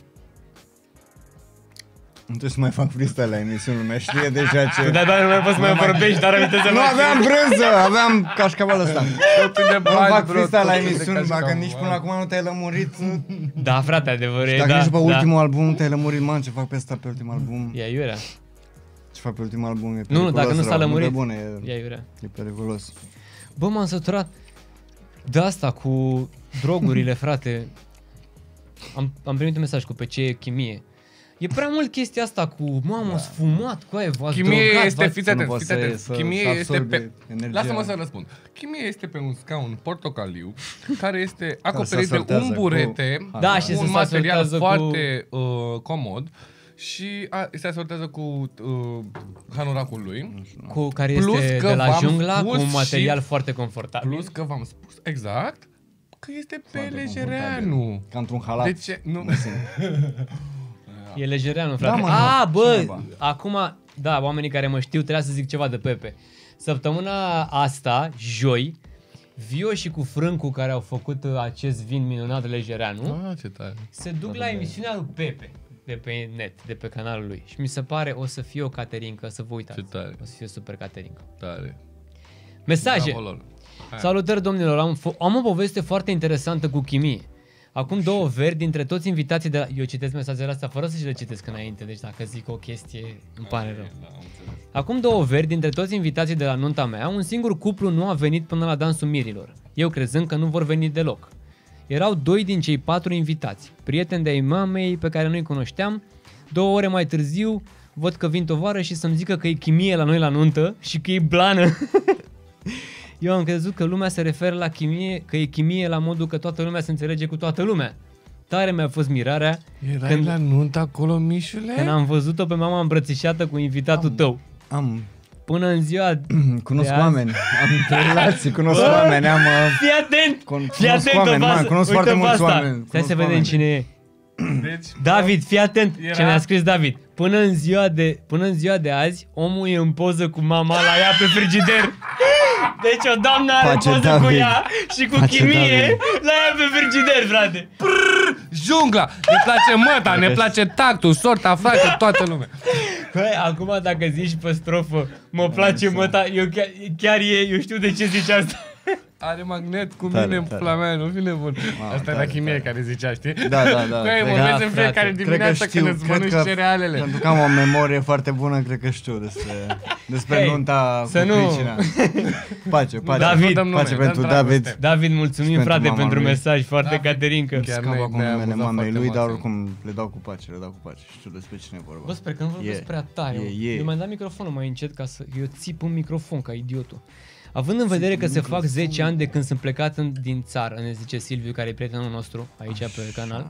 nu trebuie să mai fac freestyle la emisiunea lumea, știe deja ce... Da, nu mai poți să mai vorbești, dar aminte să Nu aveam brânză, aveam cașcavalul ăsta. Totul de Nu bani, fac bro, freestyle la totul de emisiuni, cașcaval. dacă nici până acum nu te-ai lămurit. Da, frate, adevărul e, Dacă da. nici după da. ultimul album nu te-ai lămurit, man, ce fac pe ăsta pe ultimul album. Ia iurea, Ce fac pe ultimul album e Nu, periculos, dacă nu s-a rău, lămurit. pe bune, ia iurea. e periculos. Bă, m-am săturat de asta cu drogurile, frate. Am primit un mesaj cu pe ce e chimie. E prea mult chestia asta cu, mamă, sfumat, cu aia, v-ați Chimie drogat, este, v-ați... fiți Să nu atent, poți fiți atent. să Chimie este absorbi pe... energia. Lasă-mă să răspund. Chimie este pe un scaun portocaliu care este se acoperit de asortează un cu- burete, Da, și un se material asortează cu- foarte comod și se asortează cu hanoracul lui. Cu care Plus este că de la v-am jungla, cu spus un material și- foarte confortabil. Plus că v-am spus exact că este pe Foarte lejereanu. Ca într-un halat. De ce? Nu. E lejereanu, frate. Da, mă, Bă, cineva. acum, da, oamenii care mă știu, trebuia să zic ceva de Pepe. Săptămâna asta, joi, Vio și cu Frâncu, care au făcut acest vin minunat lejereanu, Ah, ce tare. se duc la emisiunea lui Pepe de pe net, de pe canalul lui. Și mi se pare o să fie o Caterinca, să vă uitați. Ce tare. O să fie super Caterinca. Tare. Mesaje. Bravo lor. Hai. Salutări, domnilor. Am o poveste foarte interesantă cu chimie. Acum 2 veri dintre toți invitații de la... Eu citesc mesajele astea fără să și le citesc înainte, deci dacă zic o chestie, îmi pare rău. Da, am înțeles. Acum 2 veri dintre toți invitații de la nunta mea, un singur cuplu nu a venit până la dansul mirilor. Eu crezând că nu vor veni deloc. Erau 2 din cei 4 invitați, prieteni de-ai mamei pe care nu-i cunoșteam. 2 ore mai târziu văd că vin tovară și să-mi zică că e chimie la noi la nuntă și că e blană. Eu am crezut că lumea se referă la chimie, că e chimie la modul că toată lumea se înțelege cu toată lumea. tare mi-a fost mirarea Erai la nuntă acolo, Mișule? când am văzut-o pe mama îmbrățișată cu invitatul tău. Am Până în ziua cunosc de azi. oameni, am relații, cunosc oameni, am... Fii atent! Cunosc Fii atent, oameni, Tobas, man, cunosc uite foarte mulți asta. oameni, Stai cunosc să vedem oameni. cine e. Deci, David, fii atent Era- ce mi-a scris David. Până în ziua de azi, omul e în poză cu mama la ea pe frigider. Deci o doamnă are Face poză cu David. ea și cu Face chimie David. la ea pe frigider, frate. jungla! Ne place măta, ne place tactul, sorta, frate, toată lumea. Băi, acum dacă zici pe strofă, mă place măta, eu eu știu de ce zici asta. Are magnet cu Tare, mine în tare. pula mea, nu fi nebun. Asta tare, era chimie tare. care zicea, știi? Da, da, da. Băi, mă Cred că- vezi în fiecare frate. dimineață când îți mănânci cerealele. pentru că am o memorie foarte bună, cred că știu despre Hei, nunta să cu nu- pricina. Pace, David, nu dăm nume, pace dăm pentru dragoste. David. David, mulțumim, pentru frate, mama pentru lui. mesaj, foarte David. Caterinca. Chiar Scapă acum ne-a numele amuzat mamei foarte lui, mult, dar sim. oricum le dau cu pace, știu despre cine e vorba. Bă, sper că nu vorbesc E, prea tare. e. Eu mi-am dat microfonul mai încet ca să... Eu țip în microfon ca idiotul. Având în vedere că se fac 10 ani de când sunt plecat din țară, ne zice Silviu, care e prietenul nostru aici pe canal.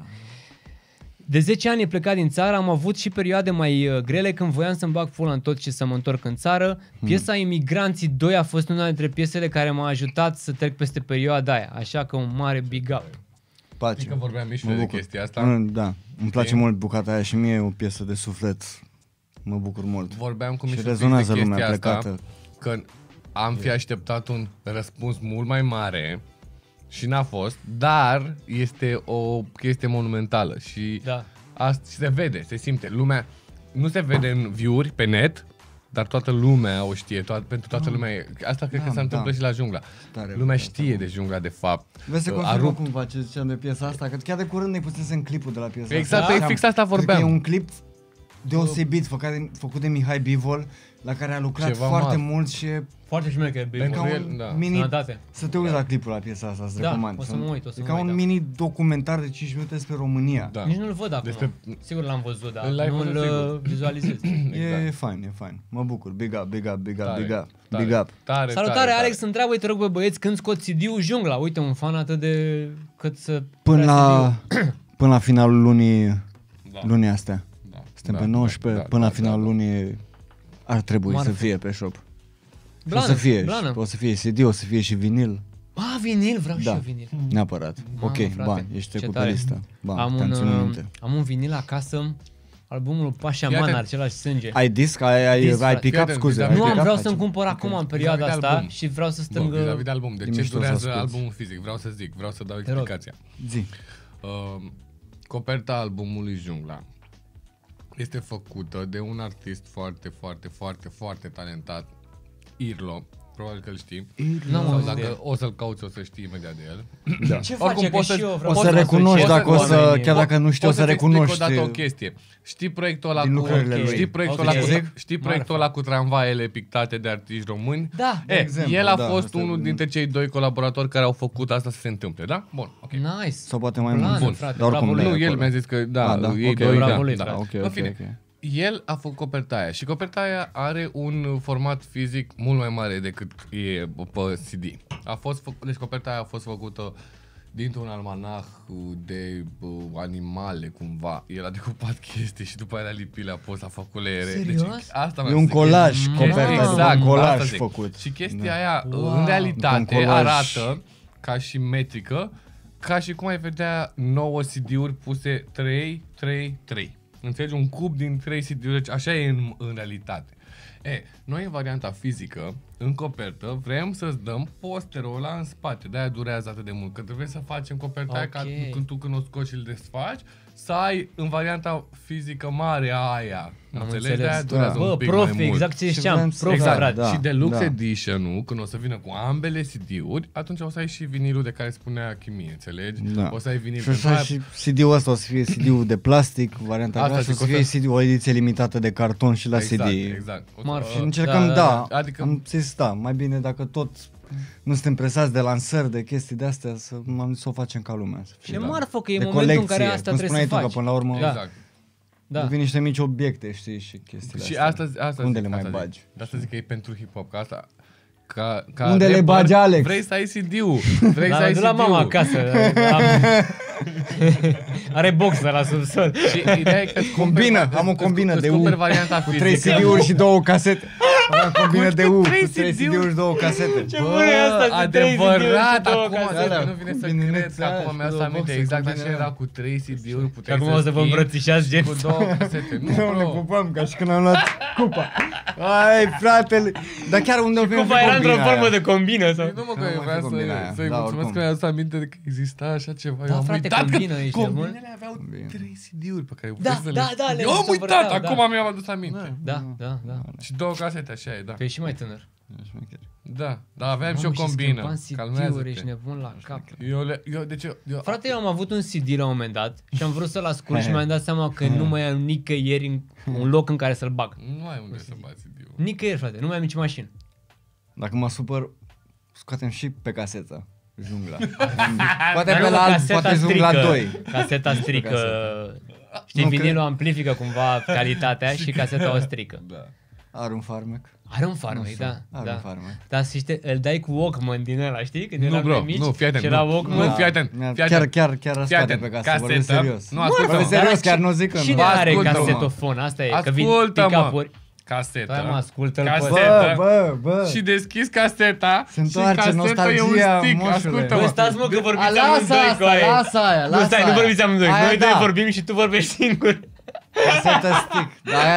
De 10 ani e plecat din țară, am avut și perioade mai grele când voiam să-mi bag pula în tot și să mă întorc în țară. Piesa Imigranții 2 a fost una dintre piesele care m-a ajutat să trec peste perioada aia, așa că un mare big up. Pace. Știi că vorbeam Mă Mișule de bucur. chestia asta? Da, îmi place Știi? mult bucata aia și mie e o piesă de suflet. Mă bucur mult. Vorbeam cu Și Mișule rezonează de lumea chestia asta, plecată. că am fi așteptat un răspuns mult mai mare și n-a fost, dar este o chestie monumentală și Da. asta se vede, se simte. Lumea nu se vede în view-uri pe net, dar toată lumea o știe, pentru toată lumea e. Asta cred că se întâmplă și la jungla. Tare, Lumea tare, știe de jungla de fapt. Vezi, se A confirmă rupt. cumva ce ziceam de piesa asta, că chiar de curând ne pusesem clipul de la piesa Exact, asta. pe fix asta Cred că vorbeam. e un clip deosebit făcut de Mihai Bivol, la care a lucrat Ceva foarte mare. mult și e Foarte șmecher, baby. Pentru ca el, un da. mini... Sănătate. Să te uiți la clipul la piesa asta, să Da, recomand. o să mă uit, o să E mă ca uit, un da. mini documentar de 5 minute despre România. Da. Nici nu-l văd acum. Despre- Sigur l-am văzut, dar L-ai văzut, nu-l sigur. vizualizez. E fain, e fain. Mă bucur. Big up, big up, big up, big up, big up. Tare, Salutare, Alex, întreabă, te rog, bă, băieți, când scot CD-ul Jungla? Uite, un fan atât de... cât să... Până vrea la, până la finalul Da. lunii astea. Da. Suntem Da, pe 19, da, până da, la finalul da. lunii ar trebui Marfă. să fie pe shop. Și Blană, o să fie, blană. o să fie CD, o să fie și vinil. Vinil, vreau și Da. eu vinil. Neapărat. Mamă, Ok, frate, ba, ești ce trecut pe tare. listă. Ba, Am te-am ținut minte. am un vinil acasă, albumul lui Pașa Fii atent. Man, același sânge. Ai disc? Ai Disc, frate. pick-up? Fii Scuze. atent, Nu ai am, pick-up? vreau Hai, să-mi ce- cumpăr ok. acum în perioada Vis-a-vis de asta album. și vreau să Bă, stâng... vis-a-vis de album, de E ce mișto să durează asculti. albumul fizic? Vreau să zic, vreau să dau rog. explicația. Zi. Coperta albumului Jungla este făcută de un artist foarte, foarte, foarte, foarte talentat, Irlo. Probabil că îl știi. N-am Sau auzit de dacă el. o să-l cauți, o să știi imediat de el. Da. Ce Oricum face? Că poți să- și eu vreau O Poți să să recunoști asociez dacă cu o să, oamenii. chiar dacă nu știi, o să Pot să-ți explic recunoști. odată o chestie. Știi proiectul ăla Din cu lucrările lui. știi proiectul Ok. ăla cu Zic? știi proiectul ăla cu tramvaiele pictate de artiști români? Da. exemplu, El a da, fost asta unul e- dintre cei doi colaboratori care au făcut asta să se întâmple, da? Bun, ok. Nice. Sau poate mai Blană, mult. frate, Dar oricum bravo nu lui. e Nu, el acolo. mi-a zis că da, Ah, ei ok, doi, bravo da, lui, da. frate. Ok, În ok, fine, ok. el a făcut coperta aia și coperta aia are un format fizic mult mai mare decât e pe CD. Deci coperta aia a fost făcută dintr-un almanah de animale cumva. El a decupat chestii și după aia le-a lipit, le-a pus, a făcut leere. Serios? Deci, asta E un colaj, coperta, exact, un colaj asta zic. făcut. Și chestia aia Wow. în realitate Un colaj. arată ca și metrică, ca și cum ai vedea 9 CD-uri puse 3, 3, 3. Înțelegi? Un cub din 3 CD-uri, deci așa e în realitate. Noi în varianta fizică, în copertă, vrem să-ți dăm posterul ăla în spate. De-aia durează atât de mult. Că trebuie să facem coperta aia ca când o scoți și îl desfaci, să ai în varianta fizică mare aia. Am Înțelegi? înțeles. De-aia durează Bă, un pic profi, mai mult. exact ce Și știam. vrem să- Profi, Exact, frate. da. și Deluxe da. Edition-ul, când o să vină cu ambele CD-uri, atunci o să ai și vinilul de care spunea Chimie, înțelegi? Da. O să ai vinil Și pentru așa aia. și CD-ul ăsta o să fie CD-ul de plastic, varianta Asta grea, și o zic, să fie CD, o ediție limitată de carton și la Exact, CD. exact. Marf. Și încercăm, Da, da, da, Adică- am zis, da, mai bine dacă tot nu suntem presați de lansări, de chestii de-astea, să o facem ca lumea. Să fie, Și e marfă că e de momentul în care colecție, asta cum trebuie să spuneai tu, faci. că până la urmă Exact. Da. devin niște mici obiecte, știi, și chestiile Și astea. asta Unde zic, le mai asta bagi? Zic. De asta zic că e pentru hip-hop, că asta Unde le bagi, Alex? Vrei să ai CD-ul. Vrei să ai de la CD-ul. mama acasă. Are boxer la subsol. Și ideea e că Am o combină de U. cumperi varianta Cu fizică. 3 CD-uri și 2 casete. Am o combină de U cu 3 3 CD-uri și 2 casete. Ce bună e asta, cu 3 adevărat, CD-uri și 2 acum casete. nu vine să Combinele cred că alea acum și mi-a cu să aminte boxe, exact așa combinele era cu 3 CD-uri, Și puteai acum să o să vă schimbi îmbrățișați gen. cu 2 casete. Nu, Nu, ne bro. pupăm ca și când am luat cupa. Ai, fratele. Dar chiar unde o Cupa era într-o formă de combină sau? Nu mă, că Că eu nu vreau mai fi combina aia. să-i Da, mulțumesc oricum. că mi-a adus aminte că exista așa ceva. Da, Eu am frate, uitat că combină, ești nebun? combinele aveau 3 CD-uri pe care Da, puteai să le... da, le Eu am împărțeau, uitat, da. acum mi-am adus aminte. Da. Și 2 casete, așa e, da. Tu ești și mai tânăr. Da, dar aveam și o Mamă, combină. și Calmează-te. CD-uri, ești nebun la cap. Eu Frate, eu am avut un CD la un moment dat și am vrut să-l ascult și mi-am dat seama că nu mai am nicăieri un loc în care să-l bag. nu ai unde să bați CD-ul. Nicăieri, frate, nu mai am nici mașină. Dacă mă supăr, scoatem și pe casetă jungla. Poate Dar pe nu, la alt, caseta poate jungla strică. 2. Caseta strică. Știi, Nu, vinilul cred. amplifică cumva calitatea și caseta o strică. Da. Are un farmec. Are un farmec, Nu știu, da. are da. un farmec. Dar să știi, îl dai cu Walkman din ăla, știi? Când Nu, eram bro, mai mici nu, fii atent, și era nu. Walkman. Nu, fii atent, fii atent. Chiar ar Fii scoate atent, pe casă, vorbesc casetă. serios. Nu, ascultă-mă. Vorbesc serios, chiar nu zic că nu. Cine are Ascultă-mă. casetofon? Asta e, că vin Ascultă-mă. pick-up-uri. Casetă. Stai mă, ascultă-l pe Casetă. Bă. Și deschizi caseta Se și întoarce caseta e un nostalgia, stick. moșule. Ascultă-mă. Bă, stați mă că vorbiți Lasă amândoi cu asta, aia. lasă aia, Nu, lasă stai, nu aia. vorbiți amândoi. Aia Noi doi da. vorbim și tu vorbești singur. Casetă stick.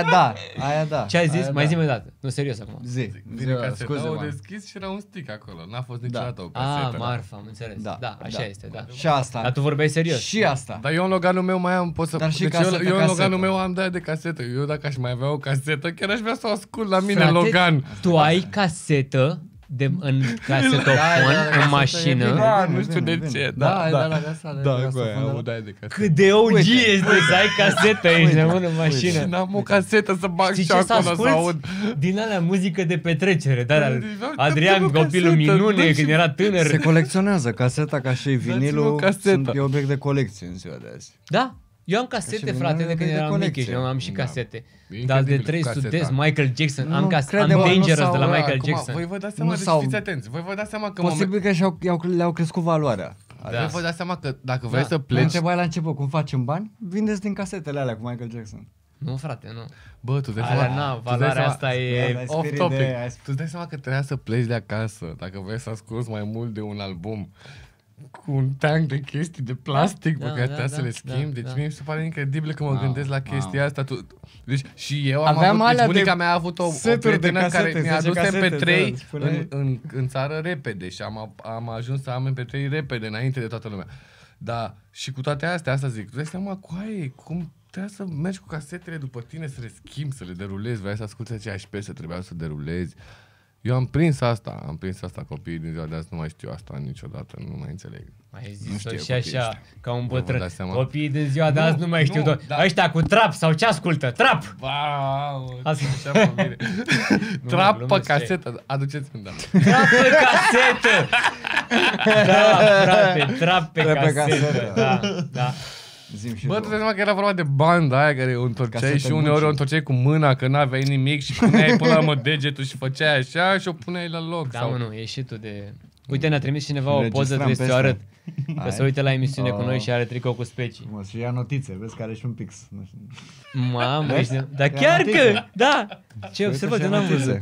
Aia da. Ce ai zis? Aia Mai da. zi-mi o dată. Nu, serios acum. Zi. Vine caseta, Scuze, o mă. deschis și era un stick acolo. N-a fost niciodată o casetă. Ah, marfa, am înțeles. Da, așa este, da. Și asta. Dar tu vorbeai serios. Și asta. Dar eu în Loganul meu mai am, pot să... Dar și deci casetă, eu în casetă. Loganul meu am de casetă. Eu dacă aș mai avea o casetă, chiar aș vrea să o ascult la mine Frate, în Logan. tu ai casetă în casetofon, în mașină. Da, nu știu de ce. Da, la casa. Da, cu aia, am de casetă. Cât de OG este să ai casetă, ești nebun în Și mașină. n-am o casetă să bag Știi și ce să acolo să aud. asculti? Din alea muzică de petrecere, dar Dă-mi o Adrian, copilul casetă, minune, dă-mi când și- era tânăr. Se colecționează caseta ca și Dați-mi o vinilul. casetă. E obiect de colecție în ziua de azi. Da, eu am casete, Ca și frate, de vinilul când de eram mic colecție. și am și Da. casete. E Dar de incredibil 3 cu caseta. sudezi, Michael Jackson, Nu, am crede-mă, nu Dangerous s-au- de la Michael Acum, Jackson. voi vă dați seama, Nu deci s-au- fiți atenți, voi vă dați seama că în moment... Posibil că le-au crescut valoarea. Da. Voi vă dați seama că dacă vrei Da. să Le pleci... întrebai la început cum facem bani, vindeți din casetele alea cu Michael Jackson. Nu, frate, nu. Bă, tu dai Alea, seama... na, tu dai valoarea seama- asta e... Ai Off spirit topic. de- ai Tu îți dai seama că trebuia să pleci de acasă dacă vrei să asculti mai mult de un album cu un tank de chestii de plastic pe Da, care da, trebuia să da, le schimbi. da, Deci da. mie mi se pare incredibil că mă gândesc la chestia wow. asta. Deci și eu am Aveam avut... Deci alea bunica de mea a avut o seturi de prietenă casete, care mi-a 10 adus casete, MP3 da, spuneai. în țară repede și am ajuns să am MP3 repede înainte de toată lumea. Da, și cu toate astea, asta zic, tu dai seama cu aia, cum trebuia să mergi cu casetele după tine, să le schimbi, să le derulezi, vrei să asculti aceeași piesă, trebuia să derulezi. Eu am prins asta copiii din ziua de azi, nu mai știu asta niciodată, nu mai înțeleg. Mai Nu zis știu și copii așa, ca un vă bătrân. dați seama? Copiii din ziua de azi nu mai știu. da. Ăștia cu trap sau ce ascultă? Trap! Wow, Asta- așa pe mine. Trap pe glumesc, casetă, aduceți-mi, da. Trap pe casetă! Da, frate, trap pe Trap pe casetă. casetă. Da, da. Zim și Bă, tu. tu dai seama că era vorba de banda aia care o întorceai Casetă și uneori Gucci. o întorceai cu mâna că n-aveai nimic și puneai până la urmă degetul și făceai așa și o puneai la loc. Da, sau... mă, nu, e și tu de... Uite, ne-a trimis cineva o Înregistram poză, trebuie să o peste. arăt. Că Hai. se uită la emisiune cu noi Oh. și are tricou cu specii. Mă, și ia notițe, vezi că are și un pix. Nu știu. Mamă, ești... Dar Ia chiar notițe. că, da! Ce observat, eu n-am văzut.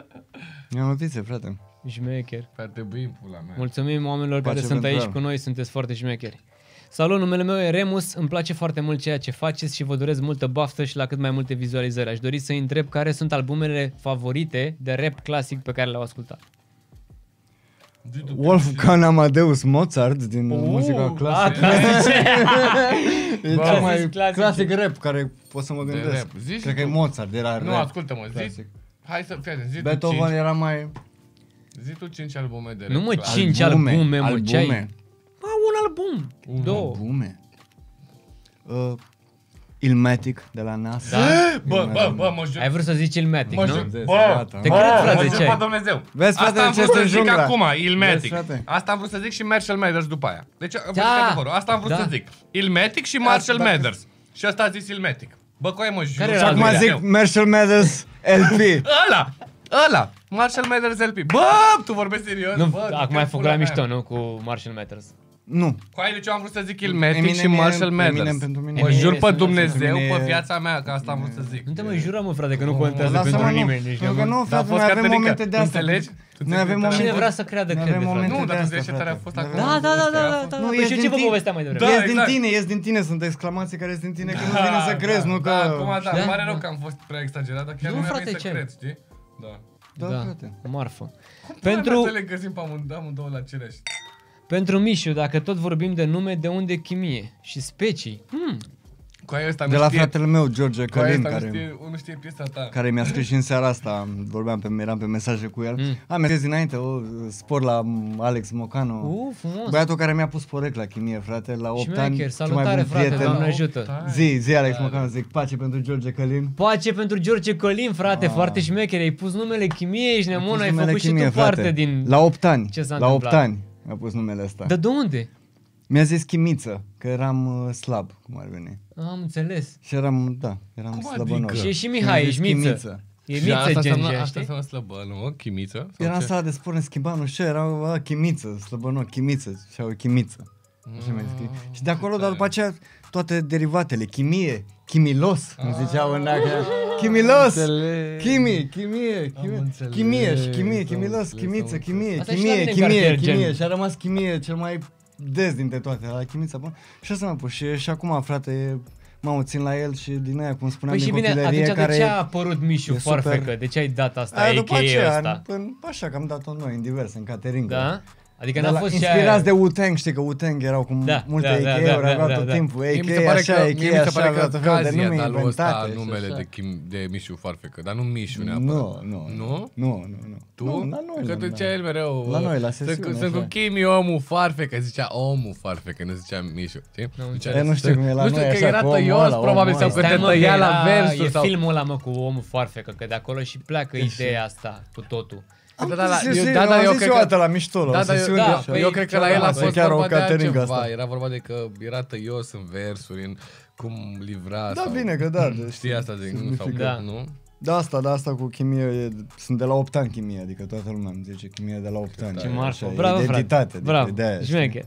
Ia notițe, frate. Șmecher. Ar trebui în pula mea. Mulțumim oamenilor care Place sunt pentru aici el. cu noi, sunteți foarte șmecheri. Salut, numele meu e Remus, îmi place foarte mult ceea ce faceți și vă doresc multă baftă și la cât mai multe vizualizări. Aș dori să-i întreb care sunt albumele favorite de rap clasic pe care le-au ascultat. Wolfgang Amadeus Mozart din muzica clasică. clasice! E Bă, cel mai clasice. clasic rap care pot să mă De gândesc. rap. Zici Cred că e tu. Mozart, era Nu, rap. ascultă-mă, zi. clasic. Hai să fii atent, zi tu Beethoven 5. era mai... Zi tu 5 albume de rap. Nu mă, clasic. 5 albume, mă, ce ai? albume. Ba, un album, două. Albume. Ilmatic de la NASA. Da? Bă, mă jur. Ai vrut să zici Ilmatic, Mă nu? jur. Vezi, Bă, gata. Te bă, cred, frate, mă jur ce ai? pe Dumnezeu. Vezi, frate, Asta am ce vrut este să zic jungla. acum, Ilmatic. Vezi, frate. Asta am vrut să zic și Marshall Mathers după aia. Deci, vă zic Da. adevărul. Asta am vrut Da. să zic. Ilmatic și Marshall Dacă- Mathers. Și ăsta a zis Ilmatic. Bă, coaie, mă jur. Care Și era acum al doilea? zic Marshall Mathers LP. Ăla! Marshall Mathers LP. Bă, tu vorbești serios? Nu, Bă, acum ai făcut la mișto, nu? Cu Marshall Mathers. Nu. Cu aia deci eu am vrut să zic Illmatic și Marshall Eminem Mathers. pentru mine. Mă jur pe Eminem Dumnezeu, pentru pe mine- viața mea, că asta am vrut să zic. Nu te mai jura, mă, frate, că nu contează Lasă-mă, pentru nu. nimeni. Nici Pentru că nu. nu, Dar a frate, fost noi avem Caterinca, momente de asta. înțelegi? Noi avem momente. Cine vrea să creadă, Noi crede, avem frate. momente Nu, de dar tu asta, zici că tare a frate. fost Noi acolo. avem- Da. Nu, Păi ești și din ce vă tine. povestea mai devreme? Da, Ies din exact. tine, ies din tine, sunt exclamații care ies din tine, că nu vine să crezi, nu că... Da, acum da, Da? îmi pare rău că am fost prea exagerat, dar chiar Nu, nu mi-a frate, venit să ce? cred, știi? Da. Da, Da, frate. marfă. Pentru... Pentru, Să le găsim pe amândouă la Cireș. pentru Mișu, dacă tot vorbim de nume, de unde chimie și specii? Cu aia ăsta De nu la știe, fratele meu, George cu aia Călin, ăsta care... nu știe piesa ta. care mi-a scris și în seara asta, eram pe mesaje cu el. Mi-a scris dinainte, spor la Alex Mocanu. Frumos. Băiatul care mi-a pus porecla la chimie, frate, la 8 Șmecher, ani. cel mai salutare, bun frate, prieten. Doamne ajută. Zi, Alex Mocanu, zic, pace pentru George Călin. Pace pentru George Colin, frate, foarte șmecher. Ai pus numele chimie, ești nemun, ai Numele făcut și chimie, tu parte frate. din... La 8 ani, Ce s-a la 8 întâmplat? ani mi-a pus numele ăsta. Dar de unde? Mi-a zis chimiță, că eram slab, cum ar veni. Am înțeles. Și eram Cum slăbănoc. adică? Și e și Mi-a Mihai, zis ești miță. chimiță. E Și miță asta gen, înseamnă, asta știi? înseamnă slăbă, nu? Chimiță? Sau Era în ce? sala de sport, ne schimbam, nu știu, era chimiță, slăbănoc, chimiță, și au chimiță. Așa mi-a zis. Și de acolo, dar după aceea, toate derivatele, chimie, chimilos, îmi ziceau în dacă. Chimilos! Chimie, chimie și chimie, chimilos, chimiță, chimie, Asta e și la chimie, mine în chimie, cartier, chimie. gen. Și a rămas chimie cel mai des dintre toate, la chimița. Bă. Și asta m-a pus. Și acum, frate, mă țin la el și din aia, cum spuneam, Păi și din bine, copilărie, atunci de care... ce a apărut Mișu e Foarfecă? super. De ce ai dat asta, Aia după a.k.a. aceea, ăsta? așa că am dat-o noi, în diverse, în catering. Da? Adică De n-a la, fost și inspirați aia... de Wu-Tang, știi că Wu-Tang erau cu Da, multe da, da, AK-uri, da, aveau da, tot da. timpul, Mie mi se AK, pare așa, că, AK, mie mi se așa, pare că aveau tot felul de Gazi a nume dat lui ăsta inventate. și numele așa. de Mișu Foarfecă, dar nu Mișu neapărat. Nu? Nu. Tu? Nu, la noi. Că tu da. ziceai el mereu. La noi, la sesiune, Sunt cu așa. Chimi, omul Foarfecă, zicea omul Foarfecă, nu zicea Mișu. Știi? E, nu știu cum e la Nu noi, știu, că așa, era cu omul tăios, ăla, probabil, omul sau ăla. că te tăia la versuri. E sau... filmul ăla, mă, cu omul Foarfecă, că de acolo și pleacă ideea asta cu totul. Am Da, da, zis, eu- eu da, da, eu zis cred o că- dată la mișto, la Da, o da, sesiune. da, așa. păi, eu cred că la el a asta e fost chiar o vorba de caterincă altceva. asta. Era vorba de că era tăios în versuri, în cum livra. Da, sau... bine că da. Știi asta, zic, nu? Sau, Da. nu? Da, asta cu chimie, sunt de la 8 ani chimie, adică toată lumea îmi zice chimie de la 8 ani. Ce Așa, marfă. e Bravo, frate. identitate, Bravo. de-aia, știi? Șmecher.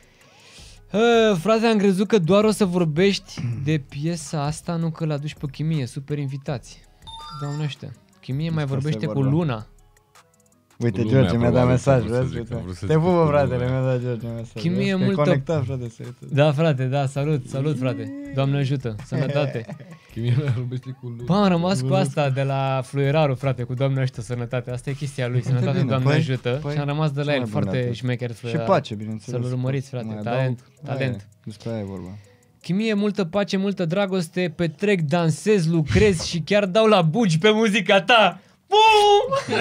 Frate, am crezut că doar o să vorbești de piesa asta, nu că l-aduci pe chimie. Super invitați. Doamne ăștia. Chimie mai Despre vorbește asta cu e vorba. Luna. Uite, Lumea, George mi-a dat probabil, mesaj, că vrut să vezi? zic, că Uite. vrut să Te zic pupă, cu fratele, lumea. mi-a dat George mesaj. Chimie Vezi că e multă- conectat, frate, să uite. Da, frate, da, salut, frate. Doamne ajută, sănătate. Chimie mai vorbește cu lumea. Bă, am rămas cu asta de la Fluierarul, frate, cu Doamne ajută, sănătate. Asta e chestia lui, sănătate, bine, Doamne păi, ajută. păi, Și am rămas de la ce el, mai bun de foarte atât. șmecher Și Fluierarul. pace, bineînțeles. Să-l urmăriți, frate, Mai talent, adaug. talent. Aia e, despre aia e vorba. Chimie, multă pace, multă dragoste, petrec, dansez, lucrez și chiar dau la bugi pe muzica ta. Bum!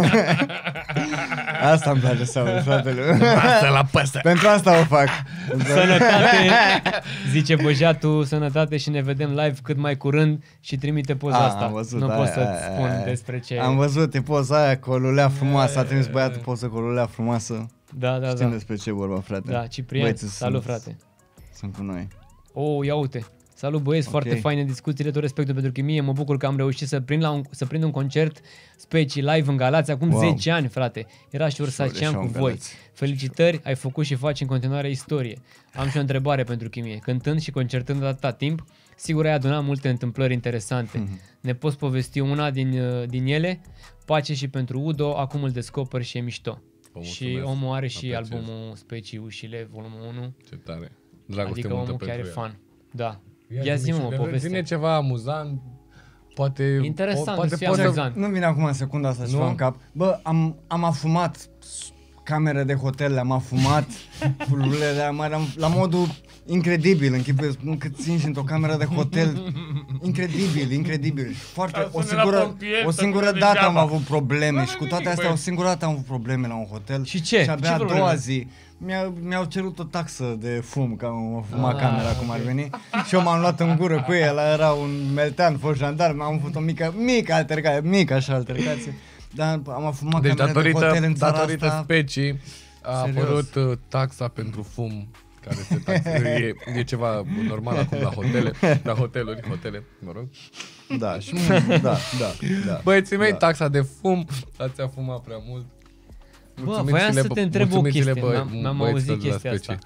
Asta îmi place să aud, fratele. Asta la păsă. Pentru asta o fac. Sănătate, zice băjatul, sănătate și ne vedem live cât mai curând și trimite poza asta. Am văzut, Nu aia, pot să-ți aia, spun aia. despre ce... Am văzut, e poza aia cu o lulea frumoasă. A trimis băiatul poză cu o lulea frumoasă. Da, Știm da. despre ce e vorba, frate. Da, Ciprian, Băieții salut, sunt- frate. Sunt cu noi. Oh, ia uite. Salut băieți, foarte faine discuțiile, tot respectul pentru chimie. Mă bucur că am reușit să prind un concert specii live în Galați acum 10 ani, frate. Era și Ursacean și-au cu în voi. Galați. Felicitări, ai făcut și faci în continuare istorie. Am și o întrebare pentru chimie. Cântând și concertând atâta timp, sigur ai adunat multe întâmplări interesante. Ne poți povesti una din ele? Pace și pentru Udo, acum îl descoperi și e mișto. Și mulțumesc. omul are și Apreciez. albumul Specii Ușile, volumul 1. Ce tare. Dragoste Adică multă omul chiar e pentru ea. fan. Da. Ia zi-mă o poveste. Ține ceva amuzant, poate... Interesant, poate să fie poți să- amuzant. Nu vine acum în secunda asta ceva Nu? în cap. Bă, am afumat camere de hotel, le-am afumat, pululele, la modul incredibil, închipuiesc, nu cât ținși într-o cameră de hotel, incredibil. Foarte, o singură dată am avut probleme și cu toate astea o singură dată am avut probleme la un hotel. Și ce? Și abia Ce a probleme? doua zi mi-au cerut o taxă de fum, că am fumat camera cum ar veni. Și eu m-am luat în gură cu el, era un meltean, fost jandarm, am făcut o mică altercație. Dar am afumat Deci camere de hotel în țara datorită asta. specii a Serios. apărut taxa pentru fum care se taxează. E ceva normal acum la hotele, mă rog. Da, și da. Băieții mei, taxa de fum, ați-a fumat prea mult. Bă, voiam să te întreb o chestie, n-am auzit chestia asta.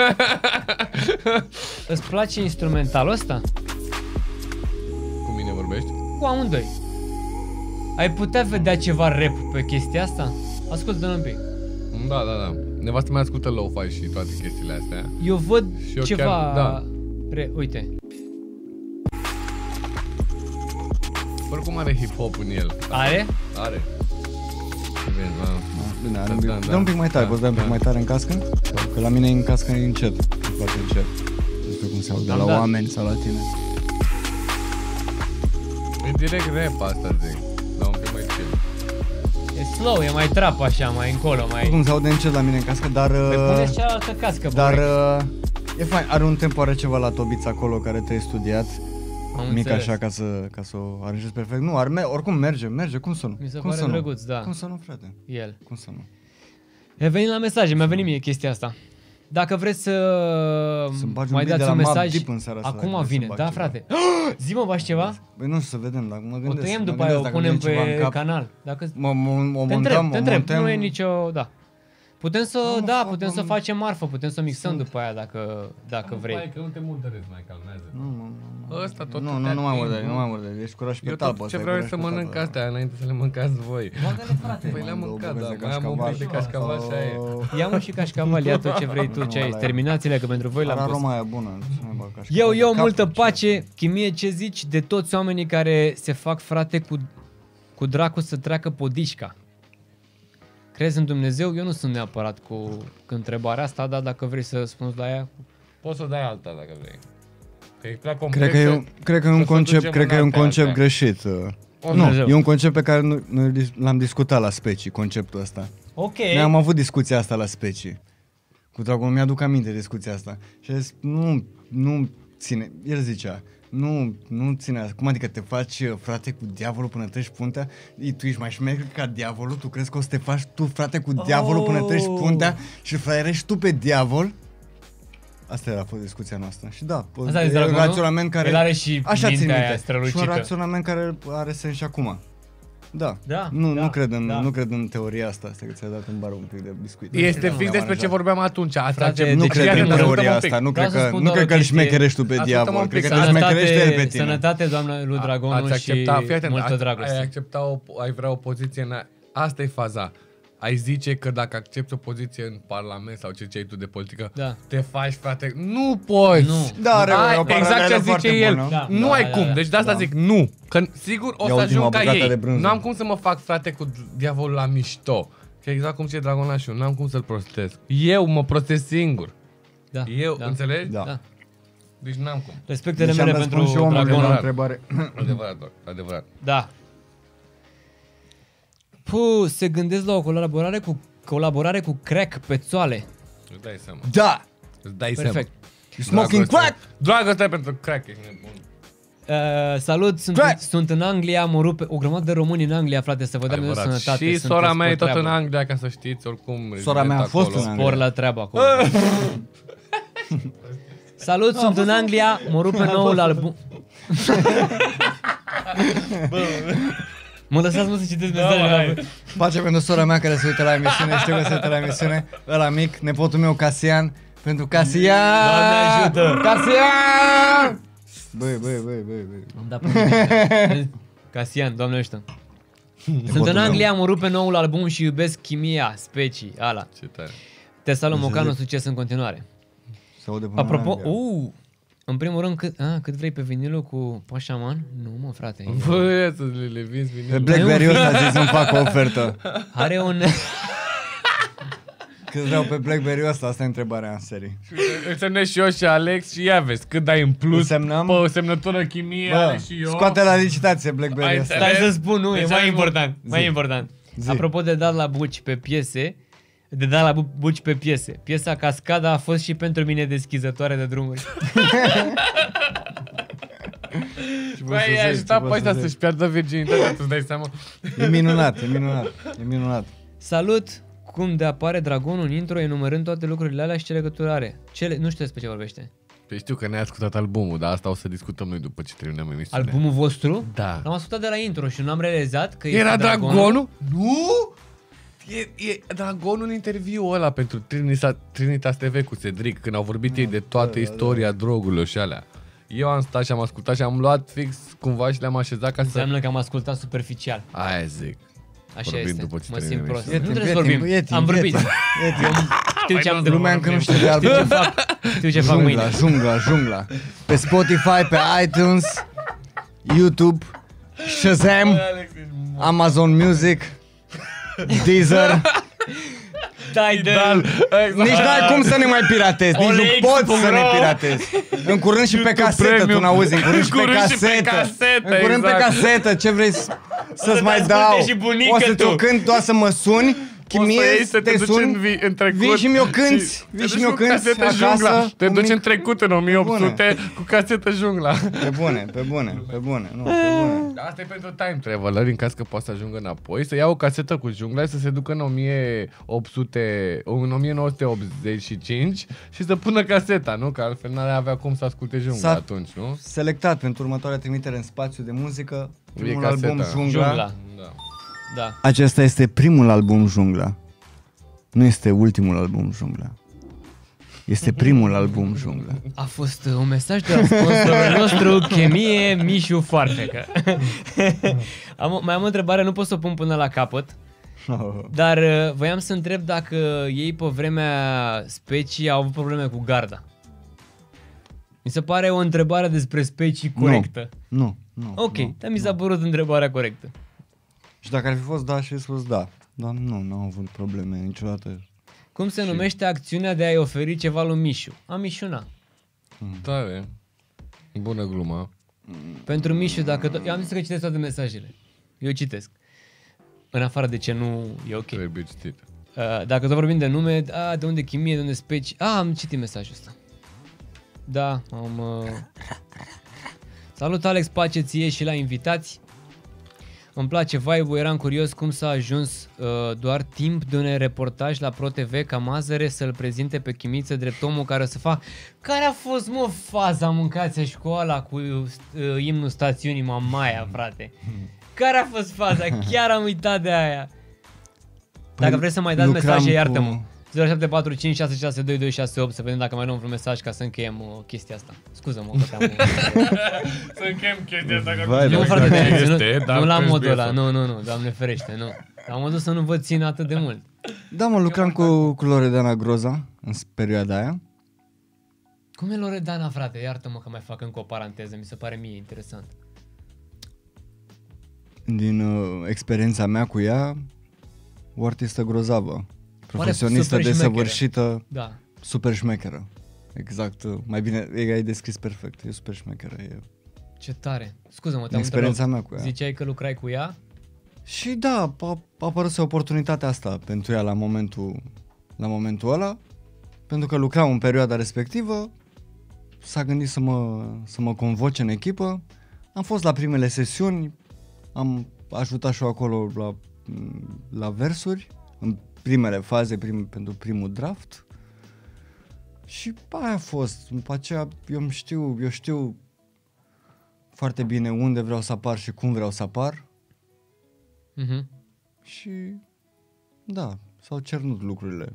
Îți place instrumentalul ăsta? Cu mine vorbești? Cu amândoi. Ai putea vedea ceva rap pe chestia asta? Ascultă-l un pic. Da. Nevastă mea ascultă lo-fi și toate chestiile astea. Eu văd și eu ceva... chiar, da. Uite. Oricum are hip-hop în el. Are? Are. Bine, dă un pic mai tare, poți da un pic mai tare în cască? Că la mine e în cască încet, foarte încet. Nu știu cum se aude la oameni sau la tine. E direct rap asta, zic. Da, un pic mai chill. E slow, e mai trap așa, mai încolo, mai... Cum se aude încet la mine în cască, dar... Păi puneți cealaltă cască, dar e fain, are un tempo, are ceva la tobiță acolo care trebuie studiat. Mic așa ca să o aranjezi perfect. Nu, oricum merge, cum să nu? Mi se cum pare drăguț, da. Cum să nu, frate? El. Cum să nu? E venit la mesaje, mi-a venit mie chestia asta. Dacă vreți să mai dați un mesaj, acum vine, da, frate? Zi-mă, bași ceva? Băi, nu știu, să vedem, dacă mă gândesc. O tăiem după aia, o punem pe canal. Te întreb, nu e nicio, da. Putem să facem marfă, putem să mixăm după aia dacă vrei. Hai că nu te murdărezi, mai calmează. Ăsta tot nu mai murdări, ești curaj pe talpă. Eu ce vreau să mănânc astea înainte să le mâncați voi. Bagă-le, frate. Păi le-am mâncat, da, mai am un pic de cașcaval și aia. Ia-mă și cașcaval, ia tot ce vrei tu, ce ai. Terminați-le, că pentru voi l-am pus. Aroma aia bună. Eu multă pace, Chimie, ce zici de toți oamenii care se fac frate cu dracu să treacă podișca? Crezi în Dumnezeu? Eu nu sunt neapărat cu întrebarea asta, dar dacă vrei să răspunzi la ea... Poți să dai alta dacă vrei. Cred că e un concept greșit. Nu, e un concept pe care noi l-am discutat la Specii, conceptul ăsta. Ok. Noi am avut discuția asta la Specii. Cu Dragon, mi-aduc aminte discuția asta. Și a zis, nu ține, el zicea, nu ține, cum adică te faci frate cu diavolul până treci puntea? Tu ești mai șmecher ca diavolul? Tu crezi că o să te faci tu frate cu diavolul până treci puntea și fraierești tu pe diavol? Asta era fost discuția noastră. Și da, e un raționament care... El are și așa țin minte. strălucită. Și un raționament care are sens și acum. Da. Nu cred în teoria asta că ți-a dat în bar un pic de biscuit. Este fix despre ce vorbeam atunci. Nu cred în teoria asta. Nu cred că îl șmecherești tu pe diavol. Cred că te șmecherește el pe tine. Sănătate, doamnă lui Dragonu, și multă dragoste. Ai vrea o poziție asta e faza. Ai zice că dacă accepti o poziție în parlament sau ce ai tu de politică, te faci, frate, nu poți. Nu. Exact ce zice el. Nu ai cum. Deci de asta zic nu. Că sigur o să ajung ca ei. Nu am cum să mă fac, frate, cu diavolul la mișto. Că exact cum zice Dragonașul, n-am cum să-l prostesc. Eu mă prostez singur. Eu, înțelegi? Da. Deci n-am cum. Respectele mele pentru Dragon. Adevărat. Da. Se gândesc la o colaborare cu Crack Pețoale. Îți dai seama. Da! Perfect. Smoking crack! Dragoste pentru crack, ești nebun. Salut, sunt în Anglia, mă rupe o grămadă de români în Anglia, frate, să vă dea Dumnezeu sănătate. Și sora mea e tot în Anglia, ca să știți, oricum. Sora mea a fost în Anglia. Spor la treabă acolo. Salut, sunt în Anglia, mă rupe noul album. Mă lăsați, mă, să citesc mesajele. Pace pentru sora mea care se uită la emisiune, știu că se uită la emisiune. Ăla mic, nepotul meu Casian, pentru Casian! Doamne ajută! Casian! Băi. Am dat pe Casian, Doamne ajută. Sunt în Anglia, mă rupe noul album și iubesc Chimia, Specii, ala. Ce tare. Te salut, Mocanu, succes în continuare. Apropo, în primul rând, cât vrei pe vinilul cu Pașaman? Nu, mă, frate. Băi, să le vinzi vinilul. Pe Blackberry ăsta zici să-mi fac o ofertă. Are un... Cât vreau pe Blackberry ăsta? Asta e întrebarea în serie. Semnez și eu și Alex și ia vezi, cât dai în plus pe o semnătură Chimie, are și eu. Scoate la licitație Blackberry ăsta. Stai să spun, nu, e mai important. Apropo de dat la buci pe piese, piesa Cascada a fost și pentru mine deschizătoare de drumuri. Băi, ai ajutat pe ăștia să-și piardă virginitatea, tu-ți dai seama? E minunat. Salut, cum de apare dragonul în intro enumerând toate lucrurile alea și ce legătură are. Nu știu despre ce vorbește. Păi știu că ne-ai ascultat albumul, dar asta o să discutăm noi după ce terminăm emisiunea. Albumul vostru? Da. L-am ascultat de la intro și nu am realizat că Era este dragonul? Nu! E dragonul în interviul ăla pentru Trinitas TV cu Cedric, când au vorbit ei de toată istoria drogurilor și alea. Eu am stat și am ascultat și am luat fix cumva și le-am așezat ca să... Înseamnă că am ascultat superficial. Aia zic. Așa Vorbim este, după ce mă terminăm simt prost. emisiunea. Nu trebuie să vorbim, am vorbit. Știu ce am de Lumea încă nu știe de album. Știu ce fac mâine. Jungla. Pe Spotify, pe iTunes, YouTube, Shazam, Amazon Music, Deezer. Dai de... Nici n-ai cum să ne mai piratezi, nici nu poți să ne piratezi. În curând și pe casetă, tu n-auzi, în curând și pe casetă. În curând pe casetă, ce vrei să-ți mai dau? O să ți-o cânt, tu o să mă suni, chimiezi, te suni, vii și mi-o cânti, acasă. Te duci în trecut, în 1800, cu casetă Jungla. Pe bune. Asta e pentru time traveler, în caz că poate să ajungă înapoi, să ia o casetă cu Jungla, să se ducă în 1985 și să pună caseta, nu? Că altfel n-ar avea cum să asculte Jungla atunci, nu? Selectat pentru următoarea trimitere în spațiu de muzică, primul caseta. album Jungla. Da. Acesta este primul album Jungla. Nu este ultimul album Jungla. Este primul album Jungla. A fost un mesaj de la sponsorul nostru, Chemie Mișu Foarfecă. Mai am o întrebare, nu pot să o pun până la capăt, dar voiam să întreb dacă ei pe vremea specii au avut probleme cu garda. Mi se pare o întrebare despre specii corectă. Nu. Ok, dar mi s-a părut întrebarea corectă. Și dacă ar fi fost da, și spus da. Dar nu am avut probleme niciodată. Cum se numește acțiunea de a-i oferi ceva lui Mișu? A Mișuna. Tare. Bună glumă. Pentru Mișu, dacă... Eu am zis că citesc toate mesajele. Eu citesc. În afară de ce nu e ok. Trebuie citit. Dacă tot vorbim de nume, de unde chimie, de unde speci... am citit mesajul ăsta. Da, am... Salut Alex, pace ție și la invitați. Îmi place vibe-ul, eram curios cum s-a ajuns doar timp de un reportaj la Pro TV ca Mazăre să-l prezinte pe Chimiță drept omul care o să facă... Care a fost, mă, faza mâncați școala cu imnul stațiunii Mamaia, frate? Care a fost faza? Chiar am uitat de aia. Dacă vreți să mai dați mesaje, iartă-mă. 0745 662 să vedem dacă mai luăm vreun mesaj ca să încheiem chestia asta. Scuză-mă că te-am... Să încheiem chestia asta. Nu, frate, nu la modul ăla, nu, Doamne ferește, nu. La modul să nu vă țin atât de mult. Da, mă, lucram cu Loredana Groza în perioada aia. Cum e Loredana, frate? Iartă-mă că mai fac încă o paranteză, mi se pare mie interesant. Din experiența mea cu ea, o artistă grozavă. Profesionistă, desăvârșită, da. Super șmecheră. Exact, mai bine, ai descris perfect, e super șmecheră. Ce tare. Scuză-mă, te-am experiența mea cu ea. Ziceai că lucrai cu ea? Și da, a apărut oportunitatea asta pentru ea la momentul ăla, pentru că lucram în perioada respectivă, s-a gândit să mă convoce în echipă, am fost la primele sesiuni, am ajutat și eu acolo la versuri, în primele faze pentru primul draft și aia a fost. După aceea eu știu foarte bine unde vreau să apar și cum vreau să apar. Și da, s-au cernut lucrurile.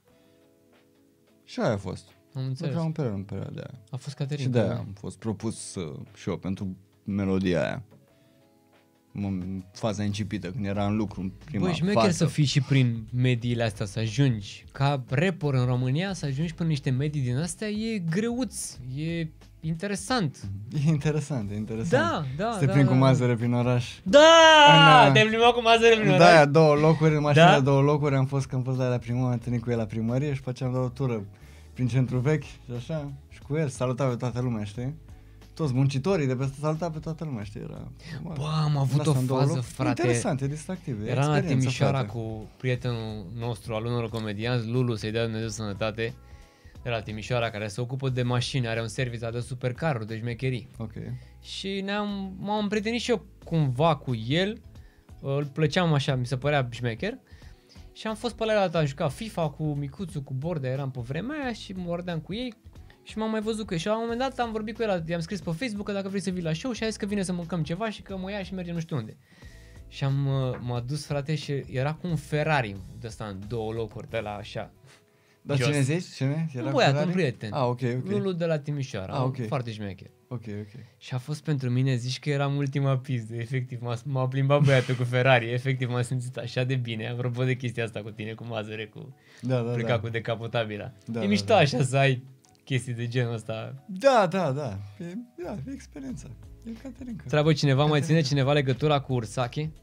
Și aia a fost. Am înțeles. Vreau în perioada aia. A fost Caterin. Și de-aia am fost propus și eu pentru melodia aia. În faza incipită, când era în lucru, în prima fază. Băi, șmecher să fii și prin mediile astea, să ajungi ca rapper în România, să ajungi până niște medii din astea, e greuț, e interesant. E interesant. Da. Să te plimbi cu Mazăre prin oraș. Da! Te-ai plimbat cu Mazăre prin oraș? Da, 2 locuri, în mașină 2 locuri, am fost la primul, am întâlnit cu el la primărie și făceam o tură prin centru vechi și așa, și cu el saluta pe toată lumea, știi? Toți muncitorii de peste saluta pe toată lumea, știi? Bă, am avut o fază, frate. Interesant, e distractiv. Era la Timișoara cu prietenul nostru, al unor comedianți, Lulu, să-i dea Dumnezeu sănătate, de la Timișoara, care se ocupă de mașini, are un serviciu de supercaruri, de șmecherii. Ok. Și m-am împrietenit și eu cumva cu el, îl plăceam așa, mi se părea șmecher. Și am fost pe la am jucat FIFA cu Micuțu, cu Bordea, eram pe vremea aia și mă ordeam cu ei și m-am mai văzut cu ei. Și la un moment dat am vorbit cu el, i-am scris pe Facebook că dacă vrei să vii la show și a zis că vine să mâncăm ceva și că mă ia și mergem nu știu unde. Și m-a dus, frate, și era cu un Ferrari de ăsta în 2 locuri de la așa. Dar jos. cine zici? Cine? Era Un băiat, Ferrari? un prieten. Ah, ok. Lulu de la Timișoara, ok. foarte șmecher. Ok. Și a fost pentru mine, zici că eram ultima pizdă, efectiv, m-a plimbat băiatul cu Ferrari, efectiv m-am simțit așa de bine, apropo de chestia asta cu tine, cu Mazăre, cu pleca cu decapotabila. E mișto așa să ai chestii de genul ăsta. Da. E experiența. E Caterinca. Treabă cineva, mai ține cineva legătura cu Ursache?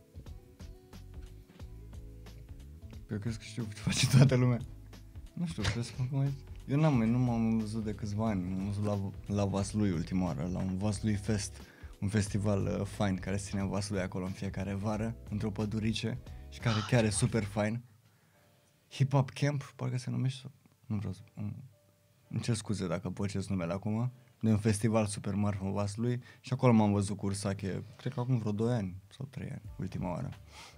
Eu cred că știu ce face toată lumea. Nu știu, presupun că mai... Eu nu m-am văzut de câțiva ani, m-am văzut la Vaslui ultima oară, la un Vaslui Fest, un festival fain care se ține Vaslui acolo în fiecare vară, într-o pădurice și care chiar e super fain. Hip Hop Camp, parcă se numește, nu vreau să... Îmi cer scuze dacă păcesc numele acum, de un festival super mare în Vaslui și acolo m-am văzut cu Ursache, cred că acum vreo 2 ani sau 3 ani, ultima oară.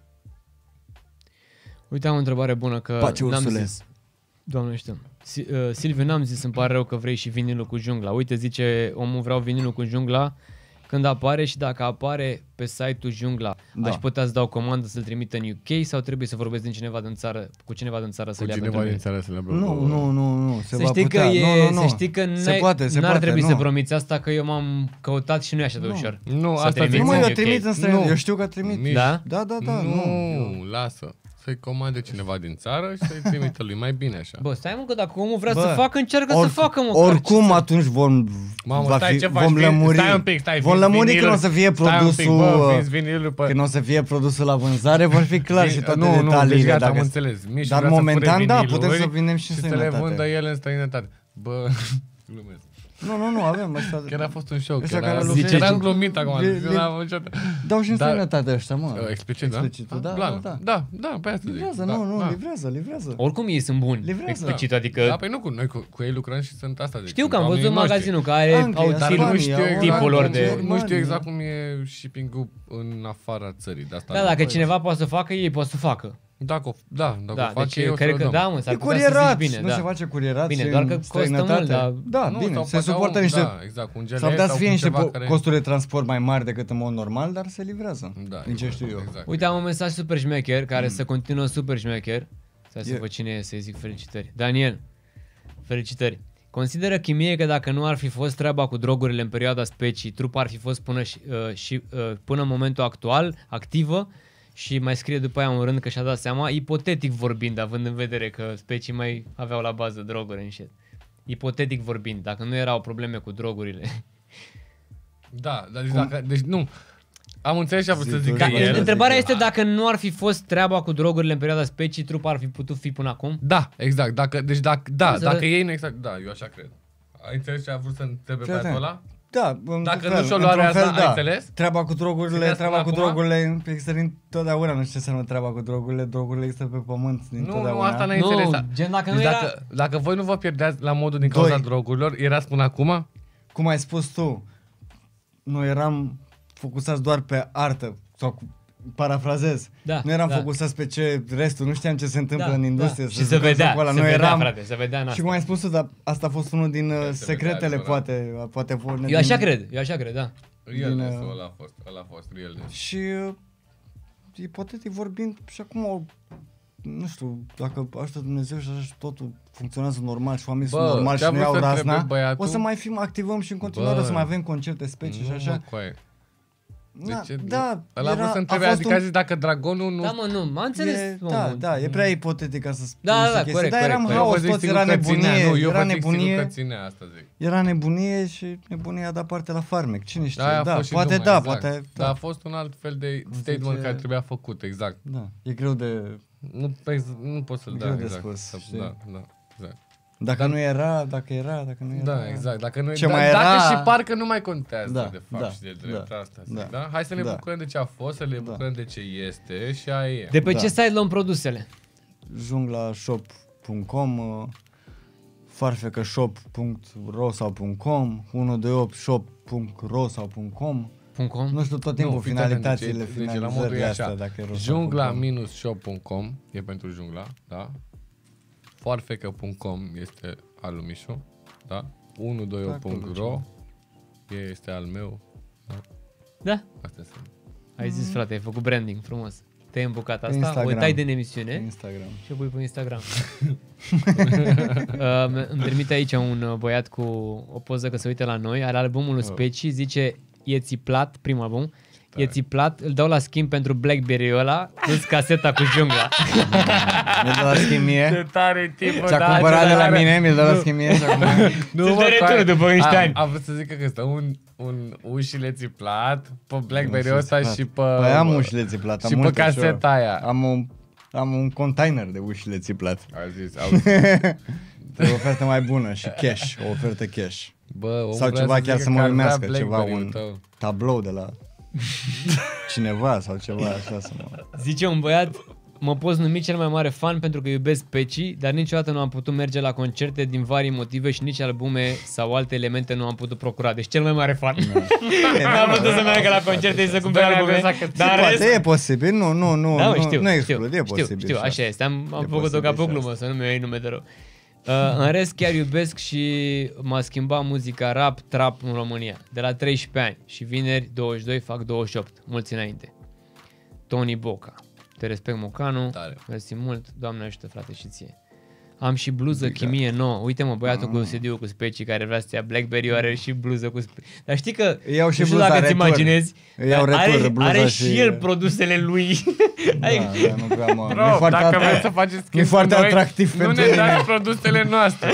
Uite, am o întrebare bună că Pace, n-am ursule. zis. Doamne știu. Silviu, n-am zis, îmi pare rău că vrei și vinilul cu jungla. Uite, zice omul, vreau vinilul cu jungla când apare și dacă apare pe site-ul jungla, aș putea să dau comandă să-l trimit în UK sau trebuie să vorbesc cu cineva din țară să-l ia pentru mine? să le Nu, Să știi că nu. Să știi că n-ar trebui să promiți asta, că eu m-am căutat și nu e așa de ușor. Nu, să asta trimiți Nu, în eu UK. trimit în străinătate, eu știu că trimit. Da? Da, Nu, lasă. Să-i comande cineva din țară și să-i trimită lui, mai bine așa. Bă, stai mă, că dacă omul vrea să facă, încearcă să facă, mă. Oricum atunci vom lămuri. Stai un pic, vom lămuri că nu o să fie produsul vinilul pe... că nu o să fie produsul la vânzare, vor fi clar și toate nu, detaliile. deci gata, am înțeles. Dar momentan, da, putem să vindem și în să le străinătate. vândă ele în străinătate. Bă, glumesc. Nu, avem ăsta. Chiar a fost un show. Eram glumit acum. Dau și în străinătate ăștia, mă. Explicit, da? Da, pe asta zic. Livrează. Oricum ei sunt buni, explicit, adică... Da, păi nu, noi cu ei lucrăm și sunt asta. Știu că am văzut magazinul care au tipul lor de... Nu știu exact cum e shipping-ul în afara țării. Da, dacă cineva poate să facă, ei pot să facă. Dacă o fac eu, cred că da, mă, s-ar e putea să zici bine. Nu se face curierat. Bine, doar că costă mult, dar... Da, bine, se suportă niște... Exact, un S-ar putea să fie niște costuri de transport mai mari decât în mod normal, dar se livrează. Din ce știu eu. Uite, am un mesaj super șmecher, care să continuă super șmecher. Să văd cine e, să-i zic felicitări. Daniel, felicitări. Consideră Chimie că dacă nu ar fi fost treaba cu drogurile în perioada specii, trupa ar fi fost până în momentul actual activă. Și mai scrie după aia un rând că și-a dat seama, ipotetic vorbind, având în vedere că specii mai aveau la bază droguri în shit. Ipotetic vorbind, dacă nu erau probleme cu drogurile. Da, dar deci nu. Am înțeles ce a vrut să zic. Întrebarea este dacă nu ar fi fost treaba cu drogurile în perioada specii, trupa ar fi putut fi până acum? Da, exact. Dacă ei nu exact, da, eu așa cred. Ai înțeles ce a vrut să întrebe pe ăla? Da, dacă nu și-o luare asta, ai înțeles? Treaba cu drogurile există dintotdeauna, nu știu ce înseamnă treaba cu drogurile există pe pământ dintotdeauna. Nu, asta n-ai înțeles. Gen, dacă deci dacă voi nu vă pierdeați la modul din cauza drogurilor, erați până acum? Cum ai spus tu, noi eram focusați doar pe artă, sau parafrazez. Nu eram focusați pe ce restul, nu știam ce se întâmplă în industrie. Și se vedea, frate, se vedea în asta. Și cum ai spus tu, dar asta a fost unul din secretele, poate Eu așa cred, da. Ăla a fost real. Și ipotetic vorbind, și acum nu știu, dacă ajută Dumnezeu și așa totul funcționează normal și oamenii sunt normal și nu iau razna, o să mai activăm și în continuare, o să mai avem concerte specii și așa. Ăla a vrut să întrebe, adică a zis dacă Dragonul nu... Da, mă, nu, m-a înțeles. Da, e prea ipotetic ca să spun corect. Dar eram haos, toți era nebunie, era nebunie și nebunia a dat parte la farmec, cine știe, poate. Dar a fost un alt fel de statement care trebuia făcut, exact. Da, e greu de... Nu pot să-l dau exact. Dacă nu era. Da, exact. Dacă nu ce mai era... Dacă și parcă nu mai contează, de fapt, și de drept asta. Da? Hai să ne bucurăm de ce a fost, să ne bucurăm de ce este și aia e. De pe ce site luăm produsele? junglashop.com, farfecashop.rosau.com, 128shop.rosau.com, .com? Nu știu tot timpul fii atent, finalitățile, deci la modul e finalizările așa. astea, dacă e rost. Jungla-shop.com e pentru jungla, da? Foarfecă.com este al lui Mișu, da? 128.ro este al meu, da? Da. Asta înseamnă. Ai zis, frate, ai făcut branding frumos. Te-ai îmbucat asta, Instagram. o tai din emisiune Instagram. și o pui pe Instagram. Îmi trimite aici un băiat cu o poză că se uită la noi, are albumul lui Specii, zice E țiplat, primul album, E țiplat, îl dau la schimb pentru Blackberry-ul ăla, plus caseta cu jungla. Mi-l dă la schimb mie. Ce tare tipul, Ce-a cumpărat de la mine, mi-l dă la schimb mie și acum... Nu mă, retur după niște ani. Am vrut să zic că stă un ușile țiplat pe Blackberry-ul ăsta și pe... Păi am ușile țiplat, și pe caseta aia. Am un container de ușile țiplat. A zis, De o ofertă mai bună și cash, o ofertă cash. Bă, Sau ceva chiar să mă numească, ceva, un tablou de la cineva sau ceva așa să mă... Zice un băiat, mă poți numi cel mai mare fan pentru că iubesc Peci, dar niciodată nu am putut merge la concerte din vari motive și nici albume sau alte elemente nu am putut procura. Deci cel mai mare fan. N-am putut să meargă la concerte și să cumpere albume. Dar poate e posibil, nu exclud, e posibil. Știu, așa este. Am făcut-o ca pe o glumă, să nu mi iei nume de rău. În rest chiar iubesc și m-a schimbat muzica rap, trap în România. De la 13 ani și vineri 22 fac 28. Mulți înainte. Tony Boca. Te respect, Mocanu. Tare. Mersi mult. Doamne ajută, frate, și ție. Am și bluză chimie nouă. Uite mă, băiatul cu CD-ul cu Specii care vrea să ia Blackberry are și bluză cu Dar știi că, iau și nu știu bluza dacă îți imaginezi, are și el produsele lui. Da, nu prea mă... Bro, dacă vreți să faceți nu foarte noi, atractiv nu pentru ne mine. dați produsele noastre.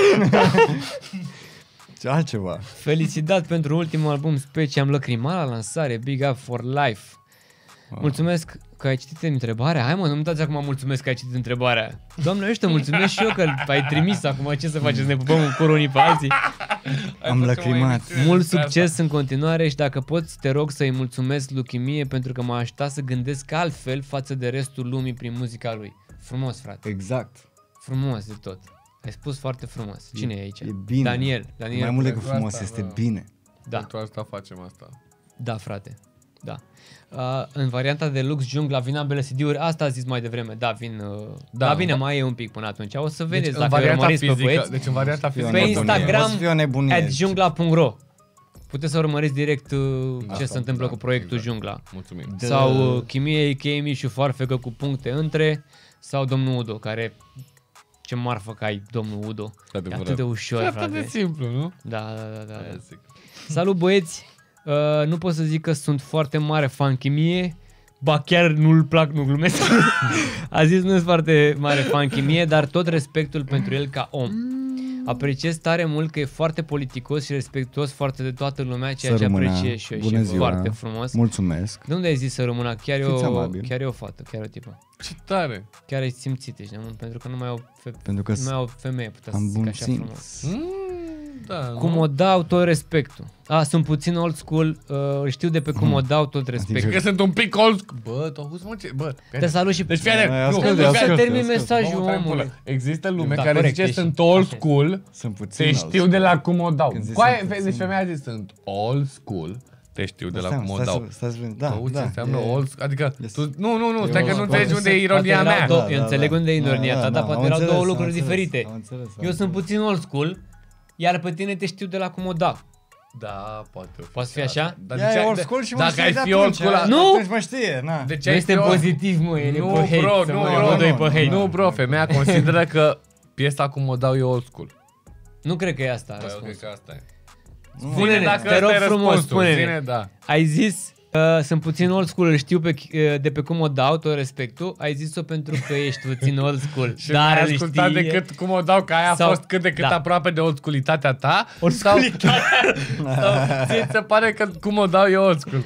Ce altceva. Felicitat pentru ultimul album Specii, am lăcrimat la lansare, Big Up for Life. Mulțumesc că ai citit întrebarea. Hai mă, nu-mi dați acum mulțumesc că ai citit întrebarea. Doamne, ăștia, mulțumesc și eu că ai trimis acum. Ce să faceți, ne pupăm în curul unii pe alții. Am lăcrimat. Mult succes în continuare și dacă poți, te rog să-i mulțumesc lui Chimie pentru că m-a ajutat să gândesc altfel față de restul lumii prin muzica lui. Frumos, frate. Exact. Frumos de tot. Ai spus foarte frumos. Cine e aici? E bine. Daniel. Mai mult decât frumos, este bine. Da. Pentru asta facem asta. Da, frate. Da. În varianta de Lux Jungla vin ambele CD-uri. Asta a zis mai devreme. Da, vin... Da, bine, mai e un pic până atunci. O să vedeți dacă urmăriți pe băieți. Deci în varianta fizică. Pe Instagram @jungla.ro. puteți să urmăriți direct ce se întâmplă cu proiectul Jungla. Mulțumim. Sau Chimie, Chemi și Foarfecă cu puncte între. Sau domnul Udo, care... Ce marfă că ai, domnul Udo. E atât de ușor, frate. Atât de simplu, nu? Da. Salut, băieți. Nu pot să zic că sunt foarte mare fan Chimie, ba chiar nu-l plac, nu glumesc. A zis nu sunt foarte mare fan Chimie, dar tot respectul pentru el ca om. Apreciez tare mult că e foarte politicos și respectuos foarte de toată lumea, ceea ce apreciez și eu. Bună și ziua. foarte frumos. Mulțumesc. De unde ai zis să rămână? Chiar e o fată, chiar e o tipă. Ce tare. Chiar ai simțit, ești, pentru că nu mai Pentru că nu mai o femeie, putea să zic așa frumos. Da, Cum o dau tot respectul. Sunt puțin old school, știu de pe cum o dau tot respectul. Că sunt un pic old school. Bă, mă ce... Bă, te salut și... Deci fii termin mesajul omului. Există lume care zice sunt old school, te știu de la cum o dau. Deci femeia zice sunt old school, te știu de la cum o dau. Da, ce înseamnă old school? Adică, nu, stai că nu înțelegi unde e ironia mea. Eu înțeleg unde e ironia ta, dar poate erau două lucruri diferite. Eu sunt puțin old school, iar pe tine te știu de la cum o dau. Da, poate fi. Poate fi așa? Ea e old school și mă dacă ai fi old school, nu? Atunci mă știe, na. Deci nu este pozitiv, mă, e nu, pe hate. Nu, bro, femeia consideră că piesa cum o dau eu old school. Nu cred că e asta Eu cred că asta e. Spune-ne, te rog frumos, spune-ne. Da. Ai zis, sunt puțin old school, îl știu de pe cum o dau, tot respectul. Ai zis-o pentru că ești puțin old school. Și dar ai ascultat decât cum o dau, că aia a fost cât de cât aproape de old schoolitatea ta. Sau ți se pare că cum o dau eu old school.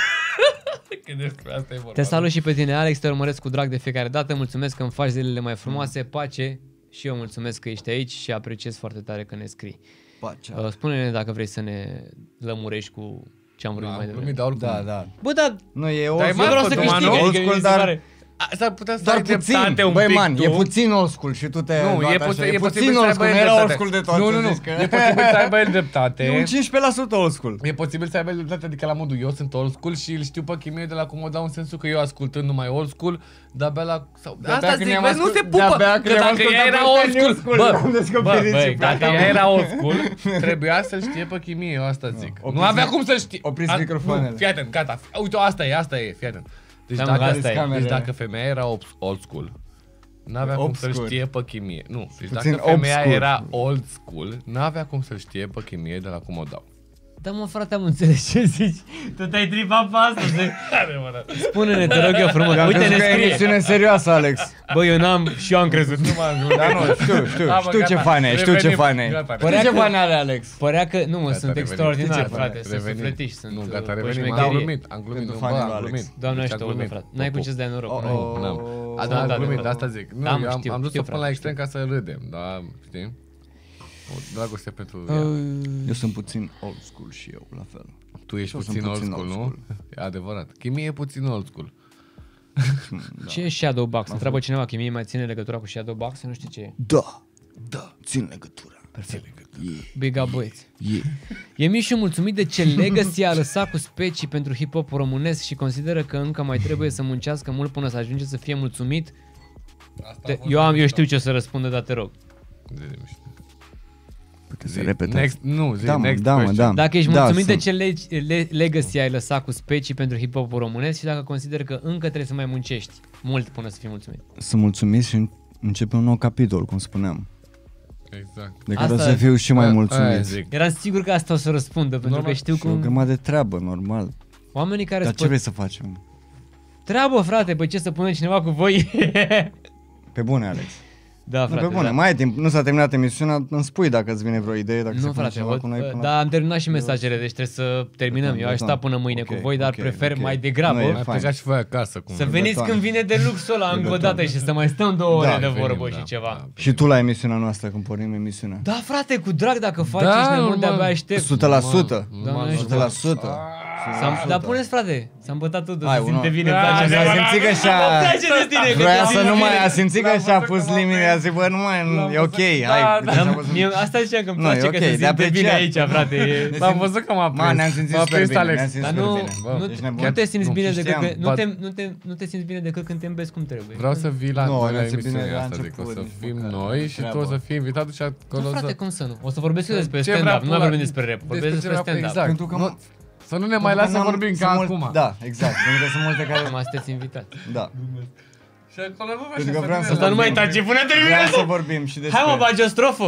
Că despre asta e vorba. Te salut și pe tine, Alex, te urmăresc cu drag de fiecare dată. Mulțumesc că îmi faci zilele mai frumoase, pace. Și eu mulțumesc că ești aici și apreciez foarte tare că ne scrii. Spune-ne dacă vrei să ne lămurești cu ce am vorbit mai devreme. Da. Bă, dar nu e vreau să câștig, old school, dar S-ar putea să Doar ai puțin, dreptate un băi pic man, tu. e puțin old school și tu te Nu, luat e așa. puțin puțin să old aibă school, el nu era dreptate. old school de tot. Nu, să zici că- e posibil să aibă el dreptate. E un 15% old school. E posibil să aibă el dreptate, adică la modul eu sunt old school și îl știu pe Chimie de la Comoda în sensul că eu ascultând numai old school, de-abia la... Sau, De-abia asta când zic, ne-am vezi, nu se ascult- de-abia pupă, când că ne-am dacă ea ascultat era pe old New school, School, bă, am descoperit băi, și pe dacă asta. ea era old school, trebuia să-l știe pe Chimie, eu asta zic. Nu Opriți avea mic- cum să-l știe. opriți microfoanele. Nu, fii atent, gata, uite, asta e, fii atent. Deci Da, mă, dacă, asta e. deci dacă femeia era old school, n-avea cum să-l Obscur. știe pe Chimie. Nu, deci Puțin dacă femeia obscur. era old school, n-avea cum să-l știe pe Chimie de la Comodau. Da, mă, frate, am înțeles ce zici. Tu te-ai tripat pe asta. Spune-ne, te rog eu frumos. Am Uite, crezut ne că e scrie. emisiune serioasă, Alex. Bă, eu n-am și eu am crezut. Da, nu, știu ce fan e, știu ce fan e. Știu ce fan are Alex. Părea că, nu mă, Gata, sunt revenim. extraordinar, Știi ce frate, faci? sunt sufletiși, sunt Nu, gata, pe revenim. șmecherie. Am glumit, Pentru nu, fanii bă, lui am Alex. glumit. Doamne Deci ajută, am bă, glumit. frate. N-ai cu ce să dai noroc cu noi. N-am. Da, Da, da, am glumit, da, de da. asta zic. Nu, Da, mă, eu știu, am dus-o știu, până la frate, extrem ca să râdem, da, știi? O dragoste pentru ea. Eu sunt puțin old school și eu, la fel. Tu ești eu sunt puțin old puțin school, old nu? E adevărat. Chimie e puțin old school. Ce e Shadowbox? Întreabă cineva, Chimie mai ține legătura cu Shadowbox? Nu știu ce e. Da, țin legătura. Perfect. Big up, băieți. Yeah. E Mișu mulțumit de ce legacy a lăsat cu specii pentru hip-hop românesc și consideră că încă mai trebuie să muncească mult până să ajunge să fie mulțumit. Eu știu ce o să răspundă, dar te rog. Puteți să repetați. Next, nu, zi, Da, mă, next da, mă, question. da. Dacă ești Da, mulțumit de sunt. ce legacy ai lăsat cu specii pentru hip-hop românesc și dacă consider că încă trebuie să mai muncești mult până să fii mulțumit. Sunt mulțumit și începe un nou capitol, cum spuneam. Exact. De care o Asta- să fiu și mai Aia mulțumit. zic. Eram sigur că asta o să răspundă, pentru Normal. că știu Și o cum grămadă de treabă, normal. oamenii care Dar ce vrei să facem? Treabă, frate, păi ce să pune cineva cu voi? Pe bune, Alex. Da, Nu, frate. pe bune, da. mai ai timp. Nu s-a terminat emisiunea, îmi spui dacă îți vine vreo idee, dacă se Nu, pune frate, ceva cu noi până da, am terminat și mesajele, deci trebuie să terminăm. Eu aș sta până mâine cu voi, dar prefer mai degrabă Nu, e Mai fain. plecați și voi acasă. Cum să e. veniți beton. când vine de luxul ăla încă o beton. dată și să mai stăm 2 ore de venim, vorbă da, și ceva. da. Și tu la emisiunea noastră, când pornim emisiunea. Da, frate, cu drag dacă faci, Da, ești nebun, normal. de-abia aștept. 100%. Doamne, 100%. Dar puneți, frate, s-a îmbătat tot, Hai, se simte unul. bine. Da, îmi place. a simțit că și-a... Îmi place de tine, că Vroia te să simți nu mai... bine. A simțit că și-a pus limite, a zis, bă, nu mai, e ok, hai. Asta ziceam că îmi Nu, e place ok, că se de simte bine apreciat. aici, frate. e- Am văzut că m-a prins. Ma, ne-am simțit M-a super prins bine, Alex. ne-am simțit Dar super nu, bine. nu, Ești nebun? nu te simți Nu, bine decât știam. nu te simți bine decât când te îmbezi cum trebuie. Vreau să vii la Nu, noi la ne-am simțit emisiunea bine la asta, adică o început, să nici fim măcar noi nu și tu treabă. o să fii invitat și Da, acolo frate, să... cum să nu? O să vorbesc eu despre Ce stand-up, vrea nu mai pula- vorbim despre rap, vorbesc despre rap, stand-up. exact. Pentru că Nu, să nu ne mai lasă să vorbim ca acum. Da, exact, pentru că sunt multe care... Acum sunteți invitat. Da. Și acolo nu Pentru că vreau să Asta nu mai vorbim. taci, pune termină. Vreau să vorbim și despre... Hai mă, bagi o strofă.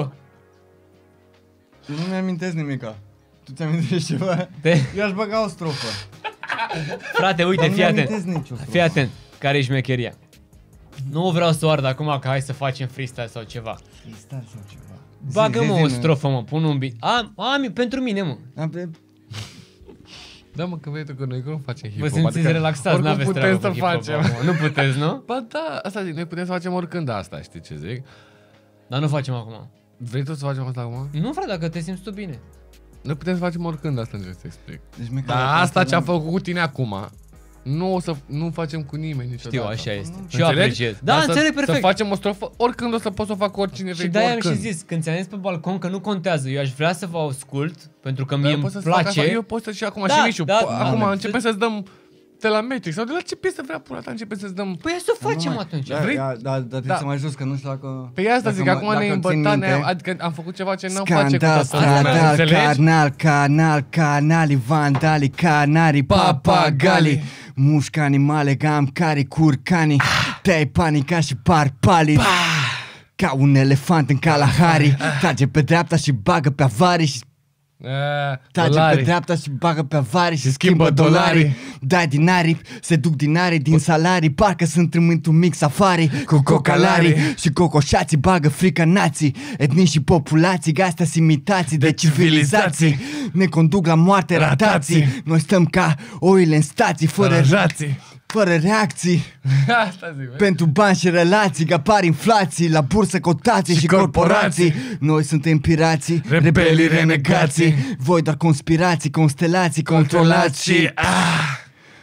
Nu mi-amintesc nimica. Tu ți-amintești ceva? Eu aș băga o strofă. Frate, uite, Dar nu fii atent. mi-amintesc nicio strofă. Fii atent, care e șmecheria. Nu vreau să o ard acum că hai să facem freestyle sau ceva. Freestyle sau ceva. Bagă-mă Zi, o zi, strofă, mă, pun un beat. Pentru mine, mă. Da, mă, că vrei tu că noi cum facem Vă hip-hop. simțiți relaxați, oricum n-aveți putem treabă să cu hip-hop facem. acum. Nu puteți, nu? Ba da, asta zic, noi putem să facem oricând asta, știi ce zic? Dar nu facem acum. Vrei tu să facem asta acum? Nu, frate, dacă te simți tu bine. Noi putem să facem oricând asta, încerc să explic. Deci, măcar Dar dacă asta ce am înțeleg- făcut cu tine acum, nu o să nu facem cu nimeni niciodată. Știu, așa este. Și eu Înțelegi? apreciez. Da, Dar înțeleg Să perfect. facem o strofă, oricând o să pot să o fac oricine vrei, Și de-aia am și oricând. zis, când ți-am zis pe balcon că nu contează, eu aș vrea să vă ascult, pentru că Dar mie eu îmi pot să fac asta, place. eu pot să și acum Da, și Mișu. da, Acum da. începem să-ți dăm de la Matrix sau de la ce piesă vrea pula ta, începem să-ți dăm... Păi hai să o facem atunci. Da, Vrei? dar trebuie Da. să mai jos, că nu știu dacă... Pe asta dacă zic, mă- acum ne dacă țin îmbătat, minte. adică am făcut ceva ce n-am face cu Scandal, toată lumea, scandal, înțelegi? canali, vandali, canari, papagali, mușca animale, gamcari, curcani, te-ai panica și parpali. Ca un elefant în Kalahari, trage pe dreapta și bagă pe avari și trage pe Dolari. dreapta și bagă pe avari și schimbă schimbă dolari. dolari. Dai din aripi, se duc din aripi, din salarii, parcă sunt într-un mic safari cu cocalari și cocoșații bagă frica nații, etnii și populații, astea imitații de civilizații. Ne conduc la moarte ratații, noi stăm ca oile în stații, fără reacții. Asta zic, vezi? Pentru bani și relații, că apar inflații, la bursă cotații și corporații. Noi suntem pirații, rebelii renegații. Voi doar conspirații, constelații, controlați și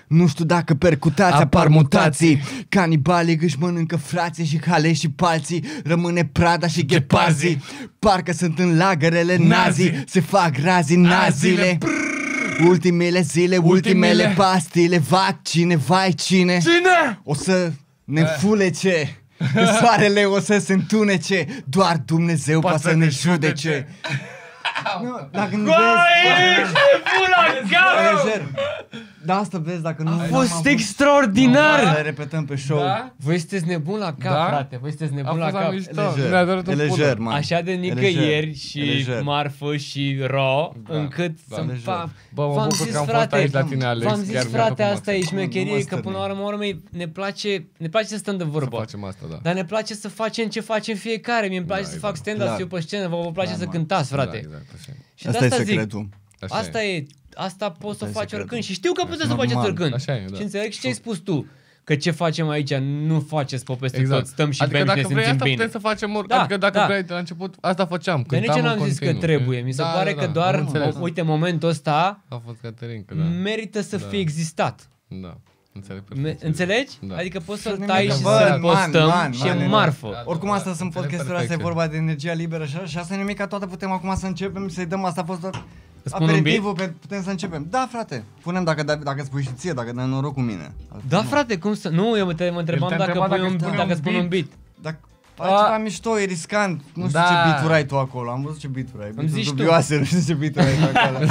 Nu știu dacă percutați, apar mutații. Canibalii își mănâncă frații și hale și palții. Rămâne Prada și ghepazii. Parcă sunt în lagărele nazi. Se fac razi nazile. Ultimele zile, ultimele pastile. Vaccine, vai cine o să ne fulece. Că soarele o să se întunece. Doar Dumnezeu poate să ne judece. Nu, dacă nu vezi... Lejer. Da, asta vezi, dacă nu... A fost extraordinar! Să repetăm pe show. Da? Voi sunteți nebun la cap, frate. Voi sunteți nebun la cap. E lejer, man. Așa de nicăieri și marfă și raw, încât să-mi fac... Bă, mă bucur că am fost aici la tine, Alex. V-am zis, frate, asta e șmecherie, că până la urmă ne place să stăm de vorbă. Să facem asta, da. Dar ne place să facem ce facem fiecare. Mie îmi place să fac stand-up, să fiu pe scenă, vă place să cântați, frate. Exact, așa. Și Asta de e asta zic, secretul. asta poți să o faci secretul. oricând și știu că puteți să o faceți oricând. Așa e, da. Și înțeleg și ce ai spus tu, că ce facem aici nu faceți pe peste Exact. tot, stăm și adică bem și ne dacă vrei simțim asta bine. putem să facem Da, adică dacă da. vrei de la început, asta făceam. De nici n-am zis că trebuie, mi se pare că doar, uite, momentul ăsta A fost Caterinca, da. merită să fie existat. Da. Înțeleg perfect. Înțelegi? Da. Adică poți să-l Bă, tai și man, să-l postăm man, și e man, marfă. Oricum asta sunt podcasturile astea, e perfect. vorba de energia liberă și asta e nimic, ca toată putem acum să începem, să-i dăm, asta a fost doar Spun un aperitivul, putem să începem. Da, frate, punem dacă spui și ție, dacă dai noroc cu mine. Da, frate, cum să... Nu, eu mă întrebam dacă spun un beat. Dacă faci ceva mișto, e riscant. Nu știu ce beat-uri ai tu acolo. Am văzut ce beat-uri ai. Beat-uri dubioase, nu știu ce beat-uri ai tu acolo.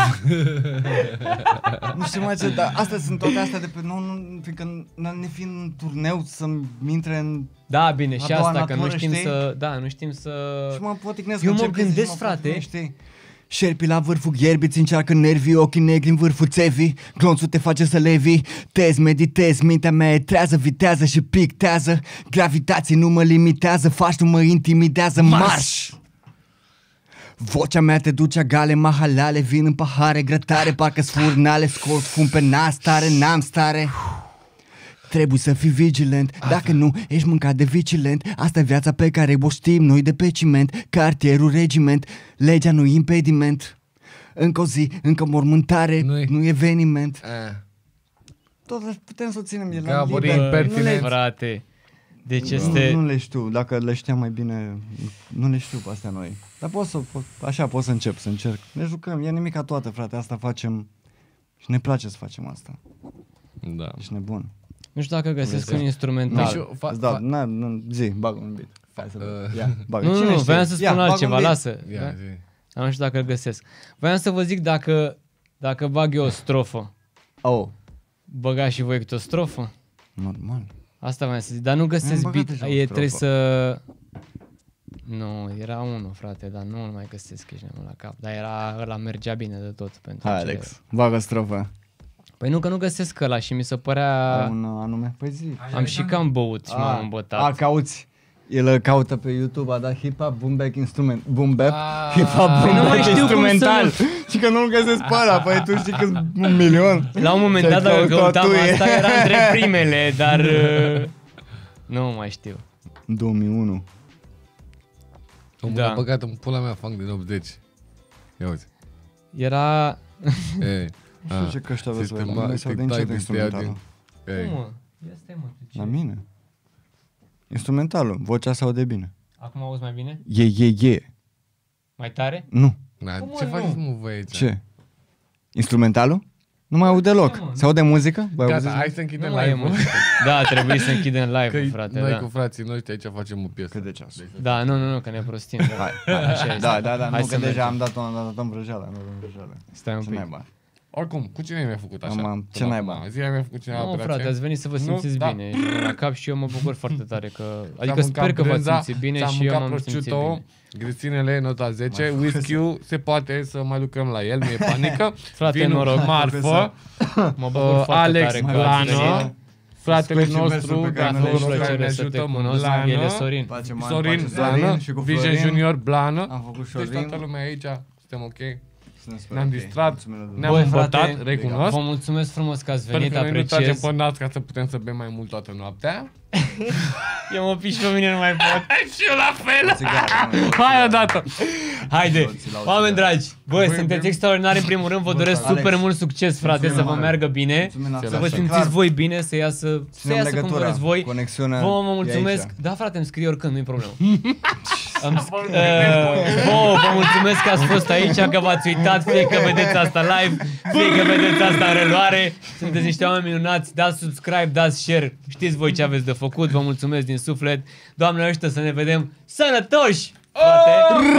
Nu știu mai ce, dar astea sunt toate astea de pe... Nu, fiindcă ne fiind în turneu să-mi intre în... Da, bine, și asta, că nu natură, știm știi? să... Da, nu știm să... Și mă poticnesc. Eu mă încep să zic, gândesc, frate... Șerpii la vârful gherbiți încearcă nervii, ochii negri în vârful țevii. Glonțul te face să levi. Tezi, meditezi, mintea mea e trează, vitează și pictează. Gravitații nu mă limitează, faci nu mă intimidează. Marș! Vocea mea te duce gale, mahalale, vin în pahare, grătare, parcă sfurnale, scot fum pe nas, tare, n-am stare. Trebuie să fii vigilent, dacă nu, ești mâncat de vigilent. Asta e viața pe care o știm noi de pe ciment. Cartierul regiment, legea nu impediment. Încă o zi, încă mormântare, nu eveniment. Tot putem să o ținem de la liber. Frate, deci este... Nu le știu, dacă le știam mai bine, nu le știu pe astea noi. Dar pot să încep, să încerc. Ne jucăm, e nimic ca toată, frate, asta facem și ne place să facem asta. Da. Ești nebun. Nu știu dacă găsesc un instrumental. Zi, bagă un beat. Nu, voiam să spun altceva, lasă. Ia, nu știu dacă îl găsesc. Voiam să vă zic dacă bag eu o strofă. Băgați și voi câte o strofă? Normal. Asta voiam să zic, dar nu găsesc beat. Trebuie să... Nu, era unul, frate, dar nu mai găsesc, ești nebun la cap. Dar ăla mergea bine de tot. Hai, Alex, bagă strofă. Păi nu, că nu găsesc ăla și mi se părea... Un anume? Păi zi. Am și cam băut și m-am îmbătat. Cauți. El caută pe YouTube, a dat hip-hop, boom bap instrument. Boom bap, hip-hop, boom nu bap mai știu instrumental. Și că nu-l găsesc pe ăla, păi tu știi că 1.000.000. La un moment dat, dacă căutam asta, era între primele, dar... Nu mai știu. 2001. Omul a băgat în pula mea funk din 80. Ia uite. Era... Nu știu ce căști aveți voi, la mine se aude încet instrumentalul. Cum mă? Ia stai mă, tu ce? La mine? Instrumentalul, vocea se aude bine. Acum auzi mai bine? E. Mai tare? Nu. Ce faceți mă voi aici? Ce? Instrumentalul? Nu mai aud deloc. Se aude muzică? Gata, hai să închidem live-ul. Da, trebuie să închidem live-ul, frate. Noi cu frații noștri aici facem o piesă. Cât de ceas? Da, nu, că ne prostim. Hai. Da, nu, că deja am dat-o în vrăjeală. Stai un pic. Oricum, cu cine mi-a făcut așa? Ce naiba? Zi-a mi-a făcut cineva operație? Nu, frate, ați venit să vă simțiți bine. La cap și eu mă bucur foarte tare că... Adică sper că v-ați simțit bine și eu m-am simțit bine. Grăținele, nota 10, whisky-ul, se poate să mai lucrăm la el, nu e panică. Frate, noroc. Marfă, mă bucur foarte Alex tare Blană, fratele nostru, care dacă nu ne plăcere să te cunosc, el e Sorin. Sorin Blană, Vision Junior Blană. Am făcut Deci Sorin. toată lumea aici, suntem ok. Ne-am distrat, ne-am îmbătat, recunosc. Vă mulțumesc frumos că ați venit, Sper că noi nu tragem apreciez. pe nas ca să putem să bem mai mult toată noaptea. Eu mă piși pe mine, nu mai pot. Și eu la fel! Hai odată! Haide! Oameni dragi, băi, sunteți extraordinari în primul rând, vă doresc super mult succes, frate, să vă meargă bine, să vă simțiți voi bine, să iasă cum vreți voi. Vă mulțumesc. Da, frate, îmi scrie oricând, nu-i problemă. Vă mulțumesc că ați fost aici, că v-ați uitat, fie că vedeți asta live, fie că vedeți asta în reluare. Sunteți niște oameni minunați, dați subscribe, dați share, știți voi ce aveți de făcut, vă mulțumesc din suflet. Doamne ajută să ne vedem sănătoși! Frate!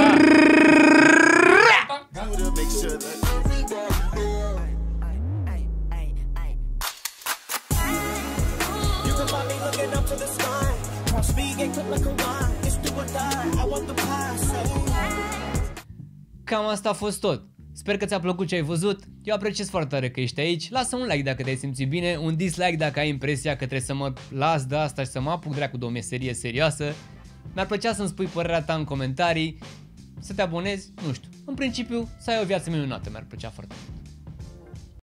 Cam asta a fost tot. Sper că ți-a plăcut ce ai văzut. Eu apreciez foarte tare că ești aici. Lasă un like dacă te-ai simțit bine, un dislike dacă ai impresia că trebuie să mă las de asta și să mă apuc dracu de o meserie serioasă. Mi-ar plăcea să-mi spui părerea ta în comentarii, să te abonezi, nu știu. În principiu, să ai o viață minunată, mi-ar plăcea foarte mult.